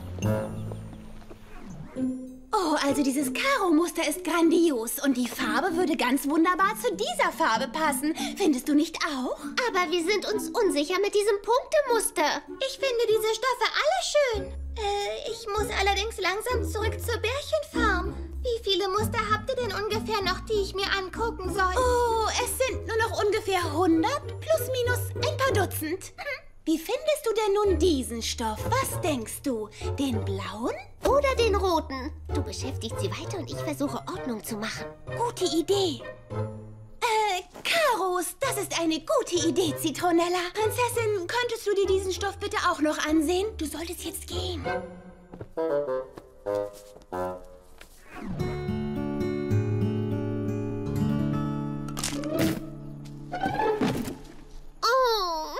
Oh, also dieses Karo-Muster ist grandios und die Farbe würde ganz wunderbar zu dieser Farbe passen. Findest du nicht auch? Aber wir sind uns unsicher mit diesem Punktemuster. Ich finde diese Stoffe alle schön. Ich muss allerdings langsam zurück zur Bärchenfarm. Wie viele Muster habt ihr denn ungefähr noch, die ich mir angucken soll? Oh, es sind nur noch ungefähr 100 plus minus ein paar Dutzend. Wie findest du denn nun diesen Stoff? Was denkst du? Den blauen? Oder den roten? Du beschäftigst sie weiter und ich versuche Ordnung zu machen. Gute Idee. Karos, das ist eine gute Idee, Zitronella. Prinzessin, könntest du dir diesen Stoff bitte auch noch ansehen? Du solltest jetzt gehen. Oh.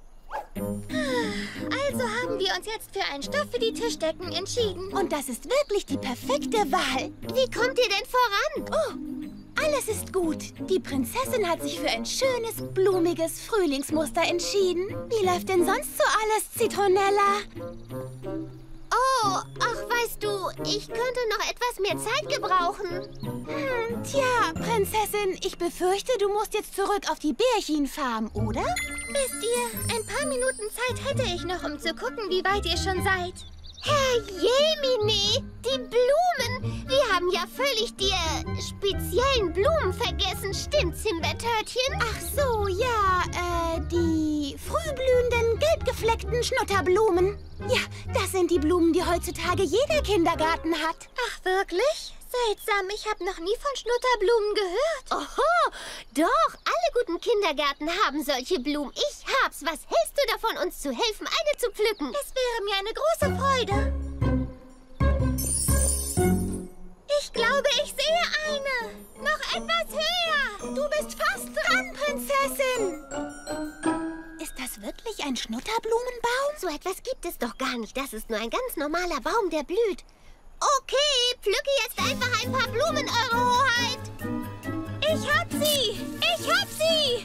Also haben wir uns jetzt für einen Stoff für die Tischdecken entschieden. Und das ist wirklich die perfekte Wahl. Wie kommt ihr denn voran? Oh, alles ist gut. Die Prinzessin hat sich für ein schönes, blumiges Frühlingsmuster entschieden. Wie läuft denn sonst so alles, Zitronella? Oh, ach, weißt du, ich könnte noch etwas mehr Zeit gebrauchen. Tja, Prinzessin, ich befürchte, du musst jetzt zurück auf die Bärchenfarm, oder? Wisst ihr, ein paar Minuten Zeit hätte ich noch, um zu gucken, wie weit ihr schon seid. Herr Jemine, die Blumen. Wir haben ja völlig die speziellen Blumen vergessen. Stimmt's, Himbeertörtchen? Ach so, ja, die frühblühenden, gelbgefleckten Schnutterblumen. Ja, das sind die Blumen, die heutzutage jeder Kindergarten hat. Ach, wirklich? Seltsam, ich habe noch nie von Schnutterblumen gehört. Oho, doch, alle guten Kindergärten haben solche Blumen. Ich hab's. Was hältst du davon, uns zu helfen, eine zu pflücken? Es wäre mir eine große Freude. Ich glaube, ich sehe eine. Noch etwas höher. Du bist fast dran, Prinzessin. Ist das wirklich ein Schnutterblumenbaum? So etwas gibt es doch gar nicht. Das ist nur ein ganz normaler Baum, der blüht. Okay, pflücke jetzt einfach ein paar Blumen, Eure Hoheit. Ich hab sie! Ich hab sie!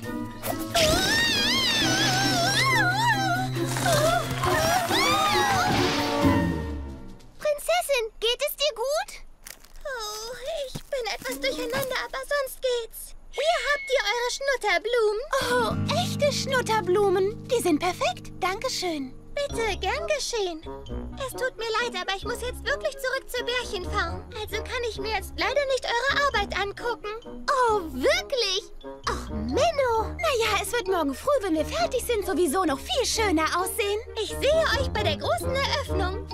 Prinzessin, geht es dir gut? Oh, ich bin etwas durcheinander, aber sonst geht's. Hier habt ihr eure Schnutterblumen. Oh, echte Schnutterblumen. Die sind perfekt. Dankeschön. Bitte, gern geschehen. Es tut mir leid, aber ich muss jetzt wirklich zurück zur Bärchenfarm. Also kann ich mir jetzt leider nicht eure Arbeit angucken. Oh, wirklich? Ach, Menno. Naja, es wird morgen früh, wenn wir fertig sind, sowieso noch viel schöner aussehen. Ich sehe euch bei der großen Eröffnung.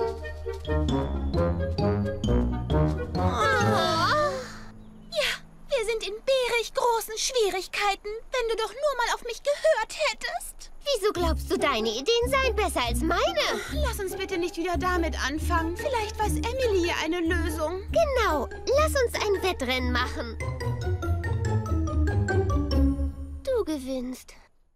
Ja, wir sind in bärig großen Schwierigkeiten. Wenn du doch nur mal auf mich gehört hättest. Wieso glaubst du, deine Ideen seien besser als meine? Lass uns bitte nicht wieder damit anfangen. Vielleicht weiß Emily ja eine Lösung. Genau. Lass uns ein Wettrennen machen. Du gewinnst.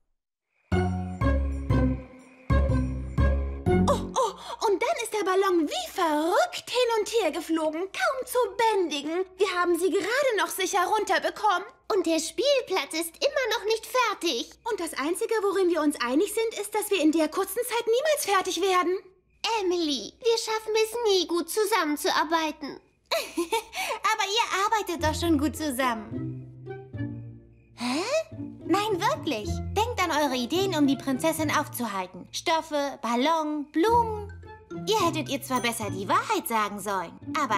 Und dann ist der Ballon wie verrückt hin und her geflogen. Kaum zu bändigen. Wir haben sie gerade noch sicher runterbekommen. Und der Spielplatz ist immer noch nicht fertig. Und das Einzige, worin wir uns einig sind, ist, dass wir in der kurzen Zeit niemals fertig werden. Emily, wir schaffen es nie, gut zusammenzuarbeiten. Aber ihr arbeitet doch schon gut zusammen. Hä? Nein, wirklich. Denkt an eure Ideen, um die Prinzessin aufzuhalten. Stoffe, Ballon, Blumen. Ihr hättet ihr zwar besser die Wahrheit sagen sollen, aber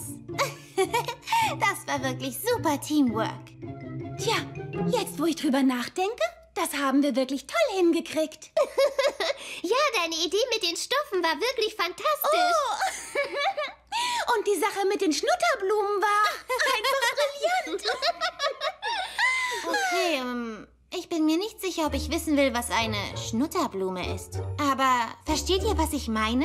das war wirklich super Teamwork. Tja, jetzt wo ich drüber nachdenke, das haben wir wirklich toll hingekriegt. Ja, deine Idee mit den Stoffen war wirklich fantastisch. Oh. Und die Sache mit den Schnutterblumen war einfach brillant. Okay, ich bin mir nicht sicher, ob ich wissen will, was eine Schnutterblume ist. Aber versteht ihr, was ich meine?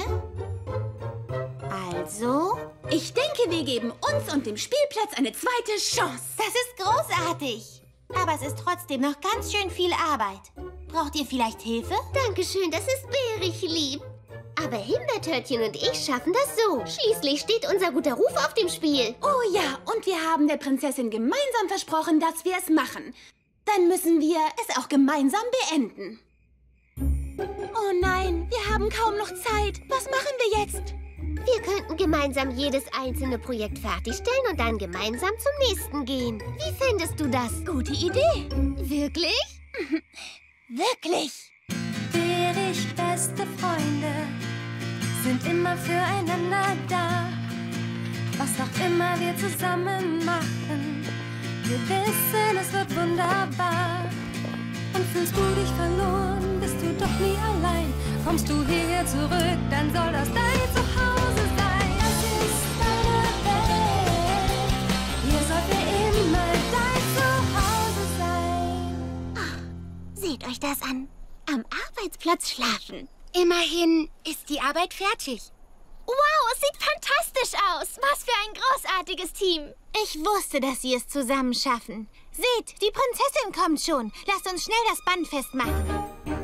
Also? Ich denke, wir geben uns und dem Spielplatz eine zweite Chance. Das ist großartig. Aber es ist trotzdem noch ganz schön viel Arbeit. Braucht ihr vielleicht Hilfe? Dankeschön, das ist bärig lieb. Aber Himbeertörtchen und ich schaffen das so. Schließlich steht unser guter Ruf auf dem Spiel. Oh ja, und wir haben der Prinzessin gemeinsam versprochen, dass wir es machen. Dann müssen wir es auch gemeinsam beenden. Oh nein, wir haben kaum noch Zeit. Was machen wir jetzt? Wir könnten gemeinsam jedes einzelne Projekt fertigstellen und dann gemeinsam zum nächsten gehen. Wie findest du das? Gute Idee. Wirklich? Wirklich. Bärig beste Freunde sind immer füreinander da. Was auch immer wir zusammen machen, wir wissen, es wird wunderbar. Und fühlst du dich verloren, bist du doch nie allein. Kommst du hierher zurück, dann soll das dein Zuhause sein. Das ist deine Welt. Hier soll für immer dein Zuhause sein. Seht euch das an. Am Arbeitsplatz schlafen. Immerhin ist die Arbeit fertig. Wow, es sieht fantastisch aus. Was für ein großartiges Team. Ich wusste, dass sie es zusammen schaffen. Seht, die Prinzessin kommt schon. Lasst uns schnell das Band festmachen.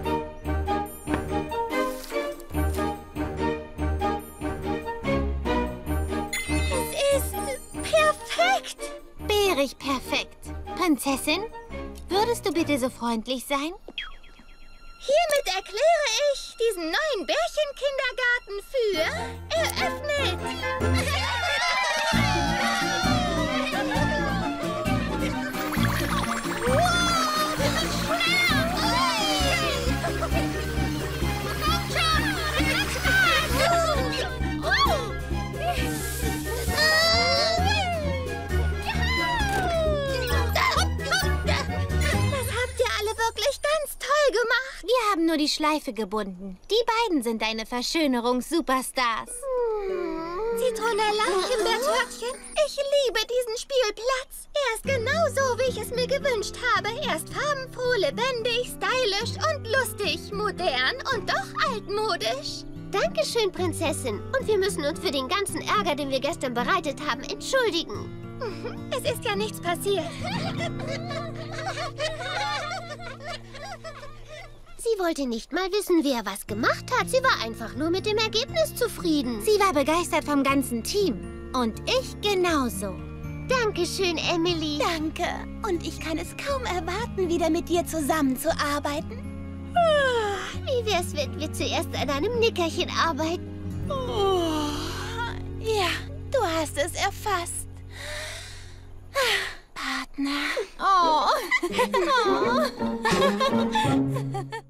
Es ist perfekt. Bärig perfekt. Prinzessin, würdest du bitte so freundlich sein? Hiermit erkläre ich diesen neuen Bärchenkindergarten für eröffnet. Wow, wir sind schneller. Kommt schon, wir sind Das habt ihr alle wirklich ganz toll gemacht. Wir haben nur die Schleife gebunden. Die beiden sind deine Verschönerungs-Superstars. Zitronella, Himbeertörtchen, ich liebe diesen Spielplatz. Er ist genau so, wie ich es mir gewünscht habe. Er ist farbenfroh, lebendig, stylisch und lustig, modern und doch altmodisch. Dankeschön, Prinzessin. Und wir müssen uns für den ganzen Ärger, den wir gestern bereitet haben, entschuldigen. Es ist ja nichts passiert. Sie wollte nicht mal wissen, wer was gemacht hat. Sie war einfach nur mit dem Ergebnis zufrieden. Sie war begeistert vom ganzen Team. Und ich genauso. Dankeschön, Emily. Danke. Und ich kann es kaum erwarten, wieder mit dir zusammenzuarbeiten. Wie wär's, wenn wir zuerst an einem Nickerchen arbeiten? Ja, du hast es erfasst. Partner. Oh.